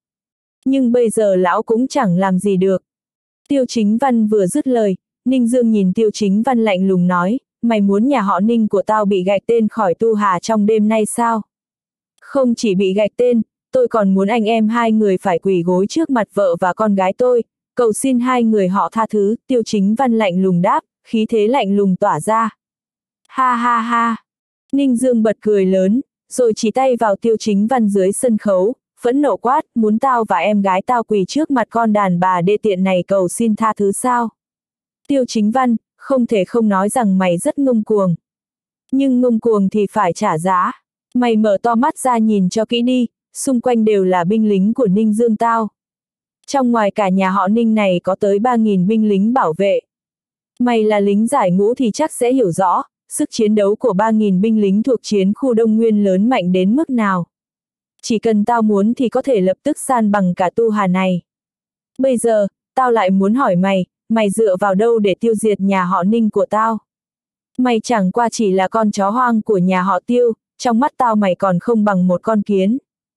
Nhưng bây giờ lão cũng chẳng làm gì được. Tiêu Chính Văn vừa dứt lời, Ninh Dương nhìn Tiêu Chính Văn lạnh lùng nói, mày muốn nhà họ Ninh của tao bị gạch tên khỏi Tu Hà trong đêm nay sao? Không chỉ bị gạch tên, tôi còn muốn anh em hai người phải quỳ gối trước mặt vợ và con gái tôi, cầu xin hai người họ tha thứ, Tiêu Chính Văn lạnh lùng đáp, khí thế lạnh lùng tỏa ra. Ha ha ha! Ninh Dương bật cười lớn, rồi chỉ tay vào Tiêu Chính Văn dưới sân khấu, phẫn nộ quát, muốn tao và em gái tao quỳ trước mặt con đàn bà đê tiện này cầu xin tha thứ sao? Tiêu Chính Văn, không thể không nói rằng mày rất ngông cuồng. Nhưng ngông cuồng thì phải trả giá. Mày mở to mắt ra nhìn cho kỹ đi, xung quanh đều là binh lính của Ninh Dương tao. Trong ngoài cả nhà họ Ninh này có tới 3.000 binh lính bảo vệ. Mày là lính giải ngũ thì chắc sẽ hiểu rõ, sức chiến đấu của 3.000 binh lính thuộc chiến khu Đông Nguyên lớn mạnh đến mức nào. Chỉ cần tao muốn thì có thể lập tức san bằng cả Tu Hà này. Bây giờ, tao lại muốn hỏi mày, mày dựa vào đâu để tiêu diệt nhà họ Ninh của tao? Mày chẳng qua chỉ là con chó hoang của nhà họ Tiêu, trong mắt tao mày còn không bằng một con kiến.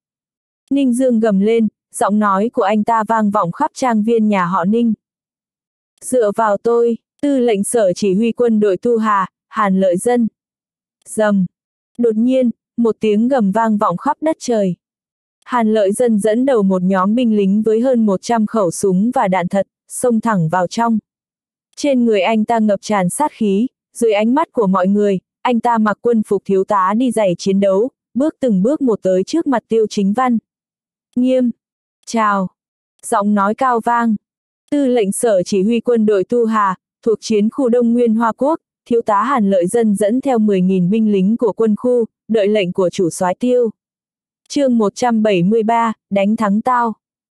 Ninh Dương gầm lên, giọng nói của anh ta vang vọng khắp trang viên nhà họ Ninh. Dựa vào tôi, tư lệnh sở chỉ huy quân đội Tu Hà, Hàn Lợi Dân. Rầm. Đột nhiên, một tiếng gầm vang vọng khắp đất trời. Hàn Lợi Dân dẫn đầu một nhóm binh lính với hơn 100 khẩu súng và đạn thật, xông thẳng vào trong. Trên người anh ta ngập tràn sát khí, dưới ánh mắt của mọi người, anh ta mặc quân phục thiếu tá đi giày chiến đấu, bước từng bước một tới trước mặt Tiêu Chính Văn. Nghiêm. Chào. Giọng nói cao vang. Tư lệnh sở chỉ huy quân đội Tu Hà, thuộc chiến khu Đông Nguyên Hoa Quốc, thiếu tá Hàn Lợi Dân dẫn theo 10.000 binh lính của quân khu, đợi lệnh của chủ soái Tiêu. Chương 173, đánh thắng tao.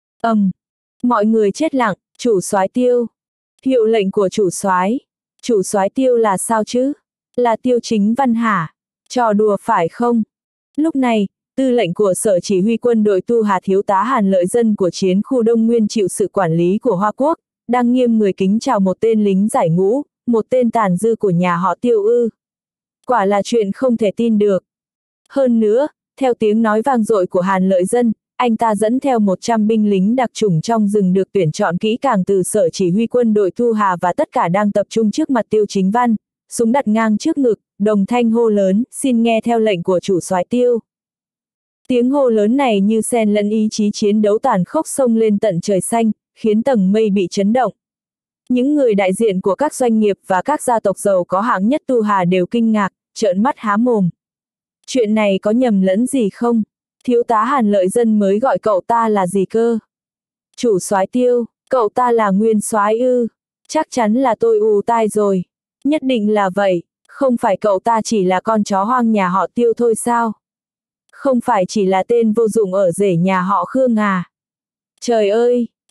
Mọi người chết lặng, chủ soái Tiêu. Hiệu lệnh của chủ soái. Chủ soái Tiêu là sao chứ? Là Tiêu Chính Văn hả? Trò đùa phải không? Lúc này, tư lệnh của sở chỉ huy quân đội Tu Hà thiếu tá Hàn Lợi Dân của chiến khu Đông Nguyên chịu sự quản lý của Hoa Quốc, đang nghiêm người kính chào một tên lính giải ngũ, một tên tàn dư của nhà họ Tiêu ư. Quả là chuyện không thể tin được. Hơn nữa, theo tiếng nói vang dội của Hàn Lợi Dân, anh ta dẫn theo 100 binh lính đặc chủng trong rừng được tuyển chọn kỹ càng từ sở chỉ huy quân đội Tu Hà và tất cả đang tập trung trước mặt Tiêu Chính Văn, súng đặt ngang trước ngực, đồng thanh hô lớn, xin nghe theo lệnh của chủ soái Tiêu. Tiếng hô lớn này như xen lẫn ý chí chiến đấu tàn khốc xông lên tận trời xanh, khiến tầng mây bị chấn động. Những người đại diện của các doanh nghiệp và các gia tộc giàu có hạng nhất Tu Hà đều kinh ngạc, trợn mắt há mồm. Chuyện này có nhầm lẫn gì không? Thiếu tá Hàn Lợi Dân mới gọi cậu ta là gì cơ? Chủ soái Tiêu, cậu ta là nguyên soái ư? Chắc chắn là tôi ù tai rồi. Nhất định là vậy, không phải cậu ta chỉ là con chó hoang nhà họ Tiêu thôi sao? Không phải chỉ là tên vô dụng ở rể nhà họ Khương à? Trời ơi,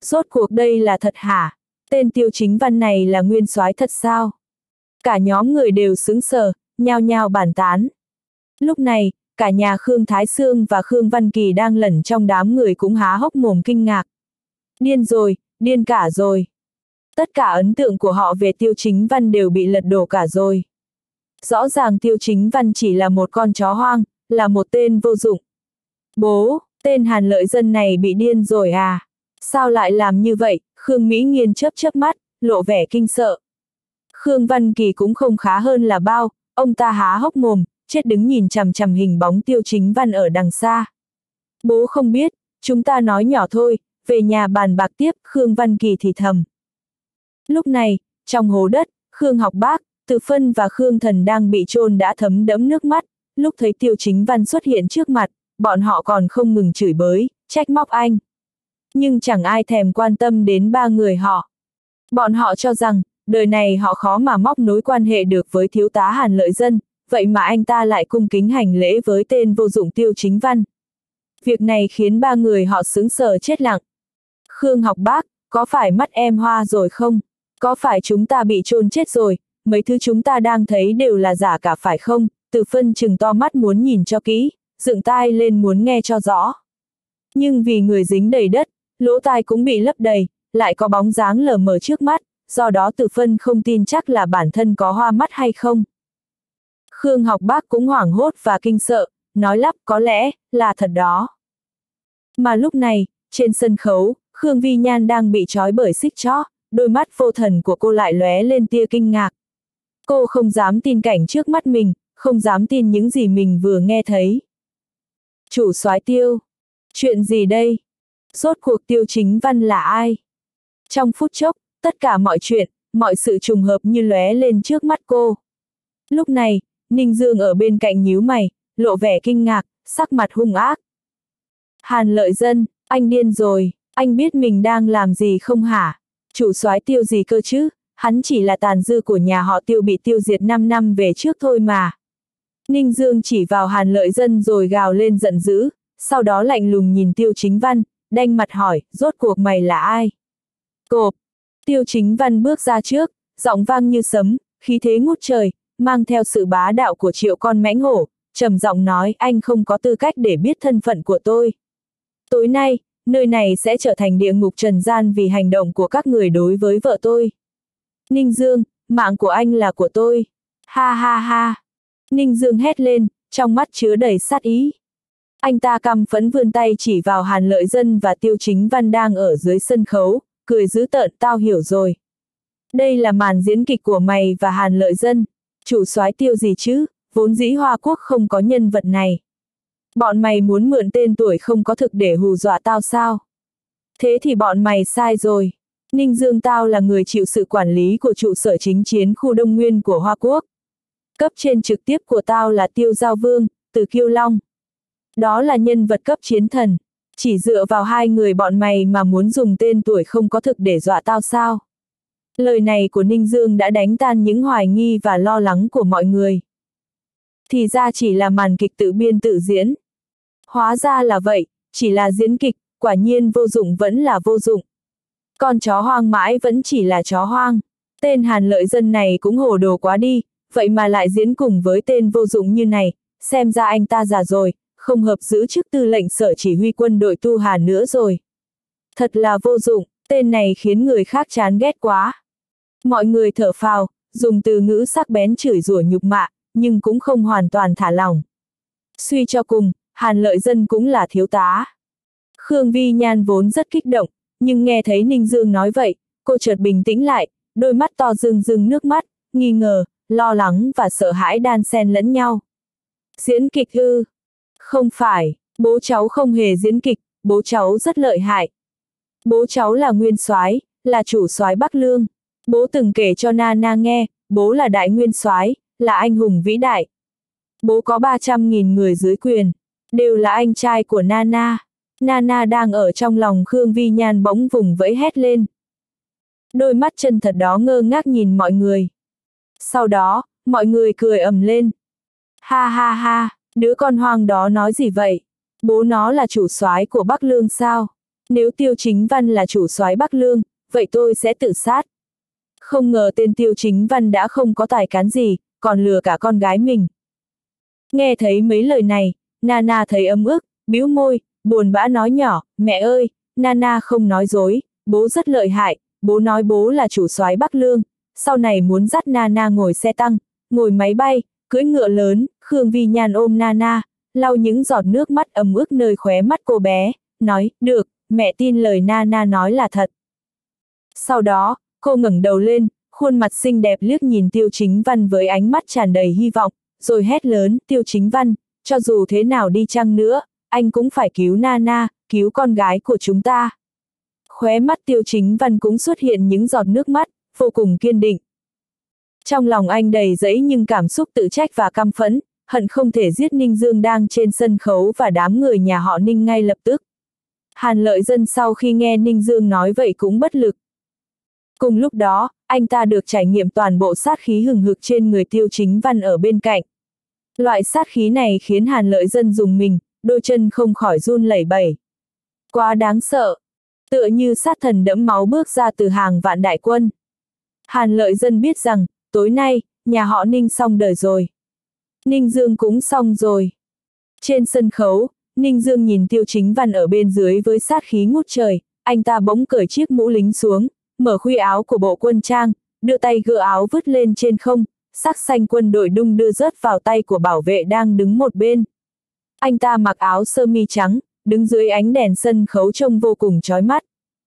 Rốt cuộc đây là thật hả? Tên Tiêu Chính Văn này là nguyên soái thật sao? Cả nhóm người đều sững sờ, nhao nhao bàn tán. Lúc này, cả nhà Khương Thái Sương và Khương Văn Kỳ đang lẩn trong đám người cũng há hốc mồm kinh ngạc. Điên rồi, điên cả rồi. Tất cả ấn tượng của họ về Tiêu Chính Văn đều bị lật đổ cả rồi. Rõ ràng Tiêu Chính Văn chỉ là một con chó hoang, là một tên vô dụng. Bố, tên Hàn Lợi Dân này bị điên rồi à? Sao lại làm như vậy? Khương Mỹ Nghiên chớp chớp mắt, lộ vẻ kinh sợ. Khương Văn Kỳ cũng không khá hơn là bao, ông ta há hốc mồm, chết đứng nhìn chằm chằm hình bóng Tiêu Chính Văn ở đằng xa. Bố không biết, chúng ta nói nhỏ thôi, về nhà bàn bạc tiếp, Khương Văn Kỳ thì thầm. Lúc này, trong hố đất, Khương Học Bác, Từ Phân và Khương Thần đang bị chôn đã thấm đẫm nước mắt, lúc thấy Tiêu Chính Văn xuất hiện trước mặt, bọn họ còn không ngừng chửi bới, trách móc anh. Nhưng chẳng ai thèm quan tâm đến ba người họ. Bọn họ cho rằng, đời này họ khó mà móc nối quan hệ được với thiếu tá Hàn Lợi Dân, vậy mà anh ta lại cung kính hành lễ với tên vô dụng Tiêu Chính Văn. Việc này khiến ba người họ sững sờ chết lặng. Khương Học Bác, có phải mắt em hoa rồi không? Có phải chúng ta bị chôn chết rồi, mấy thứ chúng ta đang thấy đều là giả cả phải không? Từ Phân trừng to mắt muốn nhìn cho kỹ, dựng tai lên muốn nghe cho rõ. Nhưng vì người dính đầy đất, lỗ tai cũng bị lấp đầy, lại có bóng dáng lờ mờ trước mắt, do đó Từ Phân không tin chắc là bản thân có hoa mắt hay không. Khương Học Bác cũng hoảng hốt và kinh sợ, nói lắp có lẽ là thật đó. Mà lúc này, trên sân khấu, Khương Vi Nhan đang bị trói bởi xích chó, đôi mắt vô thần của cô lại lóe lên tia kinh ngạc. Cô không dám tin cảnh trước mắt mình, không dám tin những gì mình vừa nghe thấy. Chủ soái Tiêu, chuyện gì đây? Rốt cuộc Tiêu Chính Văn là ai? Trong phút chốc, tất cả mọi chuyện, mọi sự trùng hợp như lóe lên trước mắt cô. Lúc này, Ninh Dương ở bên cạnh nhíu mày, lộ vẻ kinh ngạc, sắc mặt hung ác. Hàn Lợi Dân, anh điên rồi, anh biết mình đang làm gì không hả? Chủ soái Tiêu gì cơ chứ, hắn chỉ là tàn dư của nhà họ Tiêu bị tiêu diệt 5 năm về trước thôi mà. Ninh Dương chỉ vào Hàn Lợi Dân rồi gào lên giận dữ, sau đó lạnh lùng nhìn Tiêu Chính Văn, đanh mặt hỏi, rốt cuộc mày là ai? Cộp! Tiêu Chính Văn bước ra trước, giọng vang như sấm, khí thế ngút trời, mang theo sự bá đạo của triệu con mãnh hổ, trầm giọng nói anh không có tư cách để biết thân phận của tôi. Tối nay, nơi này sẽ trở thành địa ngục trần gian vì hành động của các người đối với vợ tôi. Ninh Dương, mạng của anh là của tôi. Ha ha ha. Ninh Dương hét lên, trong mắt chứa đầy sát ý. Anh ta căm phẫn vươn tay chỉ vào Hàn Lợi Dân và Tiêu Chính Văn đang ở dưới sân khấu, cười dữ tợn, tao hiểu rồi. Đây là màn diễn kịch của mày và Hàn Lợi Dân. Chủ soái Tiêu gì chứ, vốn dĩ Hoa Quốc không có nhân vật này. Bọn mày muốn mượn tên tuổi không có thực để hù dọa tao sao? Thế thì bọn mày sai rồi. Ninh Dương, tao là người chịu sự quản lý của trụ sở chính chiến khu Đông Nguyên của Hoa Quốc. Cấp trên trực tiếp của tao là Tiêu Giao Vương, Từ Kiêu Long. Đó là nhân vật cấp chiến thần. Chỉ dựa vào hai người bọn mày mà muốn dùng tên tuổi không có thực để dọa tao sao? Lời này của Ninh Dương đã đánh tan những hoài nghi và lo lắng của mọi người. Thì ra chỉ là màn kịch tự biên tự diễn. Hóa ra là vậy, chỉ là diễn kịch, quả nhiên vô dụng vẫn là vô dụng. Con chó hoang mãi vẫn chỉ là chó hoang. Tên Hàn Lợi Dân này cũng hồ đồ quá đi, vậy mà lại diễn cùng với tên vô dụng như này, xem ra anh ta già rồi, không hợp giữ chức tư lệnh sở chỉ huy quân đội Tu Hà nữa rồi. Thật là vô dụng, tên này khiến người khác chán ghét quá. Mọi người thở phào, dùng từ ngữ sắc bén chửi rủa nhục mạ, nhưng cũng không hoàn toàn thả lỏng. Suy cho cùng, Hàn Lợi Dân cũng là thiếu tá. Khương Vi Nhan vốn rất kích động, nhưng nghe thấy Ninh Dương nói vậy, cô chợt bình tĩnh lại, đôi mắt to rưng rưng nước mắt, nghi ngờ, lo lắng và sợ hãi đan xen lẫn nhau. Diễn kịch ư? Không phải, bố cháu không hề diễn kịch, bố cháu rất lợi hại. Bố cháu là nguyên soái, là chủ soái Bắc Lương. Bố từng kể cho Nana nghe, bố là đại nguyên soái, là anh hùng vĩ đại. Bố có 300.000 người dưới quyền, đều là anh trai của Nana. Nana đang ở trong lòng Khương Vi Nhan bỗng vùng vẫy hét lên. Đôi mắt chân thật đó ngơ ngác nhìn mọi người. Sau đó, mọi người cười ầm lên. Ha ha ha, đứa con hoang đó nói gì vậy? Bố nó là chủ soái của Bắc Lương sao? Nếu Tiêu Chính Văn là chủ soái Bắc Lương, vậy tôi sẽ tự sát. Không ngờ tên Tiêu Chính Văn đã không có tài cán gì, còn lừa cả con gái mình. Nghe thấy mấy lời này, Nana thấy ấm ức, bĩu môi, buồn bã nói nhỏ, mẹ ơi, Nana không nói dối, bố rất lợi hại, bố nói bố là chủ soái Bắc Lương, sau này muốn dắt Nana ngồi xe tăng, ngồi máy bay, cưỡi ngựa lớn. Khương Vi Nhan ôm Nana, lau những giọt nước mắt ấm ức nơi khóe mắt cô bé, nói, được, mẹ tin lời Nana nói là thật. Sau đó, cô ngẩng đầu lên, khuôn mặt xinh đẹp liếc nhìn Tiêu Chính Văn với ánh mắt tràn đầy hy vọng, rồi hét lớn, Tiêu Chính Văn, cho dù thế nào đi chăng nữa, anh cũng phải cứu Nana, cứu con gái của chúng ta. Khóe mắt Tiêu Chính Văn cũng xuất hiện những giọt nước mắt, vô cùng kiên định. Trong lòng anh đầy dẫy nhưng cảm xúc tự trách và căm phẫn, hận không thể giết Ninh Dương đang trên sân khấu và đám người nhà họ Ninh ngay lập tức. Hàn Lợi Dân sau khi nghe Ninh Dương nói vậy cũng bất lực. Cùng lúc đó, anh ta được trải nghiệm toàn bộ sát khí hừng hực trên người Tiêu Chính Văn ở bên cạnh. Loại sát khí này khiến Hàn Lợi Dân rùng mình, đôi chân không khỏi run lẩy bẩy. Quá đáng sợ, tựa như sát thần đẫm máu bước ra từ hàng vạn đại quân. Hàn Lợi Dân biết rằng, tối nay, nhà họ Ninh xong đời rồi. Ninh Dương cũng xong rồi. Trên sân khấu, Ninh Dương nhìn Tiêu Chính Văn ở bên dưới với sát khí ngút trời, anh ta bỗng cởi chiếc mũ lính xuống, mở khuy áo của bộ quân trang, đưa tay gỡ áo vứt lên trên không, sắc xanh quân đội đung đưa rớt vào tay của bảo vệ đang đứng một bên. Anh ta mặc áo sơ mi trắng, đứng dưới ánh đèn sân khấu trông vô cùng chói mắt.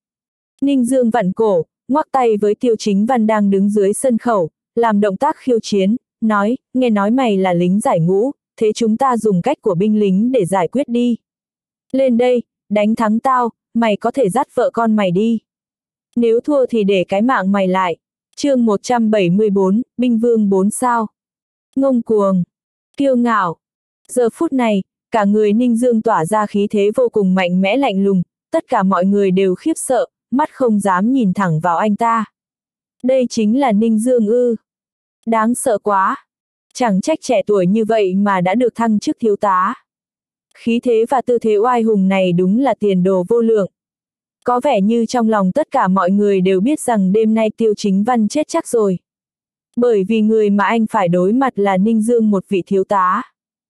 Ninh Dương vặn cổ, ngoắc tay với Tiêu Chính Văn đang đứng dưới sân khấu, làm động tác khiêu chiến, nói, nghe nói mày là lính giải ngũ, thế chúng ta dùng cách của binh lính để giải quyết đi. Lên đây, đánh thắng tao, mày có thể dắt vợ con mày đi. Nếu thua thì để cái mạng mày lại. Chương 174, Binh Vương 4 sao. Ngông cuồng, kiêu ngạo. Giờ phút này, cả người Ninh Dương tỏa ra khí thế vô cùng mạnh mẽ lạnh lùng, tất cả mọi người đều khiếp sợ, mắt không dám nhìn thẳng vào anh ta. Đây chính là Ninh Dương ư? Đáng sợ quá. Chẳng trách trẻ tuổi như vậy mà đã được thăng chức thiếu tá. Khí thế và tư thế oai hùng này đúng là tiền đồ vô lượng. Có vẻ như trong lòng tất cả mọi người đều biết rằng đêm nay Tiêu Chính Văn chết chắc rồi. Bởi vì người mà anh phải đối mặt là Ninh Dương, một vị thiếu tá.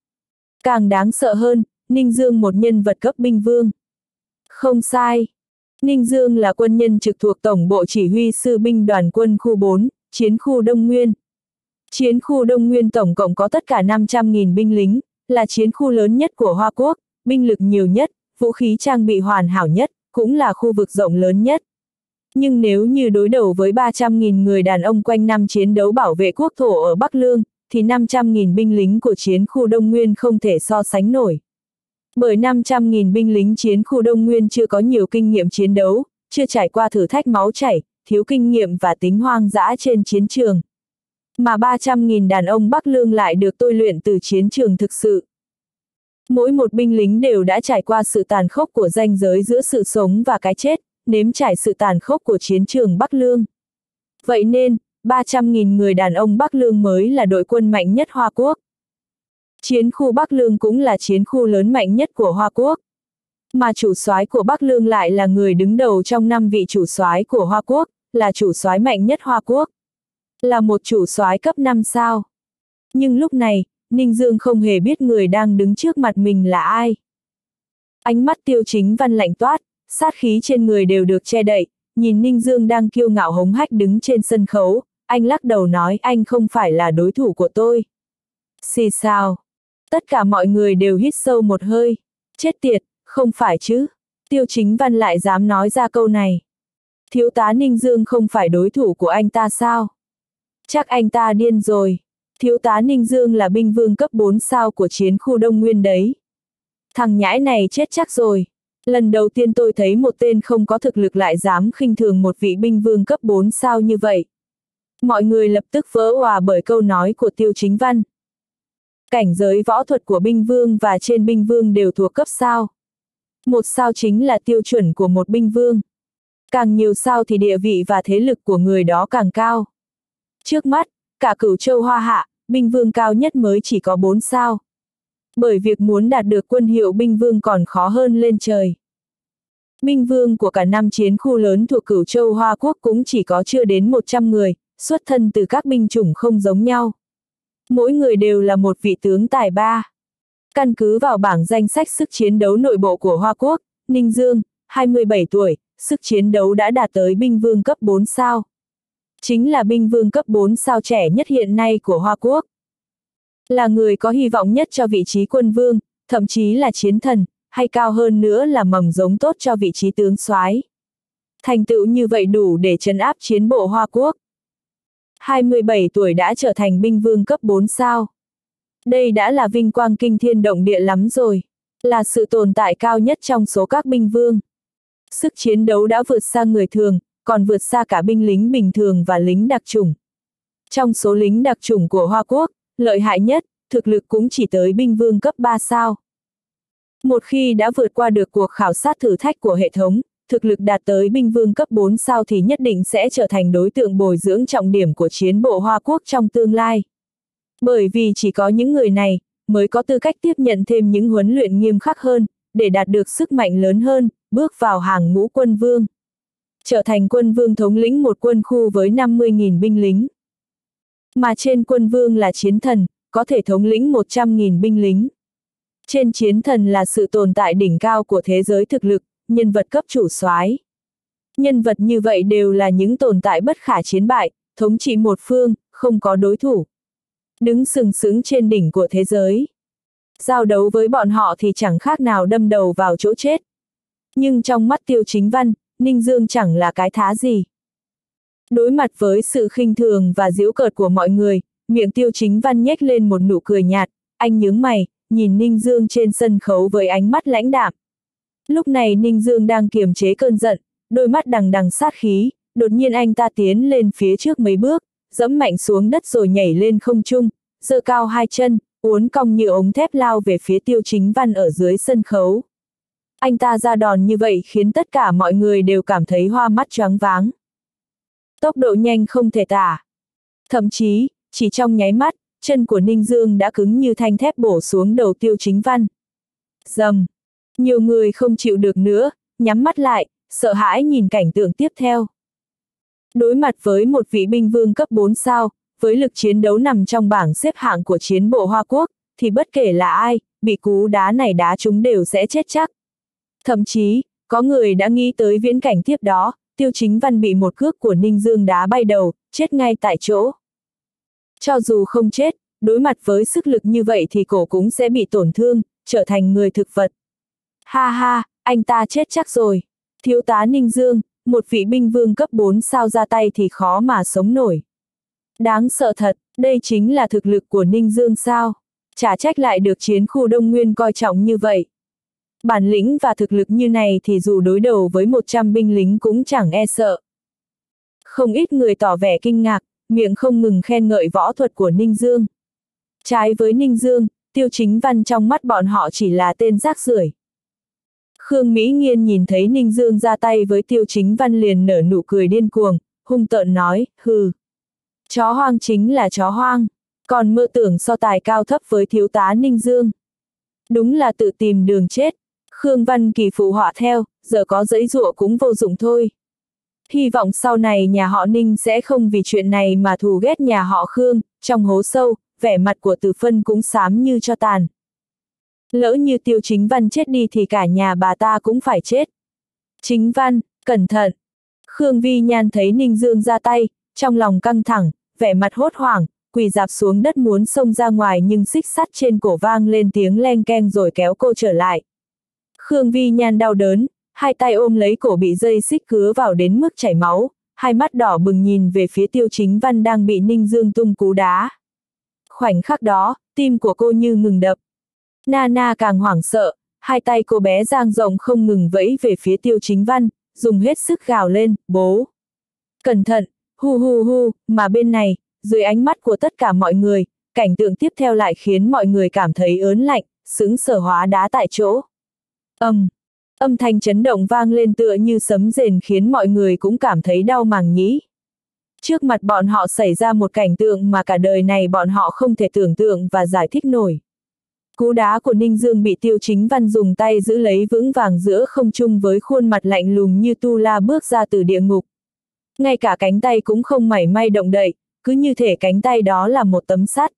Càng đáng sợ hơn, Ninh Dương một nhân vật cấp binh vương. Không sai. Ninh Dương là quân nhân trực thuộc Tổng bộ Chỉ huy Sư binh đoàn quân khu 4, chiến khu Đông Nguyên. Chiến khu Đông Nguyên tổng cộng có tất cả 500.000 binh lính, là chiến khu lớn nhất của Hoa Quốc, binh lực nhiều nhất, vũ khí trang bị hoàn hảo nhất, cũng là khu vực rộng lớn nhất. Nhưng nếu như đối đầu với 300.000 người đàn ông quanh năm chiến đấu bảo vệ quốc thổ ở Bắc Lương, thì 500.000 binh lính của chiến khu Đông Nguyên không thể so sánh nổi. Bởi 500.000 binh lính chiến khu Đông Nguyên chưa có nhiều kinh nghiệm chiến đấu, chưa trải qua thử thách máu chảy, thiếu kinh nghiệm và tính hoang dã trên chiến trường. Mà 300.000 đàn ông Bắc Lương lại được tôi luyện từ chiến trường thực sự. Mỗi một binh lính đều đã trải qua sự tàn khốc của ranh giới giữa sự sống và cái chết, nếm trải sự tàn khốc của chiến trường Bắc Lương. Vậy nên, 300.000 người đàn ông Bắc Lương mới là đội quân mạnh nhất Hoa Quốc. Chiến khu Bắc Lương cũng là chiến khu lớn mạnh nhất của Hoa Quốc. Mà chủ soái của Bắc Lương lại là người đứng đầu trong 5 vị chủ soái của Hoa Quốc, là chủ soái mạnh nhất Hoa Quốc. Là một chủ soái cấp 5 sao. Nhưng lúc này, Ninh Dương không hề biết người đang đứng trước mặt mình là ai. Ánh mắt Tiêu Chính Văn lạnh toát, sát khí trên người đều được che đậy, nhìn Ninh Dương đang kiêu ngạo hống hách đứng trên sân khấu, anh lắc đầu nói anh không phải là đối thủ của tôi. Xì xào. Tất cả mọi người đều hít sâu một hơi. Chết tiệt, không phải chứ. Tiêu Chính Văn lại dám nói ra câu này. Thiếu tá Ninh Dương không phải đối thủ của anh ta sao? Chắc anh ta điên rồi. Thiếu tá Ninh Dương là binh vương cấp 4 sao của chiến khu Đông Nguyên đấy. Thằng nhãi này chết chắc rồi. Lần đầu tiên tôi thấy một tên không có thực lực lại dám khinh thường một vị binh vương cấp 4 sao như vậy. Mọi người lập tức vỡ òa bởi câu nói của Tiêu Chính Văn. Cảnh giới võ thuật của binh vương và trên binh vương đều thuộc cấp sao. 1 sao chính là tiêu chuẩn của một binh vương. Càng nhiều sao thì địa vị và thế lực của người đó càng cao. Trước mắt, cả Cửu Châu Hoa Hạ, binh vương cao nhất mới chỉ có 4 sao. Bởi việc muốn đạt được quân hiệu binh vương còn khó hơn lên trời. Binh vương của cả 5 chiến khu lớn thuộc Cửu Châu Hoa Quốc cũng chỉ có chưa đến 100 người, xuất thân từ các binh chủng không giống nhau. Mỗi người đều là một vị tướng tài ba. Căn cứ vào bảng danh sách sức chiến đấu nội bộ của Hoa Quốc, Ninh Dương, 27 tuổi, sức chiến đấu đã đạt tới binh vương cấp 4 sao. Chính là binh vương cấp 4 sao trẻ nhất hiện nay của Hoa Quốc. Là người có hy vọng nhất cho vị trí quân vương, thậm chí là chiến thần, hay cao hơn nữa là mầm giống tốt cho vị trí tướng soái. Thành tựu như vậy đủ để trấn áp chiến bộ Hoa Quốc. 27 tuổi đã trở thành binh vương cấp 4 sao. Đây đã là vinh quang kinh thiên động địa lắm rồi, là sự tồn tại cao nhất trong số các binh vương. Sức chiến đấu đã vượt xa người thường, còn vượt xa cả binh lính bình thường và lính đặc chủng. Trong số lính đặc chủng của Hoa Quốc, lợi hại nhất, thực lực cũng chỉ tới binh vương cấp 3 sao. Một khi đã vượt qua được cuộc khảo sát thử thách của hệ thống, thực lực đạt tới binh vương cấp 4 sao thì nhất định sẽ trở thành đối tượng bồi dưỡng trọng điểm của chiến bộ Hoa Quốc trong tương lai. Bởi vì chỉ có những người này, mới có tư cách tiếp nhận thêm những huấn luyện nghiêm khắc hơn, để đạt được sức mạnh lớn hơn, bước vào hàng ngũ quân vương. Trở thành quân vương thống lĩnh một quân khu với 50.000 binh lính. Mà trên quân vương là chiến thần, có thể thống lĩnh 100.000 binh lính. Trên chiến thần là sự tồn tại đỉnh cao của thế giới thực lực, nhân vật cấp chủ soái. Nhân vật như vậy đều là những tồn tại bất khả chiến bại, thống trị một phương, không có đối thủ. Đứng sừng sững trên đỉnh của thế giới. Giao đấu với bọn họ thì chẳng khác nào đâm đầu vào chỗ chết. Nhưng trong mắt Tiêu Chính Văn, Ninh Dương chẳng là cái thá gì. Đối mặt với sự khinh thường và giễu cợt của mọi người, miệng Tiêu Chính Văn nhếch lên một nụ cười nhạt, anh nhướng mày, nhìn Ninh Dương trên sân khấu với ánh mắt lãnh đạm. Lúc này Ninh Dương đang kiềm chế cơn giận, đôi mắt đằng đằng sát khí, đột nhiên anh ta tiến lên phía trước mấy bước, giẫm mạnh xuống đất rồi nhảy lên không trung, giơ cao hai chân, uốn cong như ống thép lao về phía Tiêu Chính Văn ở dưới sân khấu. Anh ta ra đòn như vậy khiến tất cả mọi người đều cảm thấy hoa mắt choáng váng. Tốc độ nhanh không thể tả. Thậm chí, chỉ trong nháy mắt, chân của Ninh Dương đã cứng như thanh thép bổ xuống đầu Tiêu Chính Văn. Rầm. Nhiều người không chịu được nữa, nhắm mắt lại, sợ hãi nhìn cảnh tượng tiếp theo. Đối mặt với một vị binh vương cấp 4 sao, với lực chiến đấu nằm trong bảng xếp hạng của chiến bộ Hoa Quốc, thì bất kể là ai, bị cú đá này đá chúng đều sẽ chết chắc. Thậm chí, có người đã nghĩ tới viễn cảnh tiếp đó, Tiêu Chính Văn bị một cước của Ninh Dương đá bay đầu, chết ngay tại chỗ. Cho dù không chết, đối mặt với sức lực như vậy thì cổ cũng sẽ bị tổn thương, trở thành người thực vật. Ha ha, anh ta chết chắc rồi. Thiếu tá Ninh Dương, một vị binh vương cấp 4 sao ra tay thì khó mà sống nổi. Đáng sợ thật, đây chính là thực lực của Ninh Dương sao? Chả trách lại được chiến khu Đông Nguyên coi trọng như vậy. Bản lĩnh và thực lực như này thì dù đối đầu với 100 binh lính cũng chẳng e sợ. Không ít người tỏ vẻ kinh ngạc, miệng không ngừng khen ngợi võ thuật của Ninh Dương. Trái với Ninh Dương, Tiêu Chính Văn trong mắt bọn họ chỉ là tên rác rưởi. Khương Mỹ Nghiên nhìn thấy Ninh Dương ra tay với Tiêu Chính Văn liền nở nụ cười điên cuồng, hung tợn nói, hừ. Chó hoang chính là chó hoang, còn mơ tưởng so tài cao thấp với thiếu tá Ninh Dương. Đúng là tự tìm đường chết. Khương Văn Kỳ phụ họa theo, giờ có giãy giụa cũng vô dụng thôi. Hy vọng sau này nhà họ Ninh sẽ không vì chuyện này mà thù ghét nhà họ Khương. Trong hố sâu, vẻ mặt của Từ Phân cũng xám như tro tàn. Lỡ như Tiêu Chính Văn chết đi thì cả nhà bà ta cũng phải chết. Chính Văn, cẩn thận. Khương Vi Nhan thấy Ninh Dương ra tay, trong lòng căng thẳng, vẻ mặt hốt hoảng, quỳ rạp xuống đất muốn xông ra ngoài nhưng xích sắt trên cổ vang lên tiếng leng keng rồi kéo cô trở lại. Khương Vi Nhan đau đớn, hai tay ôm lấy cổ bị dây xích cứa vào đến mức chảy máu, hai mắt đỏ bừng nhìn về phía Tiêu Chính Văn đang bị Ninh Dương tung cú đá. Khoảnh khắc đó, tim của cô như ngừng đập. Nana càng hoảng sợ, hai tay cô bé dang rộng không ngừng vẫy về phía Tiêu Chính Văn, dùng hết sức gào lên, bố. Cẩn thận, hu hu hu, mà bên này, dưới ánh mắt của tất cả mọi người, cảnh tượng tiếp theo lại khiến mọi người cảm thấy ớn lạnh, sững sờ hóa đá tại chỗ. Âm thanh chấn động vang lên tựa như sấm rền khiến mọi người cũng cảm thấy đau màng nhĩ. Trước mặt bọn họ xảy ra một cảnh tượng mà cả đời này bọn họ không thể tưởng tượng và giải thích nổi. Cú đá của Ninh Dương bị Tiêu Chính Văn dùng tay giữ lấy vững vàng giữa không trung với khuôn mặt lạnh lùng như tu la bước ra từ địa ngục. Ngay cả cánh tay cũng không mảy may động đậy, cứ như thể cánh tay đó là một tấm sắt.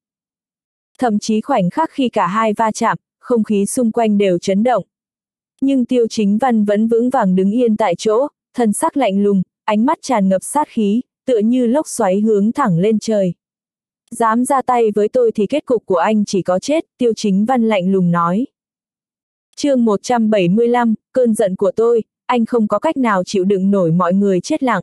Thậm chí khoảnh khắc khi cả hai va chạm, không khí xung quanh đều chấn động. Nhưng Tiêu Chính Văn vẫn vững vàng đứng yên tại chỗ, thần sắc lạnh lùng, ánh mắt tràn ngập sát khí, tựa như lốc xoáy hướng thẳng lên trời. Dám ra tay với tôi thì kết cục của anh chỉ có chết, Tiêu Chính Văn lạnh lùng nói. Chương 175, cơn giận của tôi, anh không có cách nào chịu đựng nổi mọi người chết lặng.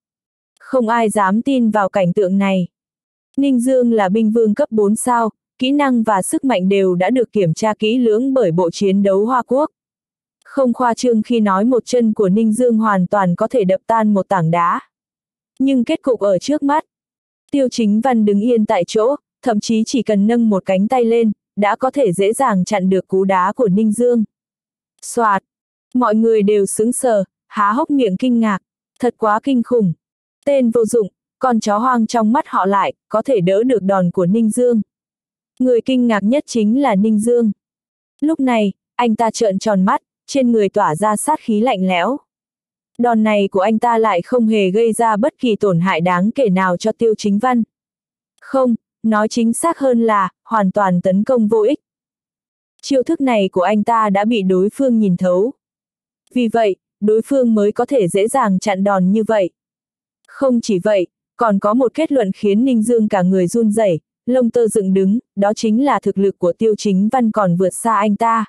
Không ai dám tin vào cảnh tượng này. Ninh Dương là binh vương cấp 4 sao, kỹ năng và sức mạnh đều đã được kiểm tra kỹ lưỡng bởi Bộ Chiến đấu Hoa Quốc. Không khoa trương khi nói một chân của Ninh Dương hoàn toàn có thể đập tan một tảng đá. Nhưng kết cục ở trước mắt. Tiêu Chính Văn đứng yên tại chỗ, thậm chí chỉ cần nâng một cánh tay lên, đã có thể dễ dàng chặn được cú đá của Ninh Dương. Soạt! Mọi người đều sững sờ, há hốc miệng kinh ngạc. Thật quá kinh khủng. Tên vô dụng, con chó hoang trong mắt họ lại, có thể đỡ được đòn của Ninh Dương. Người kinh ngạc nhất chính là Ninh Dương. Lúc này, anh ta trợn tròn mắt, trên người tỏa ra sát khí lạnh lẽo. Đòn này của anh ta lại không hề gây ra bất kỳ tổn hại đáng kể nào cho Tiêu Chính Văn. Không, nói chính xác hơn là, hoàn toàn tấn công vô ích. Chiêu thức này của anh ta đã bị đối phương nhìn thấu. Vì vậy, đối phương mới có thể dễ dàng chặn đòn như vậy. Không chỉ vậy, còn có một kết luận khiến Ninh Dương cả người run rẩy, lông tơ dựng đứng, đó chính là thực lực của Tiêu Chính Văn còn vượt xa anh ta.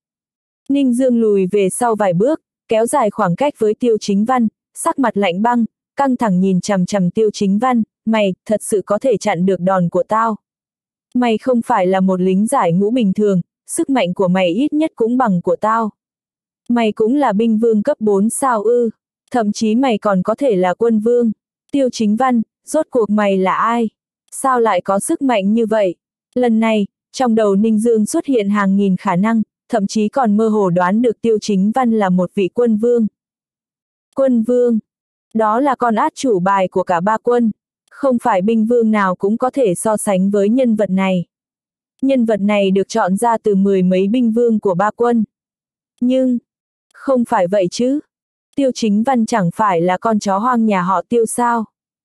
Ninh Dương lùi về sau vài bước, kéo dài khoảng cách với Tiêu Chính Văn, sắc mặt lạnh băng, căng thẳng nhìn chằm chằm Tiêu Chính Văn, mày, thật sự có thể chặn được đòn của tao. Mày không phải là một lính giải ngũ bình thường, sức mạnh của mày ít nhất cũng bằng của tao. Mày cũng là binh vương cấp 4 sao ư, thậm chí mày còn có thể là quân vương. Tiêu Chính Văn, rốt cuộc mày là ai? Sao lại có sức mạnh như vậy? Lần này, trong đầu Ninh Dương xuất hiện hàng nghìn khả năng, thậm chí còn mơ hồ đoán được Tiêu Chính Văn là một vị quân vương. Quân vương, đó là con át chủ bài của cả ba quân, không phải binh vương nào cũng có thể so sánh với nhân vật này. Nhân vật này được chọn ra từ 10 mấy binh vương của ba quân. Nhưng, không phải vậy chứ, Tiêu Chính Văn chẳng phải là con chó hoang nhà họ Tiêu sao?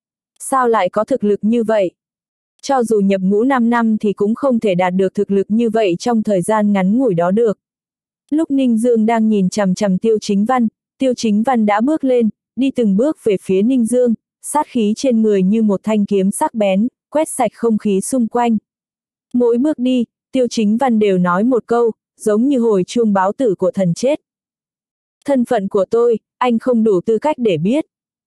Sao lại có thực lực như vậy? Cho dù nhập ngũ 5 năm thì cũng không thể đạt được thực lực như vậy trong thời gian ngắn ngủi đó được. Lúc Ninh Dương đang nhìn chằm chằm Tiêu Chính Văn đã bước lên, đi từng bước về phía Ninh Dương, sát khí trên người như một thanh kiếm sắc bén, quét sạch không khí xung quanh. Mỗi bước đi, Tiêu Chính Văn đều nói một câu, giống như hồi chuông báo tử của thần chết. Thân phận của tôi, anh không đủ tư cách để biết.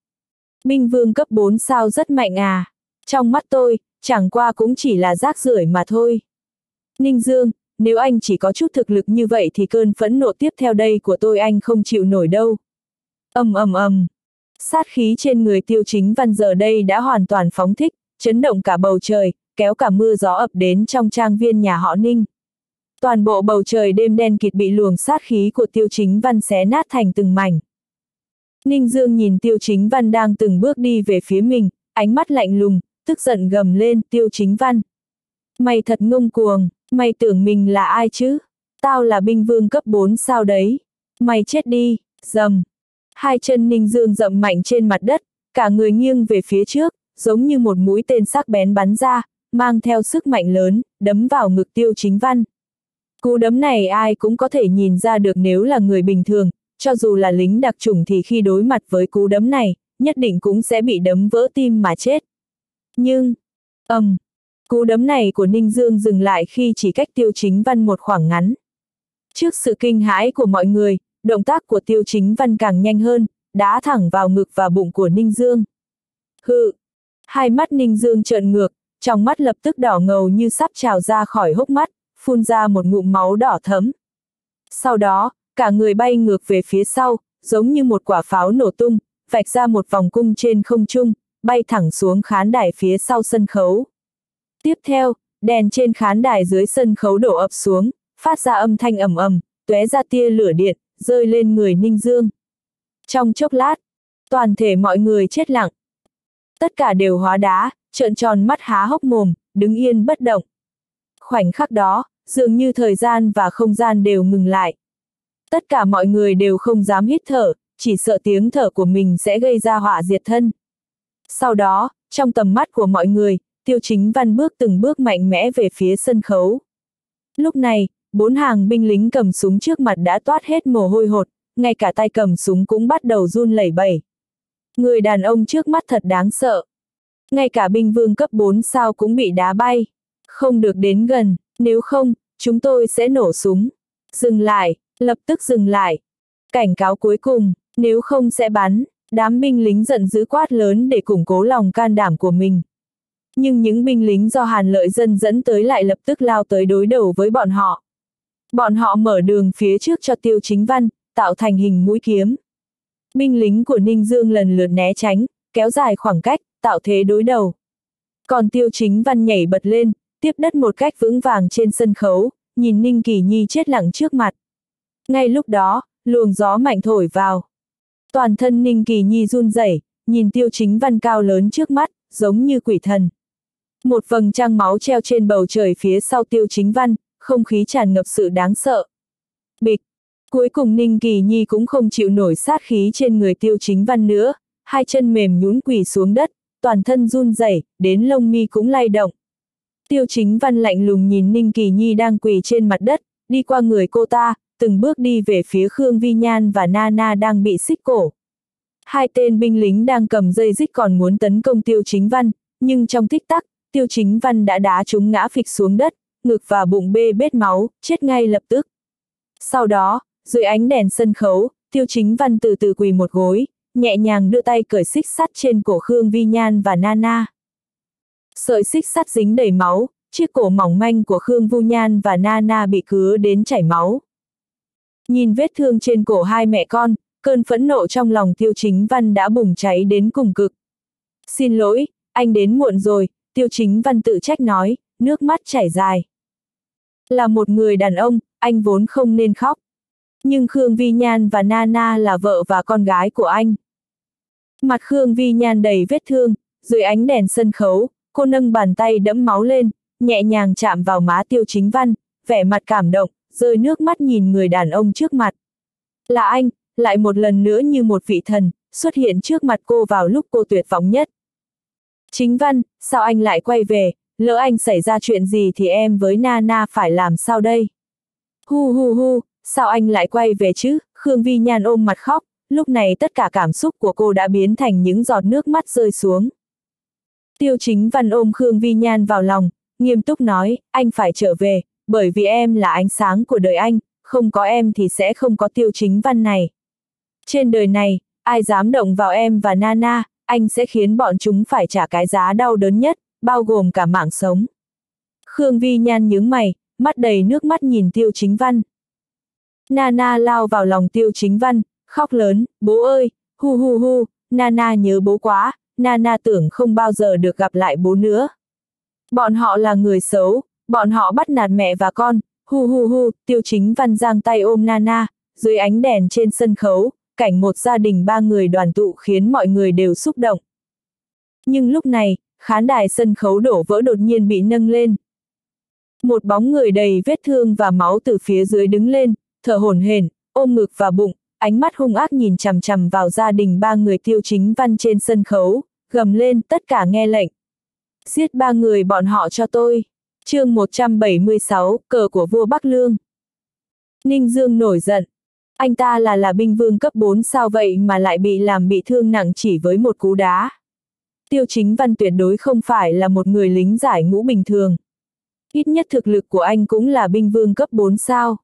Binh vương cấp 4 sao rất mạnh à? Trong mắt tôi, chẳng qua cũng chỉ là rác rưởi mà thôi. Ninh Dương, nếu anh chỉ có chút thực lực như vậy thì cơn phẫn nộ tiếp theo đây của tôi anh không chịu nổi đâu. Ầm. Sát khí trên người Tiêu Chính Văn giờ đây đã hoàn toàn phóng thích, chấn động cả bầu trời, kéo cả mưa gió ập đến trong trang viên nhà họ Ninh. Toàn bộ bầu trời đêm đen kịt bị luồng sát khí của Tiêu Chính Văn xé nát thành từng mảnh. Ninh Dương nhìn Tiêu Chính Văn đang từng bước đi về phía mình, ánh mắt lạnh lùng, tức giận gầm lên, Tiêu Chính Văn. Mày thật ngông cuồng, mày tưởng mình là ai chứ? Tao là binh vương cấp 4 sao đấy. Mày chết đi, rầm. Hai chân Ninh Dương dậm mạnh trên mặt đất, cả người nghiêng về phía trước, giống như một mũi tên sắc bén bắn ra, mang theo sức mạnh lớn, đấm vào ngực Tiêu Chính Văn. Cú đấm này ai cũng có thể nhìn ra được nếu là người bình thường, cho dù là lính đặc chủng thì khi đối mặt với cú đấm này, nhất định cũng sẽ bị đấm vỡ tim mà chết. Nhưng, cú đấm này của Ninh Dương dừng lại khi chỉ cách Tiêu Chính Văn một khoảng ngắn. Trước sự kinh hãi của mọi người, động tác của Tiêu Chính Văn càng nhanh hơn, đá thẳng vào ngực và bụng của Ninh Dương. Hự! Hai mắt Ninh Dương trợn ngược, trong mắt lập tức đỏ ngầu như sắp trào ra khỏi hốc mắt, phun ra một ngụm máu đỏ thẫm. Sau đó, cả người bay ngược về phía sau, giống như một quả pháo nổ tung, vạch ra một vòng cung trên không trung, bay thẳng xuống khán đài phía sau sân khấu. Tiếp theo, đèn trên khán đài dưới sân khấu đổ ập xuống, phát ra âm thanh ầm ầm, tóe ra tia lửa điện, rơi lên người Ninh Dương. Trong chốc lát, toàn thể mọi người chết lặng. Tất cả đều hóa đá, trợn tròn mắt há hốc mồm, đứng yên bất động. Khoảnh khắc đó, dường như thời gian và không gian đều ngừng lại. Tất cả mọi người đều không dám hít thở, chỉ sợ tiếng thở của mình sẽ gây ra họa diệt thân. Sau đó, trong tầm mắt của mọi người, Tiêu Chính Văn bước từng bước mạnh mẽ về phía sân khấu. Lúc này, 4 hàng binh lính cầm súng trước mặt đã toát hết mồ hôi hột, ngay cả tay cầm súng cũng bắt đầu run lẩy bẩy. Người đàn ông trước mắt thật đáng sợ. Ngay cả binh vương cấp 4 sao cũng bị đá bay. Không được đến gần, nếu không, chúng tôi sẽ nổ súng. Dừng lại, lập tức dừng lại. Cảnh cáo cuối cùng, nếu không sẽ bắn. Đám binh lính giận dữ quát lớn để củng cố lòng can đảm của mình. Nhưng những binh lính do Hàn Lợi Dân dẫn tới lại lập tức lao tới đối đầu với bọn họ. Bọn họ mở đường phía trước cho Tiêu Chính Văn, tạo thành hình mũi kiếm. Binh lính của Ninh Dương lần lượt né tránh, kéo dài khoảng cách, tạo thế đối đầu. Còn Tiêu Chính Văn nhảy bật lên, tiếp đất một cách vững vàng trên sân khấu, nhìn Ninh Kỳ Nhi chết lặng trước mặt. Ngay lúc đó, luồng gió mạnh thổi vào. Toàn thân Ninh Kỳ Nhi run rẩy, nhìn Tiêu Chính Văn cao lớn trước mắt, giống như quỷ thần. Một vầng trăng máu treo trên bầu trời phía sau Tiêu Chính Văn, không khí tràn ngập sự đáng sợ. Bịch! Cuối cùng Ninh Kỳ Nhi cũng không chịu nổi sát khí trên người Tiêu Chính Văn nữa, hai chân mềm nhũn quỳ xuống đất, toàn thân run rẩy, đến lông mi cũng lay động. Tiêu Chính Văn lạnh lùng nhìn Ninh Kỳ Nhi đang quỳ trên mặt đất, đi qua người cô ta, từng bước đi về phía Khương Vi Nhan và Nana đang bị xích cổ. Hai tên binh lính đang cầm dây xích còn muốn tấn công Tiêu Chính Văn, nhưng trong tích tắc, Tiêu Chính Văn đã đá chúng ngã phịch xuống đất, ngực và bụng bê bết máu, chết ngay lập tức. Sau đó, dưới ánh đèn sân khấu, Tiêu Chính Văn từ từ quỳ một gối, nhẹ nhàng đưa tay cởi xích sắt trên cổ Khương Vi Nhan và Nana. Sợi xích sắt dính đầy máu, chiếc cổ mỏng manh của Khương Vi Nhan và Nana bị cứa đến chảy máu. Nhìn vết thương trên cổ hai mẹ con, cơn phẫn nộ trong lòng Tiêu Chính Văn đã bùng cháy đến cùng cực. Xin lỗi, anh đến muộn rồi, Tiêu Chính Văn tự trách nói, nước mắt chảy dài. Là một người đàn ông, anh vốn không nên khóc. Nhưng Khương Vi Nhan và Nana là vợ và con gái của anh. Mặt Khương Vi Nhan đầy vết thương, dưới ánh đèn sân khấu, cô nâng bàn tay đẫm máu lên, nhẹ nhàng chạm vào má Tiêu Chính Văn, vẻ mặt cảm động, rơi nước mắt nhìn người đàn ông trước mặt. Là anh, lại một lần nữa như một vị thần, xuất hiện trước mặt cô vào lúc cô tuyệt vọng nhất. Chính Văn, sao anh lại quay về, lỡ anh xảy ra chuyện gì thì em với Nana phải làm sao đây? Hu hu hu, sao anh lại quay về chứ? Khương Vi Nhan ôm mặt khóc, lúc này tất cả cảm xúc của cô đã biến thành những giọt nước mắt rơi xuống. Tiêu Chính Văn ôm Khương Vi Nhan vào lòng, nghiêm túc nói, anh phải trở về, bởi vì em là ánh sáng của đời anh, không có em thì sẽ không có Tiêu Chính Văn này. Trên đời này, ai dám động vào em và Nana, anh sẽ khiến bọn chúng phải trả cái giá đau đớn nhất, bao gồm cả mạng sống. Khương Vi Nhan nhướng mày, mắt đầy nước mắt nhìn Tiêu Chính Văn. Nana lao vào lòng Tiêu Chính Văn, khóc lớn, bố ơi, hu hu hu, Nana nhớ bố quá, Nana tưởng không bao giờ được gặp lại bố nữa. Bọn họ là người xấu, bọn họ bắt nạt mẹ và con, hu hu hu, Tiêu Chính Văn giang tay ôm Nana, dưới ánh đèn trên sân khấu, cảnh một gia đình 3 người đoàn tụ khiến mọi người đều xúc động. Nhưng lúc này, khán đài sân khấu đổ vỡ đột nhiên bị nâng lên. Một bóng người đầy vết thương và máu từ phía dưới đứng lên, thở hổn hển, ôm ngực và bụng, ánh mắt hung ác nhìn chằm chằm vào gia đình 3 người Tiêu Chính Văn trên sân khấu, gầm lên tất cả nghe lệnh. Giết 3 người bọn họ cho tôi. Chương 176, cờ của vua Bắc Lương. Ninh Dương nổi giận. Anh ta là binh vương cấp 4 sao vậy mà lại bị làm bị thương nặng chỉ với một cú đá. Tiêu Chính Văn tuyệt đối không phải là một người lính giải ngũ bình thường. Ít nhất thực lực của anh cũng là binh vương cấp 4 sao.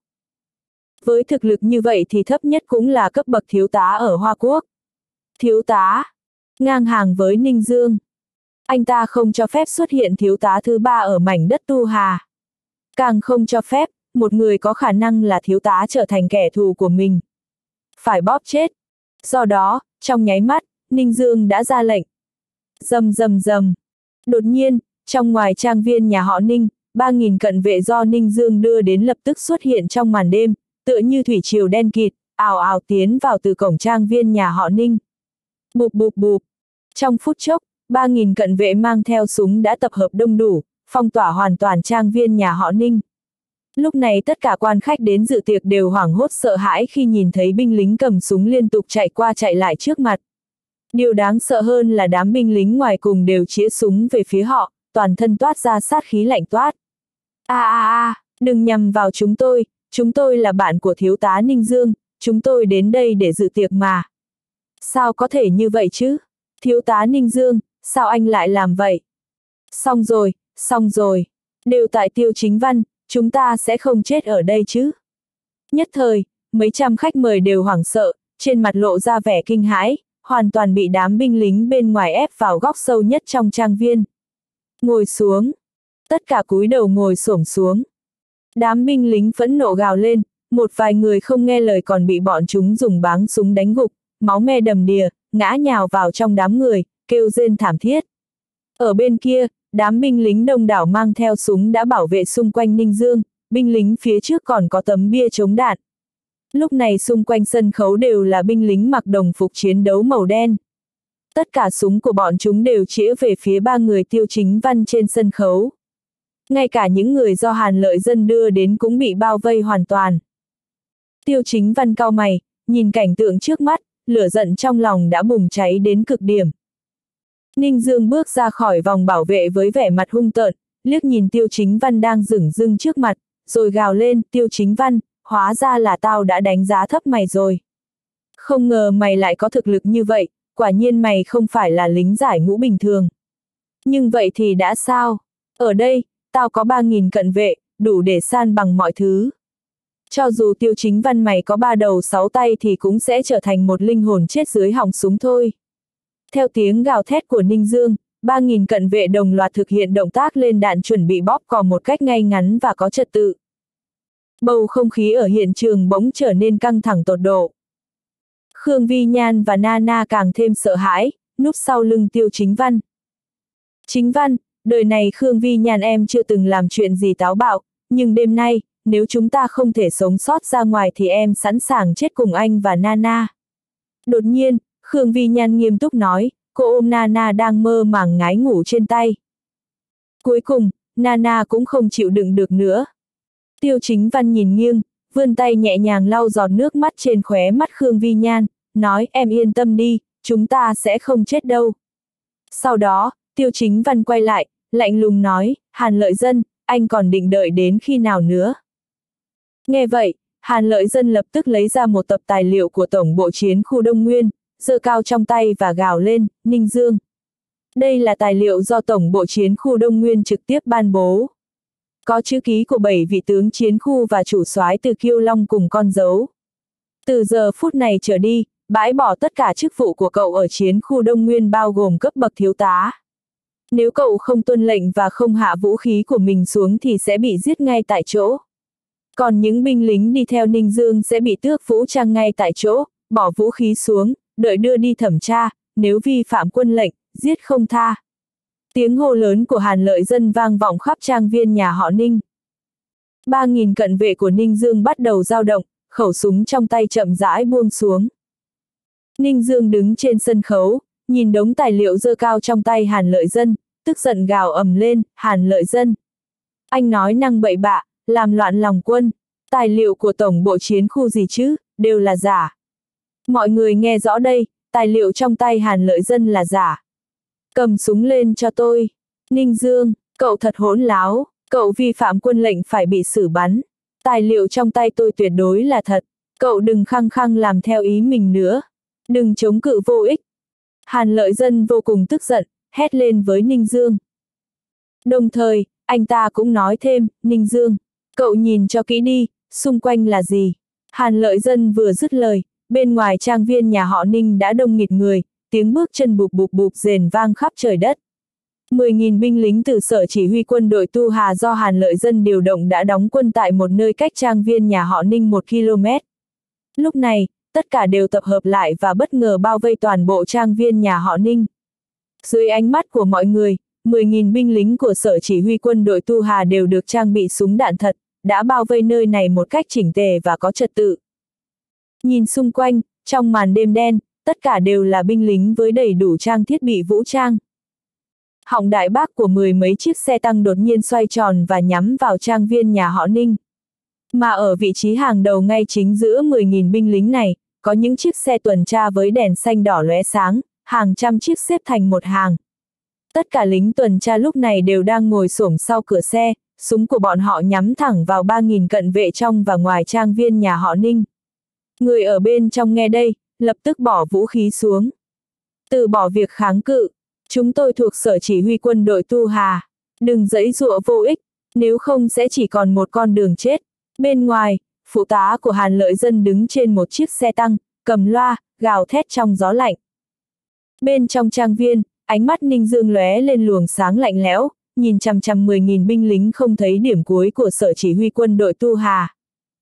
Với thực lực như vậy thì thấp nhất cũng là cấp bậc thiếu tá ở Hoa Quốc. Thiếu tá, ngang hàng với Ninh Dương. Anh ta không cho phép xuất hiện thiếu tá thứ 3 ở mảnh đất Tu Hà. Càng không cho phép, một người có khả năng là thiếu tá trở thành kẻ thù của mình. Phải bóp chết. Do đó, trong nháy mắt, Ninh Dương đã ra lệnh. Rầm rầm rầm. Đột nhiên, trong ngoài trang viên nhà họ Ninh, 3.000 cận vệ do Ninh Dương đưa đến lập tức xuất hiện trong màn đêm, tựa như thủy triều đen kịt, ào ào tiến vào từ cổng trang viên nhà họ Ninh. Bụp bụp bụp. Trong phút chốc, 3.000 cận vệ mang theo súng đã tập hợp đông đủ, phong tỏa hoàn toàn trang viên nhà họ Ninh. Lúc này tất cả quan khách đến dự tiệc đều hoảng hốt sợ hãi khi nhìn thấy binh lính cầm súng liên tục chạy qua chạy lại trước mặt. Điều đáng sợ hơn là đám binh lính ngoài cùng đều chĩa súng về phía họ, toàn thân toát ra sát khí lạnh toát. Đừng nhằm vào chúng tôi là bạn của thiếu tá Ninh Dương, chúng tôi đến đây để dự tiệc mà. Sao có thể như vậy chứ? Thiếu tá Ninh Dương, sao anh lại làm vậy? Xong rồi, đều tại Tiêu Chính Văn, chúng ta sẽ không chết ở đây chứ? Nhất thời, mấy trăm khách mời đều hoảng sợ, trên mặt lộ ra vẻ kinh hãi, hoàn toàn bị đám binh lính bên ngoài ép vào góc sâu nhất trong trang viên. Ngồi xuống. Tất cả cúi đầu ngồi xổm xuống. Đám binh lính phẫn nộ gào lên, một vài người không nghe lời còn bị bọn chúng dùng báng súng đánh gục, máu me đầm đìa, ngã nhào vào trong đám người, kêu rên thảm thiết. Ở bên kia, đám binh lính đông đảo mang theo súng đã bảo vệ xung quanh Ninh Dương, binh lính phía trước còn có tấm bia chống đạn. Lúc này xung quanh sân khấu đều là binh lính mặc đồng phục chiến đấu màu đen. Tất cả súng của bọn chúng đều chĩa về phía ba người Tiêu Chính Văn trên sân khấu. Ngay cả những người do Hàn Lợi Dân đưa đến cũng bị bao vây hoàn toàn. Tiêu Chính Văn cau mày, nhìn cảnh tượng trước mắt, lửa giận trong lòng đã bùng cháy đến cực điểm. Ninh Dương bước ra khỏi vòng bảo vệ với vẻ mặt hung tợn, liếc nhìn Tiêu Chính Văn đang dửng dưng trước mặt, rồi gào lên, Tiêu Chính Văn, hóa ra là tao đã đánh giá thấp mày rồi. Không ngờ mày lại có thực lực như vậy, quả nhiên mày không phải là lính giải ngũ bình thường. Nhưng vậy thì đã sao? Ở đây, tao có 3.000 cận vệ, đủ để san bằng mọi thứ. Cho dù Tiêu Chính Văn mày có 3 đầu 6 tay thì cũng sẽ trở thành một linh hồn chết dưới họng súng thôi. Theo tiếng gào thét của Ninh Dương, 3.000 cận vệ đồng loạt thực hiện động tác lên đạn chuẩn bị bóp cò một cách ngay ngắn và có trật tự. Bầu không khí ở hiện trường bỗng trở nên căng thẳng tột độ. Khương Vi Nhan và Nana càng thêm sợ hãi, núp sau lưng Tiêu Chính Văn. Chính Văn, đời này Khương Vi Nhan em chưa từng làm chuyện gì táo bạo, nhưng đêm nay, nếu chúng ta không thể sống sót ra ngoài thì em sẵn sàng chết cùng anh và Nana. Đột nhiên, Khương Vi Nhan nghiêm túc nói, cô ôm Nana đang mơ màng ngái ngủ trên tay. Cuối cùng, Nana cũng không chịu đựng được nữa. Tiêu Chính Văn nhìn nghiêng, vươn tay nhẹ nhàng lau giọt nước mắt trên khóe mắt Khương Vi Nhan, nói em yên tâm đi, chúng ta sẽ không chết đâu. Sau đó, Tiêu Chính Văn quay lại, lạnh lùng nói, Hàn Lợi Dân, anh còn định đợi đến khi nào nữa? Nghe vậy, Hàn Lợi Dân lập tức lấy ra một tập tài liệu của Tổng bộ chiến khu Đông Nguyên, giơ cao trong tay và gào lên, Ninh Dương. Đây là tài liệu do Tổng bộ chiến khu Đông Nguyên trực tiếp ban bố. Có chữ ký của 7 vị tướng chiến khu và chủ soái từ Kiêu Long cùng con dấu. Từ giờ phút này trở đi, bãi bỏ tất cả chức vụ của cậu ở chiến khu Đông Nguyên bao gồm cấp bậc thiếu tá. Nếu cậu không tuân lệnh và không hạ vũ khí của mình xuống thì sẽ bị giết ngay tại chỗ. Còn những binh lính đi theo Ninh Dương sẽ bị tước vũ trang ngay tại chỗ, bỏ vũ khí xuống, đợi đưa đi thẩm tra, nếu vi phạm quân lệnh, giết không tha. Tiếng hô lớn của Hàn Lợi Dân vang vọng khắp trang viên nhà họ Ninh. 3.000 cận vệ của Ninh Dương bắt đầu dao động, khẩu súng trong tay chậm rãi buông xuống. Ninh Dương đứng trên sân khấu, nhìn đống tài liệu giơ cao trong tay Hàn Lợi Dân, tức giận gào ầm lên, Hàn Lợi Dân. Anh nói năng bậy bạ, làm loạn lòng quân, tài liệu của Tổng bộ chiến khu gì chứ, đều là giả. Mọi người nghe rõ đây, tài liệu trong tay Hàn Lợi Dân là giả. Cầm súng lên cho tôi. Ninh Dương, cậu thật hỗn láo, cậu vi phạm quân lệnh phải bị xử bắn. Tài liệu trong tay tôi tuyệt đối là thật, cậu đừng khăng khăng làm theo ý mình nữa. Đừng chống cự vô ích. Hàn Lợi Dân vô cùng tức giận, hét lên với Ninh Dương. Đồng thời, anh ta cũng nói thêm, Ninh Dương, cậu nhìn cho kỹ đi, xung quanh là gì? Hàn Lợi Dân vừa dứt lời, bên ngoài trang viên nhà họ Ninh đã đông nghịt người, tiếng bước chân bụp bụp bụp rền vang khắp trời đất. 10.000 binh lính từ sở chỉ huy quân đội Tu Hà do Hàn Lợi Dân điều động đã đóng quân tại một nơi cách trang viên nhà họ Ninh 1 km. Lúc này, tất cả đều tập hợp lại và bất ngờ bao vây toàn bộ trang viên nhà họ Ninh. Dưới ánh mắt của mọi người, 10.000 binh lính của sở chỉ huy quân đội Tu Hà đều được trang bị súng đạn thật, đã bao vây nơi này một cách chỉnh tề và có trật tự. Nhìn xung quanh, trong màn đêm đen, tất cả đều là binh lính với đầy đủ trang thiết bị vũ trang. Họng đại bác của 10 mấy chiếc xe tăng đột nhiên xoay tròn và nhắm vào trang viên nhà họ Ninh. Mà ở vị trí hàng đầu ngay chính giữa 10.000 binh lính này, có những chiếc xe tuần tra với đèn xanh đỏ lóe sáng, hàng trăm chiếc xếp thành một hàng. Tất cả lính tuần tra lúc này đều đang ngồi xổm sau cửa xe, súng của bọn họ nhắm thẳng vào 3.000 cận vệ trong và ngoài trang viên nhà họ Ninh. Người ở bên trong nghe đây, lập tức bỏ vũ khí xuống. Từ bỏ việc kháng cự, chúng tôi thuộc sở chỉ huy quân đội Tu Hà. Đừng giãy giụa vô ích, nếu không sẽ chỉ còn một con đường chết. Bên ngoài, phụ tá của Hàn Lợi Dân đứng trên một chiếc xe tăng, cầm loa, gào thét trong gió lạnh. Bên trong trang viên, ánh mắt Ninh Dương lóe lên luồng sáng lạnh lẽo, nhìn chằm chằm 10.000 binh lính không thấy điểm cuối của sở chỉ huy quân đội Tu Hà.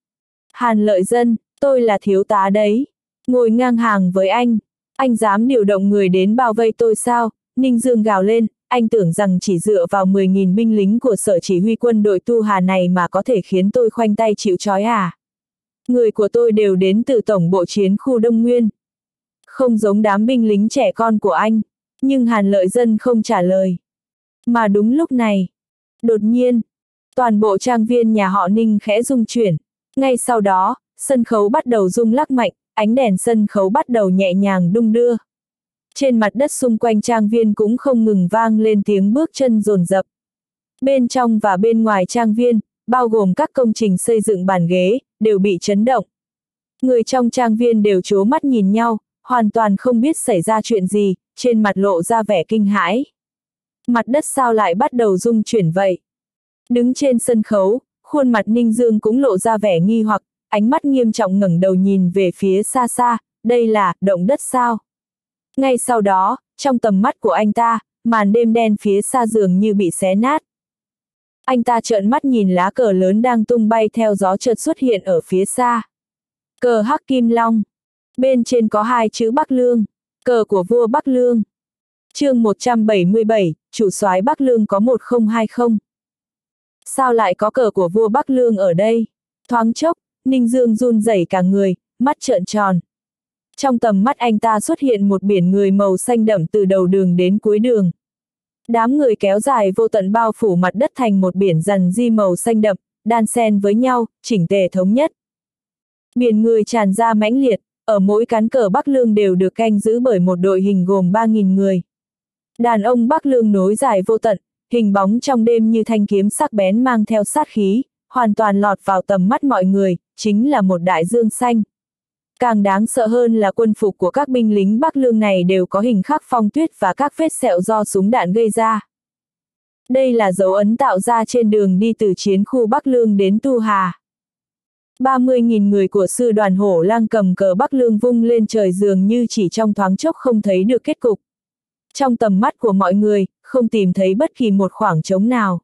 Hàn Lợi Dân, tôi là thiếu tá đấy. Ngồi ngang hàng với anh dám điều động người đến bao vây tôi sao? Ninh Dương gào lên, anh tưởng rằng chỉ dựa vào 10.000 binh lính của sở chỉ huy quân đội Tu Hà này mà có thể khiến tôi khoanh tay chịu trói à? Người của tôi đều đến từ tổng bộ chiến khu Đông Nguyên. Không giống đám binh lính trẻ con của anh, nhưng Hàn Lợi Dân không trả lời. Mà đúng lúc này, đột nhiên, toàn bộ trang viên nhà họ Ninh khẽ rung chuyển. Ngay sau đó, sân khấu bắt đầu rung lắc mạnh, ánh đèn sân khấu bắt đầu nhẹ nhàng đung đưa. Trên mặt đất xung quanh trang viên cũng không ngừng vang lên tiếng bước chân dồn dập. Bên trong và bên ngoài trang viên, bao gồm các công trình xây dựng bàn ghế, đều bị chấn động. Người trong trang viên đều trố mắt nhìn nhau, hoàn toàn không biết xảy ra chuyện gì, trên mặt lộ ra vẻ kinh hãi. Mặt đất sao lại bắt đầu rung chuyển vậy? Đứng trên sân khấu, khuôn mặt Ninh Dương cũng lộ ra vẻ nghi hoặc, ánh mắt nghiêm trọng ngẩng đầu nhìn về phía xa xa, đây là động đất sao? Ngay sau đó, trong tầm mắt của anh ta, màn đêm đen phía xa dường như bị xé nát. Anh ta trợn mắt nhìn lá cờ lớn đang tung bay theo gió chợt xuất hiện ở phía xa. Cờ Hắc Kim Long. Bên trên có hai chữ Bắc Lương, cờ của vua Bắc Lương. Chương 177, chủ soái Bắc Lương có 1020. Sao lại có cờ của vua Bắc Lương ở đây? Thoáng chốc, Ninh Dương run rẩy cả người, mắt trợn tròn. Trong tầm mắt anh ta xuất hiện một biển người màu xanh đậm từ đầu đường đến cuối đường. Đám người kéo dài vô tận bao phủ mặt đất thành một biển dằn di màu xanh đậm, đan xen với nhau, chỉnh tề thống nhất. Biển người tràn ra mãnh liệt, ở mỗi cán cờ Bắc Lương đều được canh giữ bởi một đội hình gồm 3.000 người. Đàn ông Bắc Lương nối dài vô tận, hình bóng trong đêm như thanh kiếm sắc bén mang theo sát khí, hoàn toàn lọt vào tầm mắt mọi người, chính là một đại dương xanh. Càng đáng sợ hơn là quân phục của các binh lính Bắc Lương này đều có hình khắc phong tuyết và các vết sẹo do súng đạn gây ra. Đây là dấu ấn tạo ra trên đường đi từ chiến khu Bắc Lương đến Tu Hà. 30.000 người của sư đoàn Hổ Lang cầm cờ Bắc Lương vung lên trời dường như chỉ trong thoáng chốc không thấy được kết cục. Trong tầm mắt của mọi người, không tìm thấy bất kỳ một khoảng trống nào.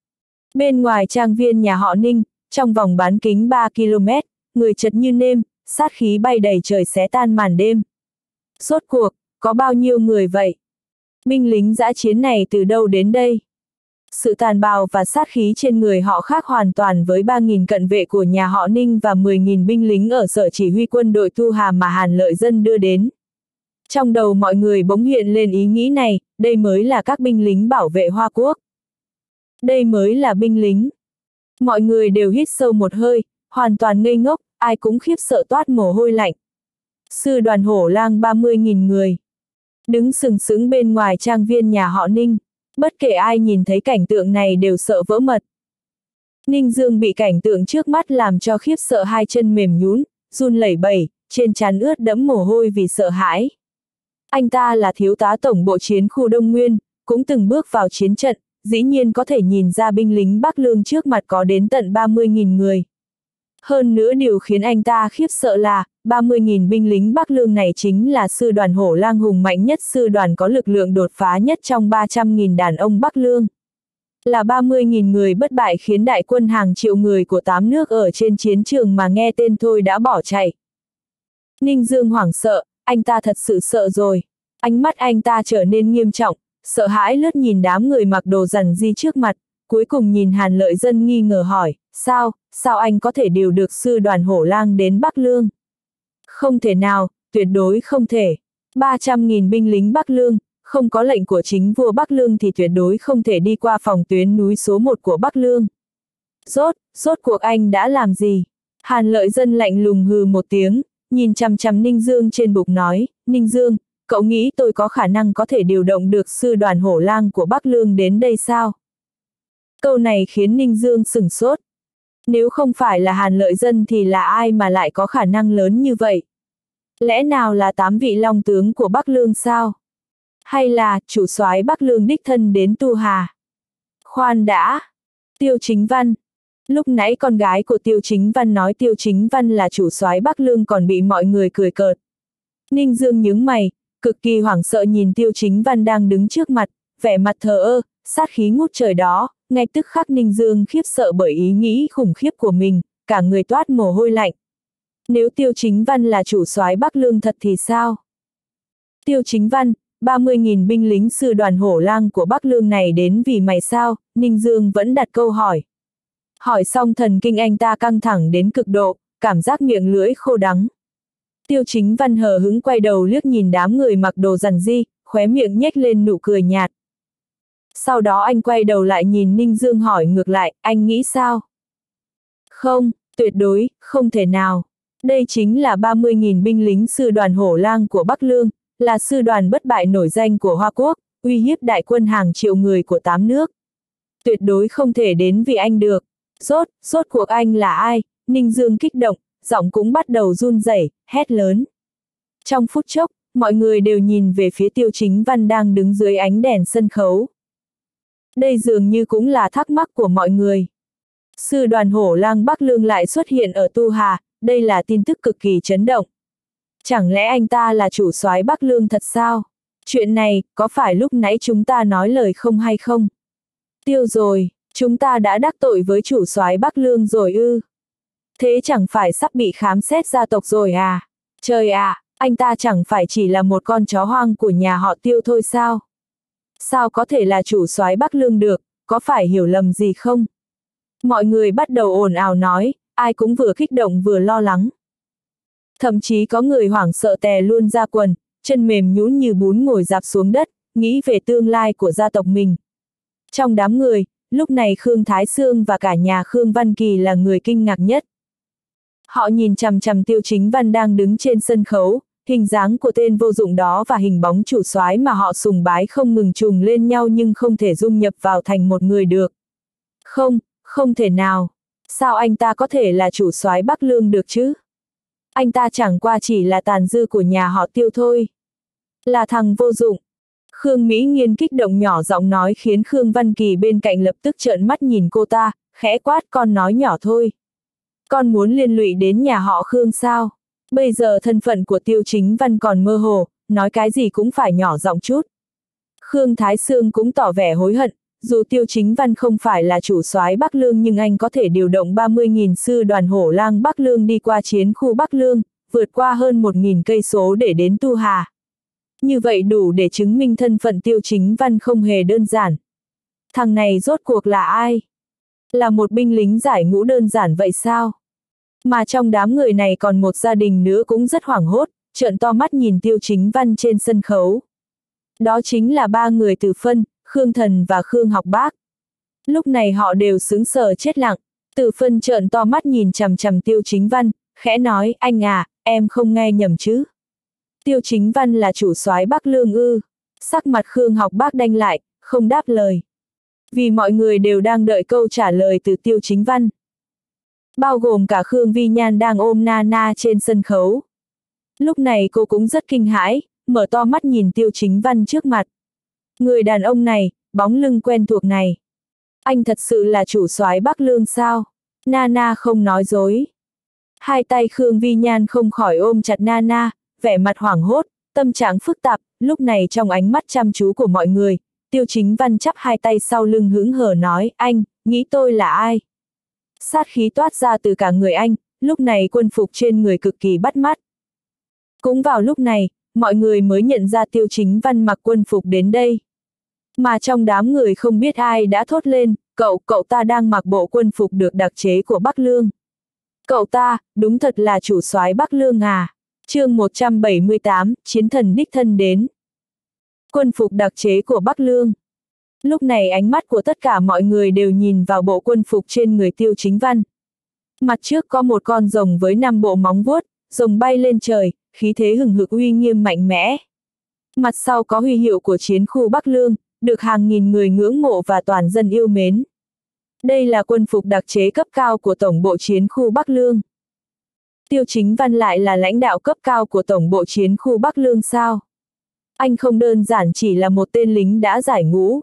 Bên ngoài trang viên nhà họ Ninh, trong vòng bán kính 3 km, người chật như nêm, sát khí bay đầy trời xé tan màn đêm. Rốt cuộc, có bao nhiêu người vậy? Binh lính dã chiến này từ đâu đến đây? Sự tàn bạo và sát khí trên người họ khác hoàn toàn với 3.000 cận vệ của nhà họ Ninh và 10.000 binh lính ở sở chỉ huy quân đội Tu Hà mà Hàn Lợi Dân đưa đến. Trong đầu mọi người bỗng hiện lên ý nghĩ này, đây mới là các binh lính bảo vệ Hoa Quốc. Đây mới là binh lính. Mọi người đều hít sâu một hơi, hoàn toàn ngây ngốc, ai cũng khiếp sợ toát mồ hôi lạnh. Sư đoàn Hổ Lang 30.000 người. Đứng sừng sững bên ngoài trang viên nhà họ Ninh. Bất kể ai nhìn thấy cảnh tượng này đều sợ vỡ mật. Ninh Dương bị cảnh tượng trước mắt làm cho khiếp sợ, hai chân mềm nhũn, run lẩy bẩy, trên trán ướt đẫm mồ hôi vì sợ hãi. Anh ta là thiếu tá tổng bộ chiến khu Đông Nguyên, cũng từng bước vào chiến trận, dĩ nhiên có thể nhìn ra binh lính Bắc Lương trước mặt có đến tận 30.000 người. Hơn nữa điều khiến anh ta khiếp sợ là, 30.000 binh lính Bắc Lương này chính là sư đoàn Hổ Lang hùng mạnh nhất, sư đoàn có lực lượng đột phá nhất trong 300.000 đàn ông Bắc Lương. Là 30.000 người bất bại khiến đại quân hàng triệu người của 8 nước ở trên chiến trường mà nghe tên thôi đã bỏ chạy. Ninh Dương hoảng sợ, anh ta thật sự sợ rồi. Ánh mắt anh ta trở nên nghiêm trọng, sợ hãi lướt nhìn đám người mặc đồ rằn di trước mặt, cuối cùng nhìn Hàn Lợi Dân nghi ngờ hỏi, sao anh có thể điều được sư đoàn Hổ Lang đến Bắc Lương? Không thể nào, tuyệt đối không thể. 300.000 binh lính Bắc Lương, không có lệnh của chính vua Bắc Lương thì tuyệt đối không thể đi qua phòng tuyến núi số 1 của Bắc Lương. Rốt cuộc anh đã làm gì? Hàn Lợi Dân lạnh lùng hừ một tiếng, nhìn chằm chằm Ninh Dương trên bục nói, Ninh Dương, cậu nghĩ tôi có khả năng có thể điều động được sư đoàn hổ lang của Bắc Lương đến đây sao? Câu này khiến Ninh Dương sửng sốt. Nếu không phải là Hàn Lợi Dân thì là ai mà lại có khả năng lớn như vậy? Lẽ nào là 8 vị long tướng của Bắc Lương sao? Hay là chủ soái Bắc Lương đích thân đến Tu Hà? Khoan đã! Tiêu Chính Văn. Lúc nãy con gái của Tiêu Chính Văn nói Tiêu Chính Văn là chủ soái Bắc Lương còn bị mọi người cười cợt. Ninh Dương nhướng mày, cực kỳ hoảng sợ nhìn Tiêu Chính Văn đang đứng trước mặt, vẻ mặt thờ ơ, sát khí ngút trời đó, ngay tức khắc Ninh Dương khiếp sợ bởi ý nghĩ khủng khiếp của mình, cả người toát mồ hôi lạnh. Nếu Tiêu Chính Văn là chủ soái Bắc Lương thật thì sao? Tiêu Chính Văn, 30.000 binh lính sư đoàn hổ lang của Bắc Lương này đến vì mày sao? Ninh Dương vẫn đặt câu hỏi. Hỏi xong thần kinh anh ta căng thẳng đến cực độ, cảm giác miệng lưỡi khô đắng. Tiêu Chính Văn hờ hững quay đầu liếc nhìn đám người mặc đồ rằn ri, khóe miệng nhếch lên nụ cười nhạt. Sau đó anh quay đầu lại nhìn Ninh Dương hỏi ngược lại, anh nghĩ sao? Không, tuyệt đối, không thể nào. Đây chính là 30.000 binh lính sư đoàn hổ lang của Bắc Lương, là sư đoàn bất bại nổi danh của Hoa Quốc, uy hiếp đại quân hàng triệu người của 8 nước. Tuyệt đối không thể đến vì anh được. Rốt cuộc anh là ai? Ninh Dương kích động, giọng cũng bắt đầu run rẩy, hét lớn. Trong phút chốc, mọi người đều nhìn về phía Tiêu Chính Văn đang đứng dưới ánh đèn sân khấu. Đây dường như cũng là thắc mắc của mọi người. Sư đoàn hổ lang Bắc Lương lại xuất hiện ở Tu Hà, đây là tin tức cực kỳ chấn động. Chẳng lẽ anh ta là chủ soái Bắc Lương thật sao? Chuyện này, có phải lúc nãy chúng ta nói lời không hay không? Tiêu rồi, chúng ta đã đắc tội với chủ soái Bắc Lương rồi ư? Thế chẳng phải sắp bị khám xét gia tộc rồi à? Trời ạ, anh ta chẳng phải chỉ là một con chó hoang của nhà họ Tiêu thôi sao? Sao có thể là chủ soái Bắc Lương được, có phải hiểu lầm gì không? Mọi người bắt đầu ồn ào nói, ai cũng vừa kích động vừa lo lắng. Thậm chí có người hoảng sợ tè luôn ra quần, chân mềm nhũn như bún ngồi rạp xuống đất, nghĩ về tương lai của gia tộc mình. Trong đám người, lúc này Khương Thái Sương và cả nhà Khương Văn Kỳ là người kinh ngạc nhất. Họ nhìn chằm chằm Tiêu Chính Văn đang đứng trên sân khấu, hình dáng của tên vô dụng đó và hình bóng chủ soái mà họ sùng bái không ngừng trùng lên nhau nhưng không thể dung nhập vào thành một người được. Không thể nào. Sao anh ta có thể là chủ soái Bắc Lương được chứ? Anh ta chẳng qua chỉ là tàn dư của nhà họ Tiêu thôi. Là thằng vô dụng. Khương Mỹ Nghiên kích động nhỏ giọng nói khiến Khương Văn Kỳ bên cạnh lập tức trợn mắt nhìn cô ta, khẽ quát con nói nhỏ thôi. Con muốn liên lụy đến nhà họ Khương sao? Bây giờ thân phận của Tiêu Chính Văn còn mơ hồ, nói cái gì cũng phải nhỏ giọng chút. Khương Thái Sương cũng tỏ vẻ hối hận, dù Tiêu Chính Văn không phải là chủ soái Bắc Lương nhưng anh có thể điều động 30.000 sư đoàn hổ lang Bắc Lương đi qua chiến khu Bắc Lương, vượt qua hơn 1.000 cây số để đến Tu Hà. Như vậy đủ để chứng minh thân phận Tiêu Chính Văn không hề đơn giản. Thằng này rốt cuộc là ai? Là một binh lính giải ngũ đơn giản vậy sao? Mà trong đám người này còn một gia đình nữa cũng rất hoảng hốt, trợn to mắt nhìn Tiêu Chính Văn trên sân khấu. Đó chính là 3 người Từ Phân, Khương Thần và Khương Học Bác. Lúc này họ đều sững sờ chết lặng, Từ Phân trợn to mắt nhìn chằm chằm Tiêu Chính Văn, khẽ nói, anh à, em không nghe nhầm chứ? Tiêu Chính Văn là chủ soái Bắc Lương ư? Sắc mặt Khương Học Bác đanh lại, không đáp lời. Vì mọi người đều đang đợi câu trả lời từ Tiêu Chính Văn. Bao gồm cả Khương Vi Nhan đang ôm Nana trên sân khấu. Lúc này cô cũng rất kinh hãi, mở to mắt nhìn Tiêu Chính Văn trước mặt. Người đàn ông này, bóng lưng quen thuộc này. Anh thật sự là chủ soái Bắc Lương sao? Nana không nói dối. Hai tay Khương Vi Nhan không khỏi ôm chặt Nana, vẻ mặt hoảng hốt, tâm trạng phức tạp, lúc này trong ánh mắt chăm chú của mọi người, Tiêu Chính Văn chắp hai tay sau lưng hững hờ nói, anh, nghĩ tôi là ai? Sát khí toát ra từ cả người anh, lúc này quân phục trên người cực kỳ bắt mắt. Cũng vào lúc này, mọi người mới nhận ra Tiêu Chính Văn mặc quân phục đến đây. Mà trong đám người không biết ai đã thốt lên, cậu ta đang mặc bộ quân phục được đặc chế của Bắc Lương. Cậu ta, đúng thật là chủ soái Bắc Lương à? Chương 178, chiến thần đích thân đến. Quân phục đặc chế của Bắc Lương. Lúc này ánh mắt của tất cả mọi người đều nhìn vào bộ quân phục trên người Tiêu Chính Văn. Mặt trước có một con rồng với 5 bộ móng vuốt, rồng bay lên trời, khí thế hừng hực uy nghiêm mạnh mẽ. Mặt sau có huy hiệu của chiến khu Bắc Lương, được hàng nghìn người ngưỡng mộ và toàn dân yêu mến. Đây là quân phục đặc chế cấp cao của Tổng bộ chiến khu Bắc Lương. Tiêu Chính Văn lại là lãnh đạo cấp cao của Tổng bộ chiến khu Bắc Lương sao? Anh không đơn giản chỉ là một tên lính đã giải ngũ.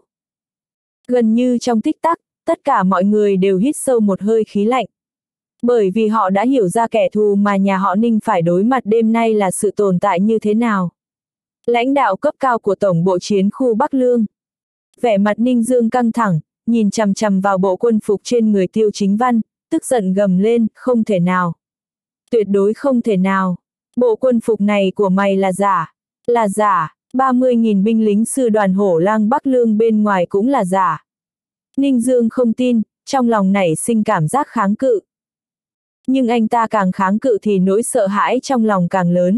Gần như trong tích tắc, tất cả mọi người đều hít sâu một hơi khí lạnh. Bởi vì họ đã hiểu ra kẻ thù mà nhà họ Ninh phải đối mặt đêm nay là sự tồn tại như thế nào. Lãnh đạo cấp cao của Tổng bộ chiến khu Bắc Lương. Vẻ mặt Ninh Dương căng thẳng, nhìn chằm chằm vào bộ quân phục trên người Tiêu Chính Văn, tức giận gầm lên, không thể nào. Tuyệt đối không thể nào. Bộ quân phục này của mày là giả. Là giả, 30.000 binh lính sư đoàn Hổ Lang Bắc Lương bên ngoài cũng là giả. Ninh Dương không tin, trong lòng nảy sinh cảm giác kháng cự. Nhưng anh ta càng kháng cự thì nỗi sợ hãi trong lòng càng lớn.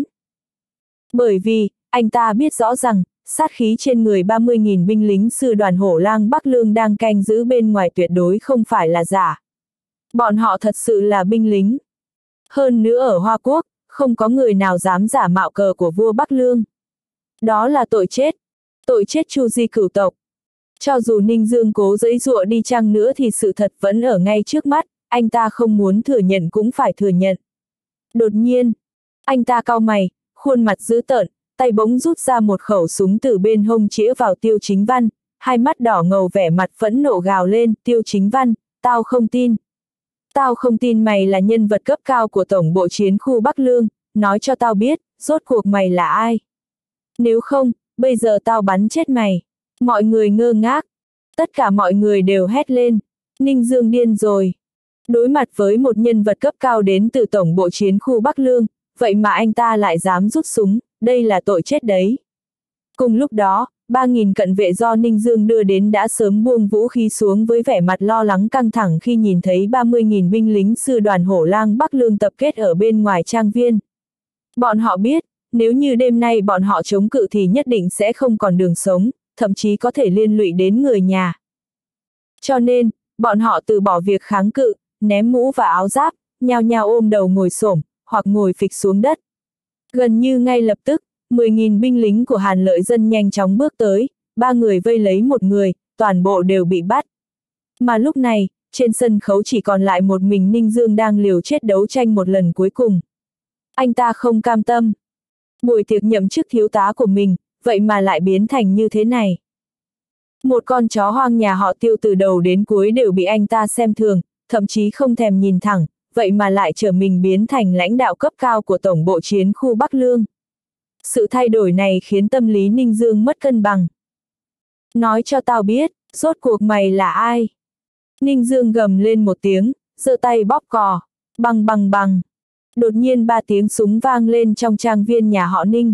Bởi vì, anh ta biết rõ rằng, sát khí trên người 30.000 binh lính sư đoàn Hổ Lang Bắc Lương đang canh giữ bên ngoài tuyệt đối không phải là giả. Bọn họ thật sự là binh lính. Hơn nữa ở Hoa Quốc, không có người nào dám giả mạo cờ của vua Bắc Lương. Đó là tội chết Chu Di cửu tộc. Cho dù Ninh Dương cố giãy giụa đi chăng nữa thì sự thật vẫn ở ngay trước mắt, anh ta không muốn thừa nhận cũng phải thừa nhận. Đột nhiên, anh ta cau mày, khuôn mặt dữ tợn, tay bỗng rút ra một khẩu súng từ bên hông chĩa vào Tiêu Chính Văn, hai mắt đỏ ngầu vẻ mặt phẫn nộ gào lên, Tiêu Chính Văn, tao không tin. Tao không tin mày là nhân vật cấp cao của Tổng bộ chiến khu Bắc Lương, nói cho tao biết, rốt cuộc mày là ai. Nếu không, bây giờ tao bắn chết mày. Mọi người ngơ ngác. Tất cả mọi người đều hét lên. Ninh Dương điên rồi. Đối mặt với một nhân vật cấp cao đến từ Tổng bộ chiến khu Bắc Lương, vậy mà anh ta lại dám rút súng, đây là tội chết đấy. Cùng lúc đó, 3.000 cận vệ do Ninh Dương đưa đến đã sớm buông vũ khí xuống với vẻ mặt lo lắng căng thẳng khi nhìn thấy 30.000 binh lính sư đoàn Hổ Lang Bắc Lương tập kết ở bên ngoài trang viên. Bọn họ biết, nếu như đêm nay bọn họ chống cự thì nhất định sẽ không còn đường sống, thậm chí có thể liên lụy đến người nhà. Cho nên, bọn họ từ bỏ việc kháng cự, ném mũ và áo giáp, nhao nhao ôm đầu ngồi xổm, hoặc ngồi phịch xuống đất. Gần như ngay lập tức, 10.000 binh lính của Hàn Lợi Dân nhanh chóng bước tới, 3 người vây lấy một người, toàn bộ đều bị bắt. Mà lúc này, trên sân khấu chỉ còn lại một mình Ninh Dương đang liều chết đấu tranh một lần cuối cùng. Anh ta không cam tâm. Buổi tiệc nhậm chức thiếu tá của mình, vậy mà lại biến thành như thế này. Một con chó hoang nhà họ Tiêu từ đầu đến cuối đều bị anh ta xem thường, thậm chí không thèm nhìn thẳng, vậy mà lại trở mình biến thành lãnh đạo cấp cao của Tổng bộ chiến khu Bắc Lương. Sự thay đổi này khiến tâm lý Ninh Dương mất cân bằng. Nói cho tao biết, rốt cuộc mày là ai? Ninh Dương gầm lên một tiếng, giơ tay bóp cò. Bằng bằng bằng. Đột nhiên 3 tiếng súng vang lên trong trang viên nhà họ Ninh.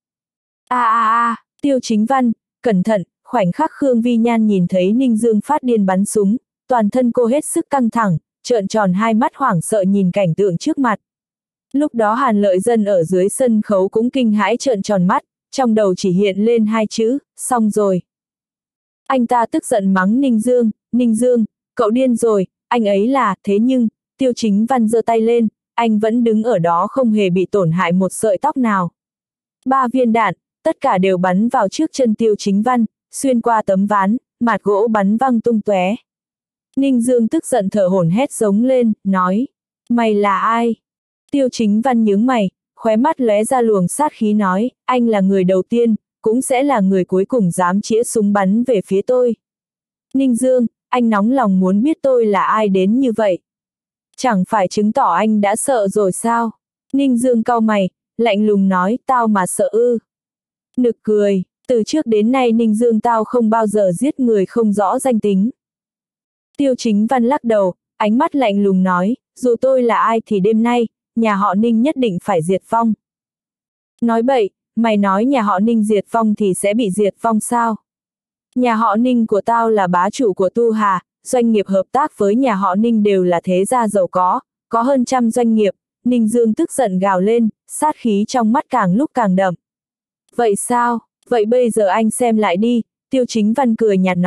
Tiêu Chính Văn, cẩn thận, khoảnh khắc Khương Vi Nhan nhìn thấy Ninh Dương phát điên bắn súng, toàn thân cô hết sức căng thẳng, trợn tròn hai mắt hoảng sợ nhìn cảnh tượng trước mặt. Lúc đó Hàn Lợi Dân ở dưới sân khấu cũng kinh hãi trợn tròn mắt, trong đầu chỉ hiện lên 2 chữ, xong rồi. Anh ta tức giận mắng Ninh Dương, cậu điên rồi, anh ấy là, thế nhưng, Tiêu Chính Văn giơ tay lên, anh vẫn đứng ở đó không hề bị tổn hại một sợi tóc nào. 3 viên đạn, tất cả đều bắn vào trước chân Tiêu Chính Văn, xuyên qua tấm ván, mạt gỗ bắn văng tung tóe. Ninh Dương tức giận thở hổn hét giống lên, nói, mày là ai? Tiêu Chính Văn nhướng mày, khóe mắt lóe ra luồng sát khí nói, anh là người đầu tiên, cũng sẽ là người cuối cùng dám chĩa súng bắn về phía tôi. Ninh Dương, anh nóng lòng muốn biết tôi là ai đến như vậy. Chẳng phải chứng tỏ anh đã sợ rồi sao? Ninh Dương cau mày, lạnh lùng nói, tao mà sợ ư? Nực cười, từ trước đến nay Ninh Dương tao không bao giờ giết người không rõ danh tính. Tiêu Chính Văn lắc đầu, ánh mắt lạnh lùng nói, dù tôi là ai thì đêm nay, nhà họ Ninh nhất định phải diệt vong. Nói bậy, mày nói nhà họ Ninh diệt vong thì sẽ bị diệt vong sao? Nhà họ Ninh của tao là bá chủ của Tu Hà, doanh nghiệp hợp tác với nhà họ Ninh đều là thế gia giàu có hơn 100 doanh nghiệp. Ninh Dương tức giận gào lên, sát khí trong mắt càng lúc càng đậm. Vậy sao? Vậy bây giờ anh xem lại đi, Tiêu Chính Văn cười nhạt nói,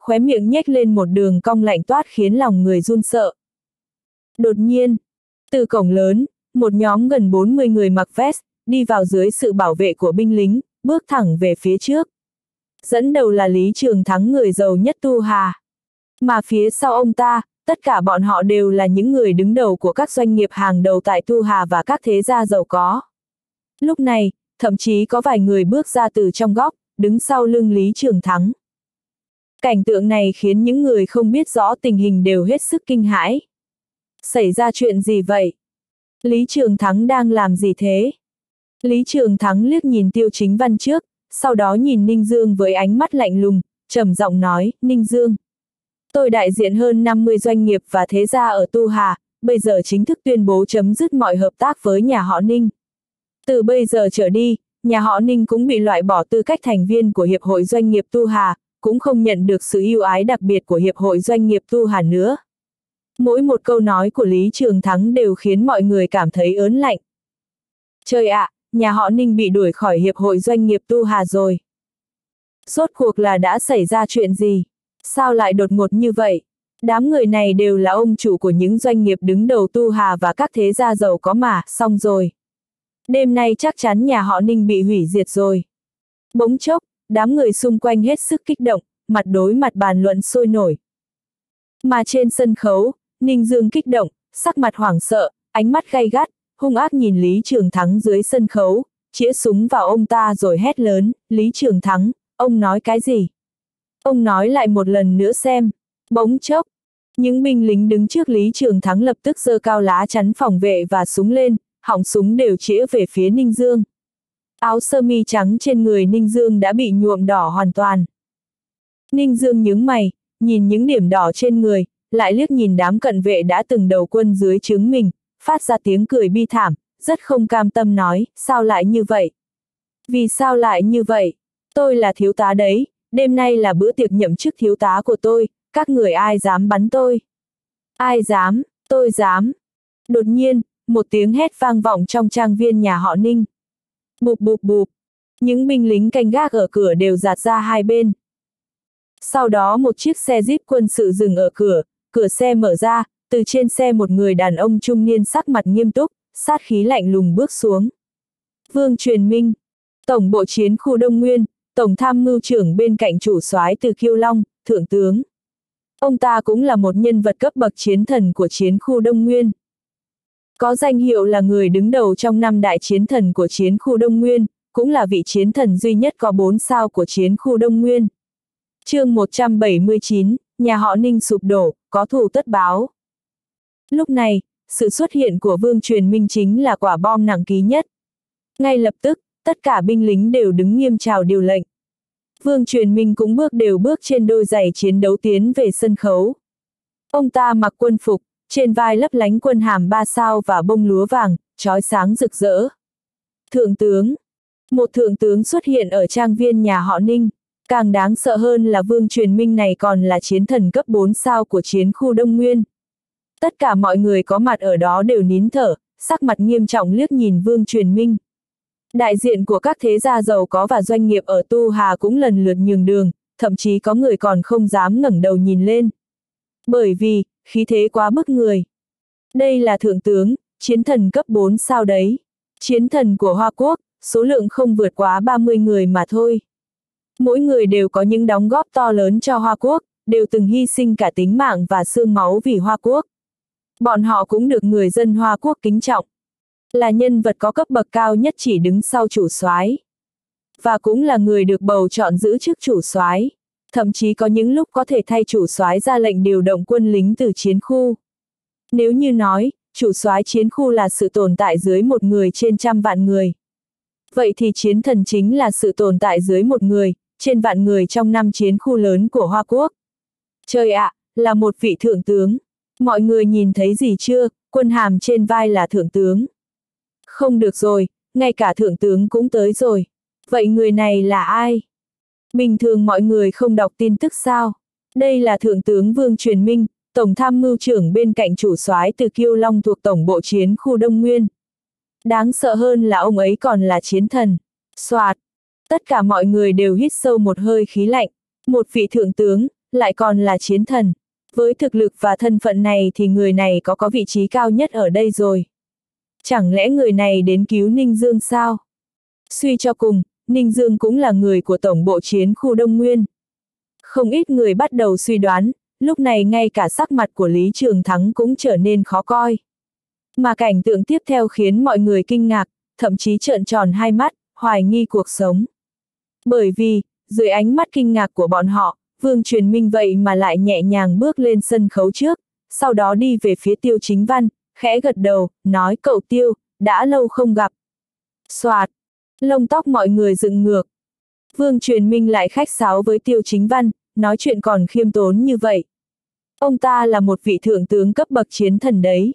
khóe miệng nhếch lên một đường cong lạnh toát khiến lòng người run sợ. Đột nhiên, từ cổng lớn, một nhóm gần 40 người mặc vest, đi vào dưới sự bảo vệ của binh lính, bước thẳng về phía trước. Dẫn đầu là Lý Trường Thắng, người giàu nhất Tu Hà. Mà phía sau ông ta, tất cả bọn họ đều là những người đứng đầu của các doanh nghiệp hàng đầu tại Tu Hà và các thế gia giàu có. Lúc này, thậm chí có vài người bước ra từ trong góc, đứng sau lưng Lý Trường Thắng. Cảnh tượng này khiến những người không biết rõ tình hình đều hết sức kinh hãi. Xảy ra chuyện gì vậy? Lý Trường Thắng đang làm gì thế? Lý Trường Thắng liếc nhìn Tiêu Chính Văn trước, sau đó nhìn Ninh Dương với ánh mắt lạnh lùng, trầm giọng nói, Ninh Dương. Tôi đại diện hơn 50 doanh nghiệp và thế gia ở Tu Hà, bây giờ chính thức tuyên bố chấm dứt mọi hợp tác với nhà họ Ninh. Từ bây giờ trở đi, nhà họ Ninh cũng bị loại bỏ tư cách thành viên của Hiệp hội Doanh nghiệp Tu Hà, cũng không nhận được sự ưu ái đặc biệt của Hiệp hội Doanh nghiệp Tu Hà nữa. Mỗi một câu nói của Lý Trường Thắng đều khiến mọi người cảm thấy ớn lạnh. Trời ạ, nhà họ Ninh bị đuổi khỏi Hiệp hội Doanh nghiệp Tu Hà rồi. Rốt cuộc là đã xảy ra chuyện gì? Sao lại đột ngột như vậy? Đám người này đều là ông chủ của những doanh nghiệp đứng đầu Tu Hà và các thế gia giàu có mà, xong rồi. Đêm nay chắc chắn nhà họ Ninh bị hủy diệt rồi. Bỗng chốc, đám người xung quanh hết sức kích động, mặt đối mặt bàn luận sôi nổi. Mà trên sân khấu, Ninh Dương kích động, sắc mặt hoảng sợ, ánh mắt gay gắt, hung ác nhìn Lý Trường Thắng dưới sân khấu, chĩa súng vào ông ta rồi hét lớn, Lý Trường Thắng, ông nói cái gì? Ông nói lại một lần nữa xem. Bỗng chốc, những binh lính đứng trước Lý Trường Thắng lập tức giơ cao lá chắn phòng vệ và súng lên, họng súng đều chĩa về phía Ninh Dương. Áo sơ mi trắng trên người Ninh Dương đã bị nhuộm đỏ hoàn toàn. Ninh Dương nhướng mày, nhìn những điểm đỏ trên người, lại liếc nhìn đám cận vệ đã từng đầu quân dưới trướng mình, phát ra tiếng cười bi thảm, rất không cam tâm nói, sao lại như vậy? Vì sao lại như vậy? Tôi là thiếu tá đấy, đêm nay là bữa tiệc nhậm chức thiếu tá của tôi, các người ai dám bắn tôi? Ai dám, tôi dám. Đột nhiên, một tiếng hét vang vọng trong trang viên nhà họ Ninh. Bụp bụp bụp, những binh lính canh gác ở cửa đều giạt ra hai bên. Sau đó một chiếc xe Jeep quân sự dừng ở cửa, cửa xe mở ra, từ trên xe một người đàn ông trung niên sắc mặt nghiêm túc, sát khí lạnh lùng bước xuống. Vương Truyền Minh, Tổng bộ chiến khu Đông Nguyên, Tổng tham mưu trưởng bên cạnh chủ soái Từ Kiêu Long, Thượng tướng. Ông ta cũng là một nhân vật cấp bậc chiến thần của chiến khu Đông Nguyên. Có danh hiệu là người đứng đầu trong 5 đại chiến thần của chiến khu Đông Nguyên, cũng là vị chiến thần duy nhất có 4 sao của chiến khu Đông Nguyên. Chương 179, nhà họ Ninh sụp đổ, có thù tất báo. Lúc này, sự xuất hiện của Vương Truyền Minh chính là quả bom nặng ký nhất. Ngay lập tức, tất cả binh lính đều đứng nghiêm chào điều lệnh. Vương Truyền Minh cũng đều bước trên đôi giày chiến đấu tiến về sân khấu. Ông ta mặc quân phục, trên vai lấp lánh quân hàm 3 sao và bông lúa vàng, chói sáng rực rỡ. Thượng tướng. Một thượng tướng xuất hiện ở trang viên nhà họ Ninh. Càng đáng sợ hơn là Vương Truyền Minh này còn là chiến thần cấp 4 sao của chiến khu Đông Nguyên. Tất cả mọi người có mặt ở đó đều nín thở, sắc mặt nghiêm trọng liếc nhìn Vương Truyền Minh. Đại diện của các thế gia giàu có và doanh nghiệp ở Tu Hà cũng lần lượt nhường đường, thậm chí có người còn không dám ngẩng đầu nhìn lên. Bởi vì, khí thế quá bức người. Đây là thượng tướng, chiến thần cấp 4 sao đấy. Chiến thần của Hoa Quốc, số lượng không vượt quá 30 người mà thôi. Mỗi người đều có những đóng góp to lớn cho Hoa Quốc, đều từng hy sinh cả tính mạng và xương máu vì Hoa Quốc. Bọn họ cũng được người dân Hoa Quốc kính trọng. Là nhân vật có cấp bậc cao nhất chỉ đứng sau chủ soái. Và cũng là người được bầu chọn giữ chức chủ soái. Thậm chí có những lúc có thể thay chủ soái ra lệnh điều động quân lính từ chiến khu. Nếu như nói, chủ soái chiến khu là sự tồn tại dưới một người trên trăm vạn người. Vậy thì chiến thần chính là sự tồn tại dưới một người, trên vạn người trong 5 chiến khu lớn của Hoa Quốc. Trời ạ, là một vị thượng tướng. Mọi người nhìn thấy gì chưa, quân hàm trên vai là thượng tướng. Không được rồi, ngay cả thượng tướng cũng tới rồi. Vậy người này là ai? Bình thường mọi người không đọc tin tức sao? Đây là thượng tướng Vương Truyền Minh, tổng tham mưu trưởng bên cạnh chủ soái Từ Kiêu Long thuộc tổng bộ chiến khu Đông Nguyên. Đáng sợ hơn là ông ấy còn là chiến thần. Soạt. Tất cả mọi người đều hít sâu một hơi khí lạnh. Một vị thượng tướng, lại còn là chiến thần. Với thực lực và thân phận này thì người này có vị trí cao nhất ở đây rồi. Chẳng lẽ người này đến cứu Ninh Dương sao? Suy cho cùng, Ninh Dương cũng là người của tổng bộ chiến khu Đông Nguyên. Không ít người bắt đầu suy đoán, lúc này ngay cả sắc mặt của Lý Trường Thắng cũng trở nên khó coi. Mà cảnh tượng tiếp theo khiến mọi người kinh ngạc, thậm chí trợn tròn hai mắt, hoài nghi cuộc sống. Bởi vì, dưới ánh mắt kinh ngạc của bọn họ, Vương Truyền Minh vậy mà lại nhẹ nhàng bước lên sân khấu trước, sau đó đi về phía Tiêu Chính Văn, khẽ gật đầu, nói cậu Tiêu, đã lâu không gặp. Soạt, lông tóc mọi người dựng ngược. Vương Truyền Minh lại khách sáo với Tiêu Chính Văn, nói chuyện còn khiêm tốn như vậy. Ông ta là một vị thượng tướng cấp bậc chiến thần đấy.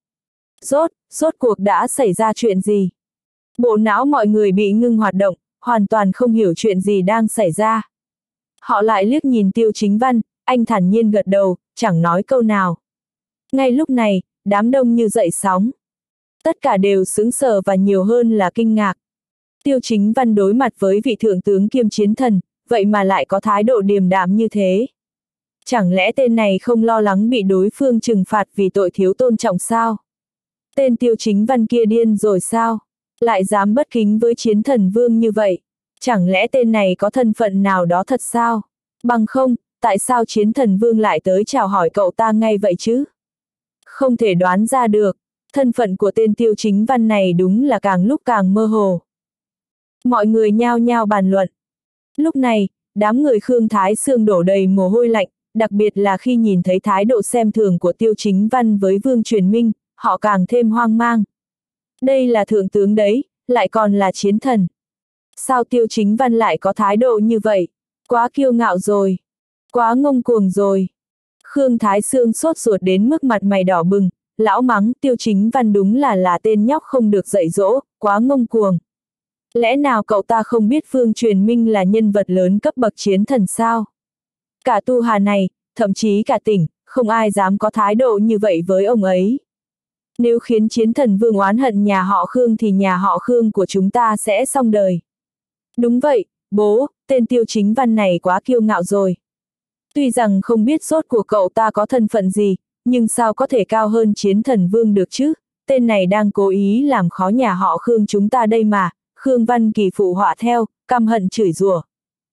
Rốt cuộc đã xảy ra chuyện gì? Bộ não mọi người bị ngưng hoạt động, hoàn toàn không hiểu chuyện gì đang xảy ra. Họ lại liếc nhìn Tiêu Chính Văn, anh thản nhiên gật đầu, chẳng nói câu nào. Ngay lúc này, đám đông như dậy sóng. Tất cả đều sững sờ và nhiều hơn là kinh ngạc. Tiêu Chính Văn đối mặt với vị thượng tướng kiêm chiến thần, vậy mà lại có thái độ điềm đạm như thế. Chẳng lẽ tên này không lo lắng bị đối phương trừng phạt vì tội thiếu tôn trọng sao? Tên Tiêu Chính Văn kia điên rồi sao? Lại dám bất kính với chiến thần vương như vậy? Chẳng lẽ tên này có thân phận nào đó thật sao? Bằng không, tại sao chiến thần vương lại tới chào hỏi cậu ta ngay vậy chứ? Không thể đoán ra được, thân phận của tên Tiêu Chính Văn này đúng là càng lúc càng mơ hồ. Mọi người nhao nhao bàn luận. Lúc này, đám người Khương Thái Sương đổ đầy mồ hôi lạnh, đặc biệt là khi nhìn thấy thái độ xem thường của Tiêu Chính Văn với Vương Truyền Minh, họ càng thêm hoang mang. Đây là thượng tướng đấy, lại còn là chiến thần. Sao Tiêu Chính Văn lại có thái độ như vậy? Quá kiêu ngạo rồi. Quá ngông cuồng rồi. Khương Thái Sương sốt ruột đến mức mặt mày đỏ bừng, lão mắng Tiêu Chính Văn đúng là tên nhóc không được dạy dỗ, quá ngông cuồng. Lẽ nào cậu ta không biết Vương Truyền Minh là nhân vật lớn cấp bậc chiến thần sao? Cả Tu Hà này, thậm chí cả tỉnh, không ai dám có thái độ như vậy với ông ấy. Nếu khiến chiến thần Vương oán hận nhà họ Khương thì nhà họ Khương của chúng ta sẽ xong đời. Đúng vậy, bố, tên Tiêu Chính Văn này quá kiêu ngạo rồi. Tuy rằng không biết rốt của cậu ta có thân phận gì, nhưng sao có thể cao hơn chiến thần Vương được chứ? Tên này đang cố ý làm khó nhà họ Khương chúng ta đây mà. Khương Văn Kỳ phụ họa theo, căm hận chửi rủa.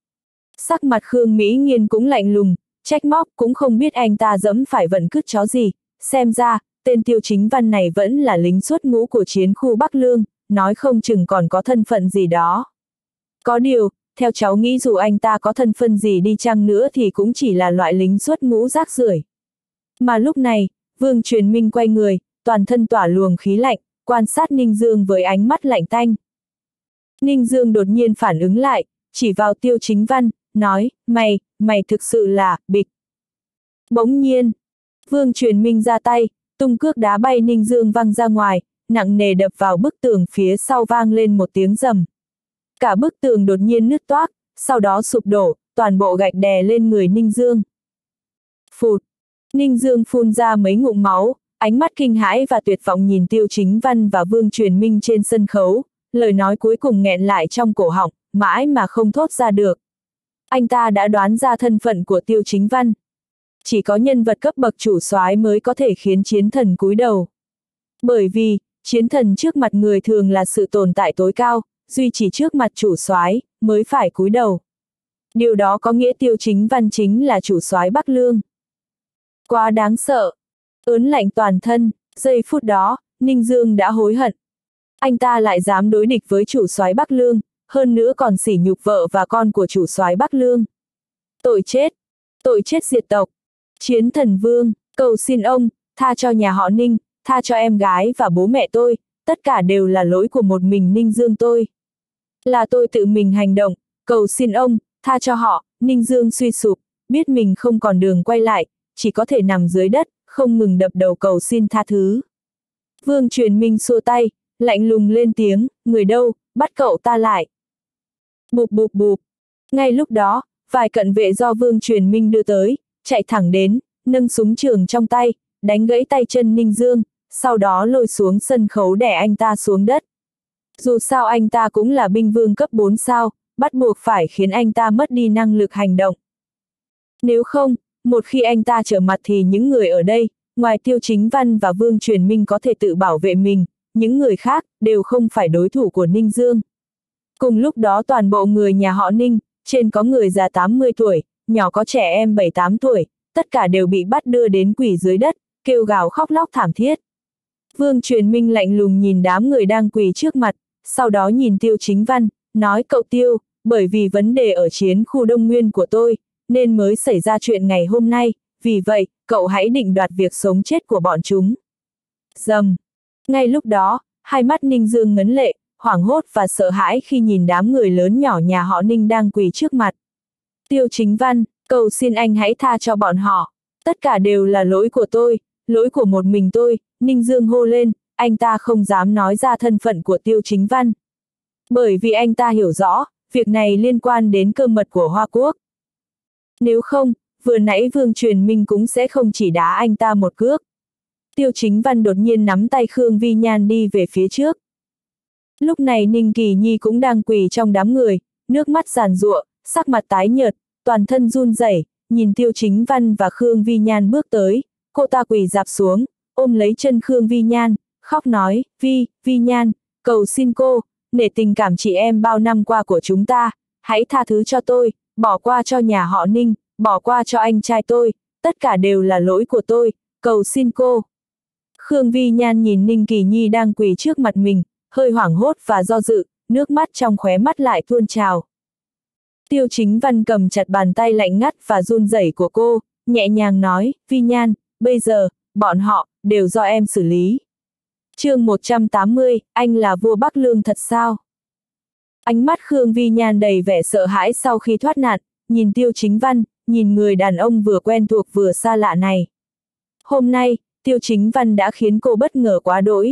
Sắc mặt Khương Mỹ Nghiên cũng lạnh lùng, trách móc cũng không biết anh ta dẫm phải vận cứt chó gì, xem ra, tên Tiêu Chính Văn này vẫn là lính xuất ngũ của chiến khu Bắc Lương, nói không chừng còn có thân phận gì đó. Có điều, theo cháu nghĩ dù anh ta có thân phận gì đi chăng nữa thì cũng chỉ là loại lính xuất ngũ rác rưởi. Mà lúc này, Vương Truyền Minh quay người, toàn thân tỏa luồng khí lạnh, quan sát Ninh Dương với ánh mắt lạnh tanh. Ninh Dương đột nhiên phản ứng lại, chỉ vào Tiêu Chính Văn, nói, mày thực sự là, bịch. Bỗng nhiên, Vương Truyền Minh ra tay, tung cước đá bay Ninh Dương văng ra ngoài, nặng nề đập vào bức tường phía sau vang lên một tiếng rầm. Cả bức tường đột nhiên nứt toác, sau đó sụp đổ, toàn bộ gạch đè lên người Ninh Dương. Phụt! Ninh Dương phun ra mấy ngụm máu, ánh mắt kinh hãi và tuyệt vọng nhìn Tiêu Chính Văn và Vương Truyền Minh trên sân khấu. Lời nói cuối cùng nghẹn lại trong cổ họng, mãi mà không thốt ra được. Anh ta đã đoán ra thân phận của Tiêu Chính Văn. Chỉ có nhân vật cấp bậc chủ soái mới có thể khiến chiến thần cúi đầu. Bởi vì, chiến thần trước mặt người thường là sự tồn tại tối cao, duy chỉ trước mặt chủ soái mới phải cúi đầu. Điều đó có nghĩa Tiêu Chính Văn chính là chủ soái Bắc Lương. Quá đáng sợ. Ớn lạnh toàn thân, giây phút đó, Ninh Dương đã hối hận. Anh ta lại dám đối địch với chủ soái Bắc Lương, hơn nữa còn sỉ nhục vợ và con của chủ soái Bắc Lương. Tội chết diệt tộc. Chiến thần Vương, cầu xin ông, tha cho nhà họ Ninh, tha cho em gái và bố mẹ tôi, tất cả đều là lỗi của một mình Ninh Dương tôi. Là tôi tự mình hành động, cầu xin ông, tha cho họ. Ninh Dương suy sụp, biết mình không còn đường quay lại, chỉ có thể nằm dưới đất, không ngừng đập đầu cầu xin tha thứ. Vương Truyền Minh xua tay, lạnh lùng lên tiếng, người đâu, bắt cậu ta lại. Bụp bụp bụp. Ngay lúc đó, vài cận vệ do Vương Truyền Minh đưa tới, chạy thẳng đến, nâng súng trường trong tay, đánh gãy tay chân Ninh Dương, sau đó lôi xuống sân khấu đè anh ta xuống đất. Dù sao anh ta cũng là binh vương cấp 4 sao, bắt buộc phải khiến anh ta mất đi năng lực hành động. Nếu không, một khi anh ta trở mặt thì những người ở đây, ngoài Tiêu Chính Văn và Vương Truyền Minh có thể tự bảo vệ mình, những người khác đều không phải đối thủ của Ninh Dương. Cùng lúc đó toàn bộ người nhà họ Ninh, trên có người già 80 tuổi, nhỏ có trẻ em 7-8 tuổi, tất cả đều bị bắt đưa đến quỳ dưới đất, kêu gào khóc lóc thảm thiết. Vương Truyền Minh lạnh lùng nhìn đám người đang quỳ trước mặt, sau đó nhìn Tiêu Chính Văn, nói cậu Tiêu, bởi vì vấn đề ở chiến khu Đông Nguyên của tôi, nên mới xảy ra chuyện ngày hôm nay, vì vậy, cậu hãy định đoạt việc sống chết của bọn chúng. Rầm. Ngay lúc đó, hai mắt Ninh Dương ngấn lệ, hoảng hốt và sợ hãi khi nhìn đám người lớn nhỏ nhà họ Ninh đang quỳ trước mặt. Tiêu Chính Văn, cầu xin anh hãy tha cho bọn họ. Tất cả đều là lỗi của tôi, lỗi của một mình tôi, Ninh Dương hô lên, anh ta không dám nói ra thân phận của Tiêu Chính Văn. Bởi vì anh ta hiểu rõ, việc này liên quan đến cơ mật của Hoa Quốc. Nếu không, vừa nãy Vương Truyền Minh cũng sẽ không chỉ đá anh ta một cước. Tiêu Chính Văn đột nhiên nắm tay Khương Vi Nhan đi về phía trước. Lúc này Ninh Kỳ Nhi cũng đang quỳ trong đám người, nước mắt giàn giụa, sắc mặt tái nhợt, toàn thân run rẩy, nhìn Tiêu Chính Văn và Khương Vi Nhan bước tới, cô ta quỳ rạp xuống, ôm lấy chân Khương Vi Nhan, khóc nói, Vi Nhan, cầu xin cô, nể tình cảm chị em bao năm qua của chúng ta, hãy tha thứ cho tôi, bỏ qua cho nhà họ Ninh, bỏ qua cho anh trai tôi, tất cả đều là lỗi của tôi, cầu xin cô. Khương Vi Nhan nhìn Ninh Kỳ Nhi đang quỳ trước mặt mình, hơi hoảng hốt và do dự, nước mắt trong khóe mắt lại tuôn trào. Tiêu Chính Văn cầm chặt bàn tay lạnh ngắt và run rẩy của cô, nhẹ nhàng nói, Vi Nhan, bây giờ, bọn họ, đều do em xử lý. Chương 180, anh là vua Bắc Lương thật sao? Ánh mắt Khương Vi Nhan đầy vẻ sợ hãi sau khi thoát nạn, nhìn Tiêu Chính Văn, nhìn người đàn ông vừa quen thuộc vừa xa lạ này. Hôm nay, Tiêu Chính Văn đã khiến cô bất ngờ quá đỗi.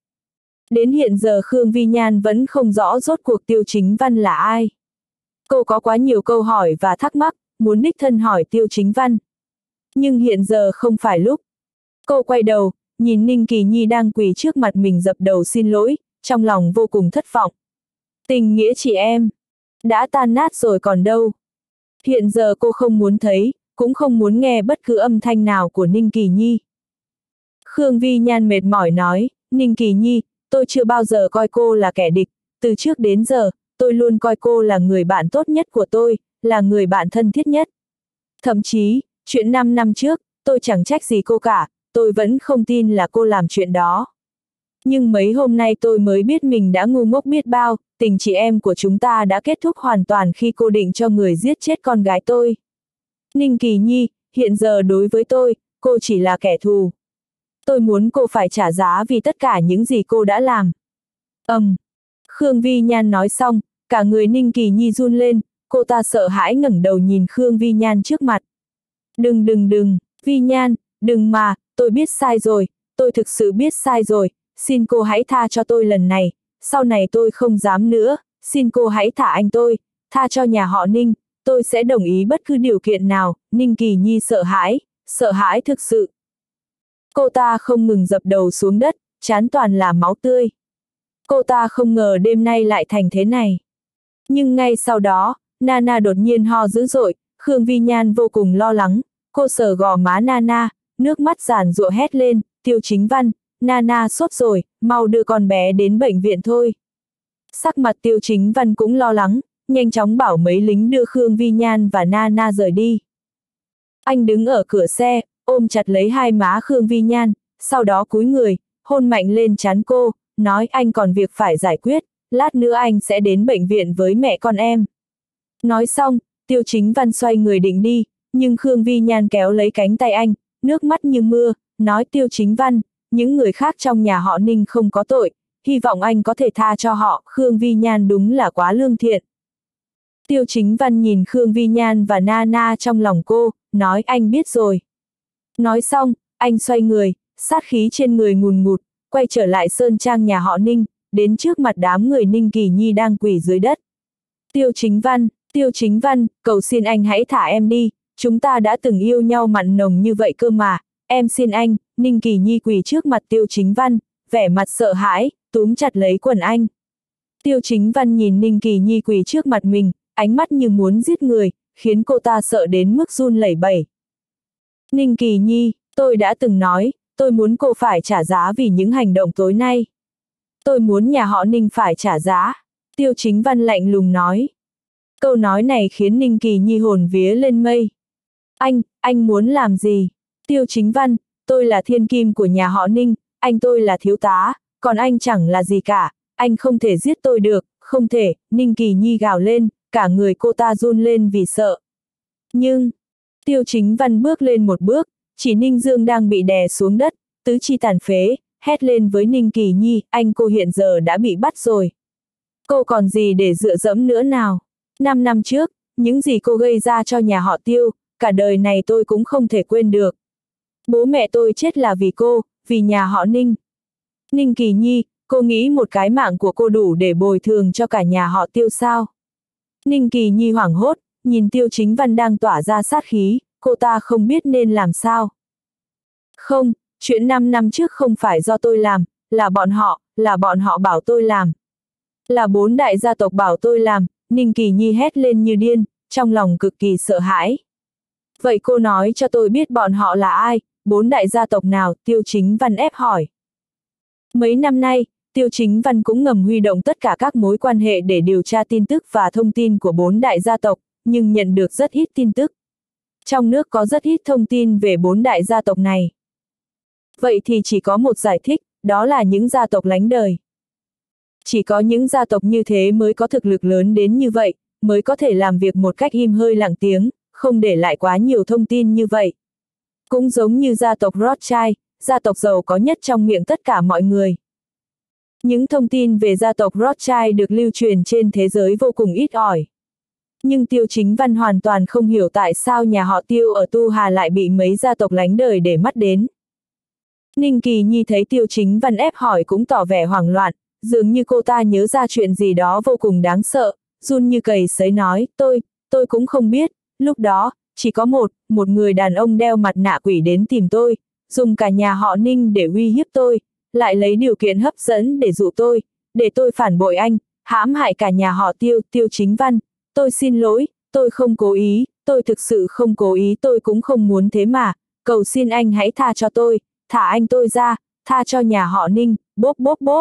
Đến hiện giờ Khương Vi Nhan vẫn không rõ rốt cuộc Tiêu Chính Văn là ai. Cô có quá nhiều câu hỏi và thắc mắc, muốn đích thân hỏi Tiêu Chính Văn. Nhưng hiện giờ không phải lúc. Cô quay đầu, nhìn Ninh Kỳ Nhi đang quỳ trước mặt mình dập đầu xin lỗi, trong lòng vô cùng thất vọng. Tình nghĩa chị em, đã tan nát rồi còn đâu. Hiện giờ cô không muốn thấy, cũng không muốn nghe bất cứ âm thanh nào của Ninh Kỳ Nhi. Khương Vi Nhan mệt mỏi nói, Ninh Kỳ Nhi, tôi chưa bao giờ coi cô là kẻ địch, từ trước đến giờ, tôi luôn coi cô là người bạn tốt nhất của tôi, là người bạn thân thiết nhất. Thậm chí, chuyện 5 năm trước, tôi chẳng trách gì cô cả, tôi vẫn không tin là cô làm chuyện đó. Nhưng mấy hôm nay tôi mới biết mình đã ngu ngốc biết bao, tình chị em của chúng ta đã kết thúc hoàn toàn khi cô định cho người giết chết con gái tôi. Ninh Kỳ Nhi, hiện giờ đối với tôi, cô chỉ là kẻ thù. Tôi muốn cô phải trả giá vì tất cả những gì cô đã làm. Khương Vi Nhan nói xong, cả người Ninh Kỳ Nhi run lên, cô ta sợ hãi ngẩng đầu nhìn Khương Vi Nhan trước mặt. Đừng, Vi Nhan, đừng mà, tôi biết sai rồi, tôi thực sự biết sai rồi, xin cô hãy tha cho tôi lần này, sau này tôi không dám nữa, xin cô hãy thả anh tôi, tha cho nhà họ Ninh, tôi sẽ đồng ý bất cứ điều kiện nào. Ninh Kỳ Nhi sợ hãi thực sự. Cô ta không ngừng dập đầu xuống đất, trán toàn là máu tươi. Cô ta không ngờ đêm nay lại thành thế này. Nhưng ngay sau đó, Nana đột nhiên ho dữ dội, Khương Vi Nhan vô cùng lo lắng, cô sờ gò má Nana, nước mắt giàn giụa hét lên, Tiêu Chính Văn, Nana sốt rồi, mau đưa con bé đến bệnh viện thôi. Sắc mặt Tiêu Chính Văn cũng lo lắng, nhanh chóng bảo mấy lính đưa Khương Vi Nhan và Nana rời đi. Anh đứng ở cửa xe, ôm chặt lấy hai má Khương Vi Nhan, sau đó cúi người, hôn mạnh lên trán cô, nói anh còn việc phải giải quyết, lát nữa anh sẽ đến bệnh viện với mẹ con em. Nói xong, Tiêu Chính Văn xoay người định đi, nhưng Khương Vi Nhan kéo lấy cánh tay anh, nước mắt như mưa, nói Tiêu Chính Văn, những người khác trong nhà họ Ninh không có tội, hy vọng anh có thể tha cho họ. Khương Vi Nhan đúng là quá lương thiện. Tiêu Chính Văn nhìn Khương Vi Nhan và Nana trong lòng cô, nói anh biết rồi. Nói xong, anh xoay người, sát khí trên người ngùn ngụt, quay trở lại sơn trang nhà họ Ninh, đến trước mặt đám người Ninh Kỳ Nhi đang quỳ dưới đất. Tiêu Chính Văn, cầu xin anh hãy thả em đi, chúng ta đã từng yêu nhau mặn nồng như vậy cơ mà, em xin anh. Ninh Kỳ Nhi quỳ trước mặt Tiêu Chính Văn, vẻ mặt sợ hãi, túm chặt lấy quần anh. Tiêu Chính Văn nhìn Ninh Kỳ Nhi quỳ trước mặt mình, ánh mắt như muốn giết người, khiến cô ta sợ đến mức run lẩy bẩy. Ninh Kỳ Nhi, tôi đã từng nói, tôi muốn cô phải trả giá vì những hành động tối nay. Tôi muốn nhà họ Ninh phải trả giá. Tiêu Chính Văn lạnh lùng nói. Câu nói này khiến Ninh Kỳ Nhi hồn vía lên mây. Anh muốn làm gì? Tiêu Chính Văn, tôi là thiên kim của nhà họ Ninh, anh tôi là thiếu tá, còn anh chẳng là gì cả, anh không thể giết tôi được, không thể, Ninh Kỳ Nhi gào lên, cả người cô ta run lên vì sợ. Nhưng, Tiêu Chính Văn bước lên một bước, chỉ Ninh Dương đang bị đè xuống đất, tứ chi tàn phế, hét lên với Ninh Kỳ Nhi, cô hiện giờ đã bị bắt rồi. Cô còn gì để dựa dẫm nữa nào? 5 năm trước, những gì cô gây ra cho nhà họ Tiêu, cả đời này tôi cũng không thể quên được. Bố mẹ tôi chết là vì cô, vì nhà họ Ninh. Ninh Kỳ Nhi, cô nghĩ một cái mạng của cô đủ để bồi thường cho cả nhà họ Tiêu sao? Ninh Kỳ Nhi hoảng hốt, nhìn Tiêu Chính Văn đang tỏa ra sát khí, cô ta không biết nên làm sao. Không, chuyện 5 năm trước không phải do tôi làm, là bọn họ bảo tôi làm. Là 4 đại gia tộc bảo tôi làm, Ninh Kỳ Nhi hét lên như điên, trong lòng cực kỳ sợ hãi. Vậy cô nói cho tôi biết bọn họ là ai, 4 đại gia tộc nào? Tiêu Chính Văn ép hỏi. Mấy năm nay, Tiêu Chính Văn cũng ngầm huy động tất cả các mối quan hệ để điều tra tin tức và thông tin của 4 đại gia tộc, nhưng nhận được rất ít tin tức. Trong nước có rất ít thông tin về 4 đại gia tộc này. Vậy thì chỉ có một giải thích, đó là những gia tộc lánh đời. Chỉ có những gia tộc như thế mới có thực lực lớn đến như vậy, mới có thể làm việc một cách im hơi lặng tiếng, không để lại quá nhiều thông tin như vậy. Cũng giống như gia tộc Rothschild, gia tộc giàu có nhất trong miệng tất cả mọi người. Những thông tin về gia tộc Rothschild được lưu truyền trên thế giới vô cùng ít ỏi. Nhưng Tiêu Chính Văn hoàn toàn không hiểu tại sao nhà họ Tiêu ở Tu Hà lại bị mấy gia tộc lánh đời để mắt đến. Ninh Kỳ Nhi thấy Tiêu Chính Văn ép hỏi cũng tỏ vẻ hoảng loạn, dường như cô ta nhớ ra chuyện gì đó vô cùng đáng sợ, run như cầy sấy nói, tôi cũng không biết, lúc đó, chỉ có một người đàn ông đeo mặt nạ quỷ đến tìm tôi, dùng cả nhà họ Ninh để uy hiếp tôi, lại lấy điều kiện hấp dẫn để dụ tôi, để tôi phản bội anh, hãm hại cả nhà họ Tiêu. Tiêu Chính Văn, tôi xin lỗi, tôi không cố ý, tôi thực sự không cố ý, tôi cũng không muốn thế mà, cầu xin anh hãy tha cho tôi, thả anh tôi ra, tha cho nhà họ Ninh, bốp bốp bốp.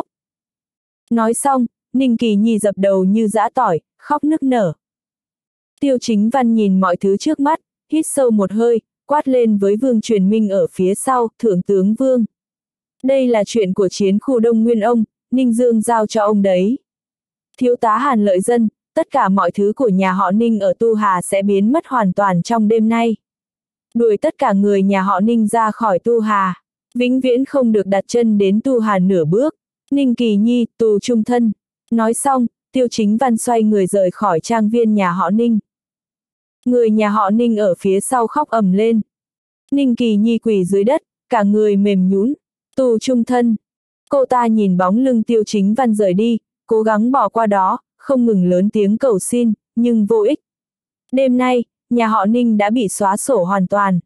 Nói xong, Ninh Kỳ Nhi dập đầu như giã tỏi, khóc nức nở. Tiêu Chính Văn nhìn mọi thứ trước mắt, hít sâu một hơi, quát lên với Vương Truyền Minh ở phía sau, Thượng tướng Vương. Đây là chuyện của chiến khu Đông Nguyên ông, Ninh Dương giao cho ông đấy. Thiếu tá Hàn Lợi Dân, tất cả mọi thứ của nhà họ Ninh ở Tu Hà sẽ biến mất hoàn toàn trong đêm nay. Đuổi tất cả người nhà họ Ninh ra khỏi Tu Hà, vĩnh viễn không được đặt chân đến Tu Hà nửa bước. Ninh Kỳ Nhi, tù chung thân. Nói xong, Tiêu Chính Văn xoay người rời khỏi trang viên nhà họ Ninh. Người nhà họ Ninh ở phía sau khóc ầm lên. Ninh Kỳ Nhi quỳ dưới đất, cả người mềm nhũn. Tù chung thân. Cô ta nhìn bóng lưng Tiêu Chính Văn rời đi, cố gắng bỏ qua đó, không ngừng lớn tiếng cầu xin, nhưng vô ích. Đêm nay, nhà họ Ninh đã bị xóa sổ hoàn toàn.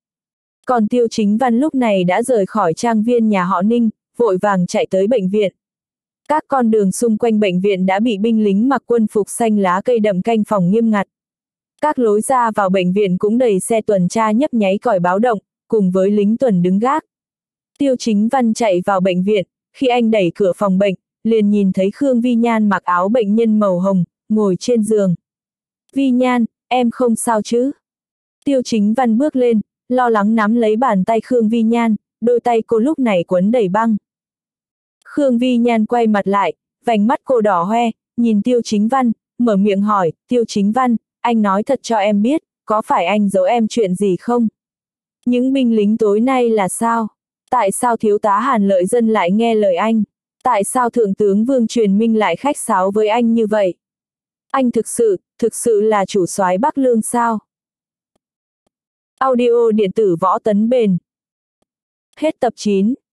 Còn Tiêu Chính Văn lúc này đã rời khỏi trang viên nhà họ Ninh, vội vàng chạy tới bệnh viện. Các con đường xung quanh bệnh viện đã bị binh lính mặc quân phục xanh lá cây đậm canh phòng nghiêm ngặt. Các lối ra vào bệnh viện cũng đầy xe tuần tra nhấp nháy còi báo động, cùng với lính tuần đứng gác. Tiêu Chính Văn chạy vào bệnh viện, khi anh đẩy cửa phòng bệnh, liền nhìn thấy Khương Vi Nhan mặc áo bệnh nhân màu hồng, ngồi trên giường. Vi Nhan, em không sao chứ? Tiêu Chính Văn bước lên, lo lắng nắm lấy bàn tay Khương Vi Nhan, đôi tay cô lúc này quấn đầy băng. Khương Vi Nhan quay mặt lại, vành mắt cô đỏ hoe, nhìn Tiêu Chính Văn, mở miệng hỏi, Tiêu Chính Văn, anh nói thật cho em biết, có phải anh giấu em chuyện gì không? Những binh lính tối nay là sao? Tại sao thiếu tá Hàn Lợi Dân lại nghe lời anh? Tại sao Thượng tướng Vương Truyền Minh lại khách sáo với anh như vậy? Anh thực sự là chủ soái Bắc Lương sao? Audio điện tử Võ Tấn Bền. Hết tập 9.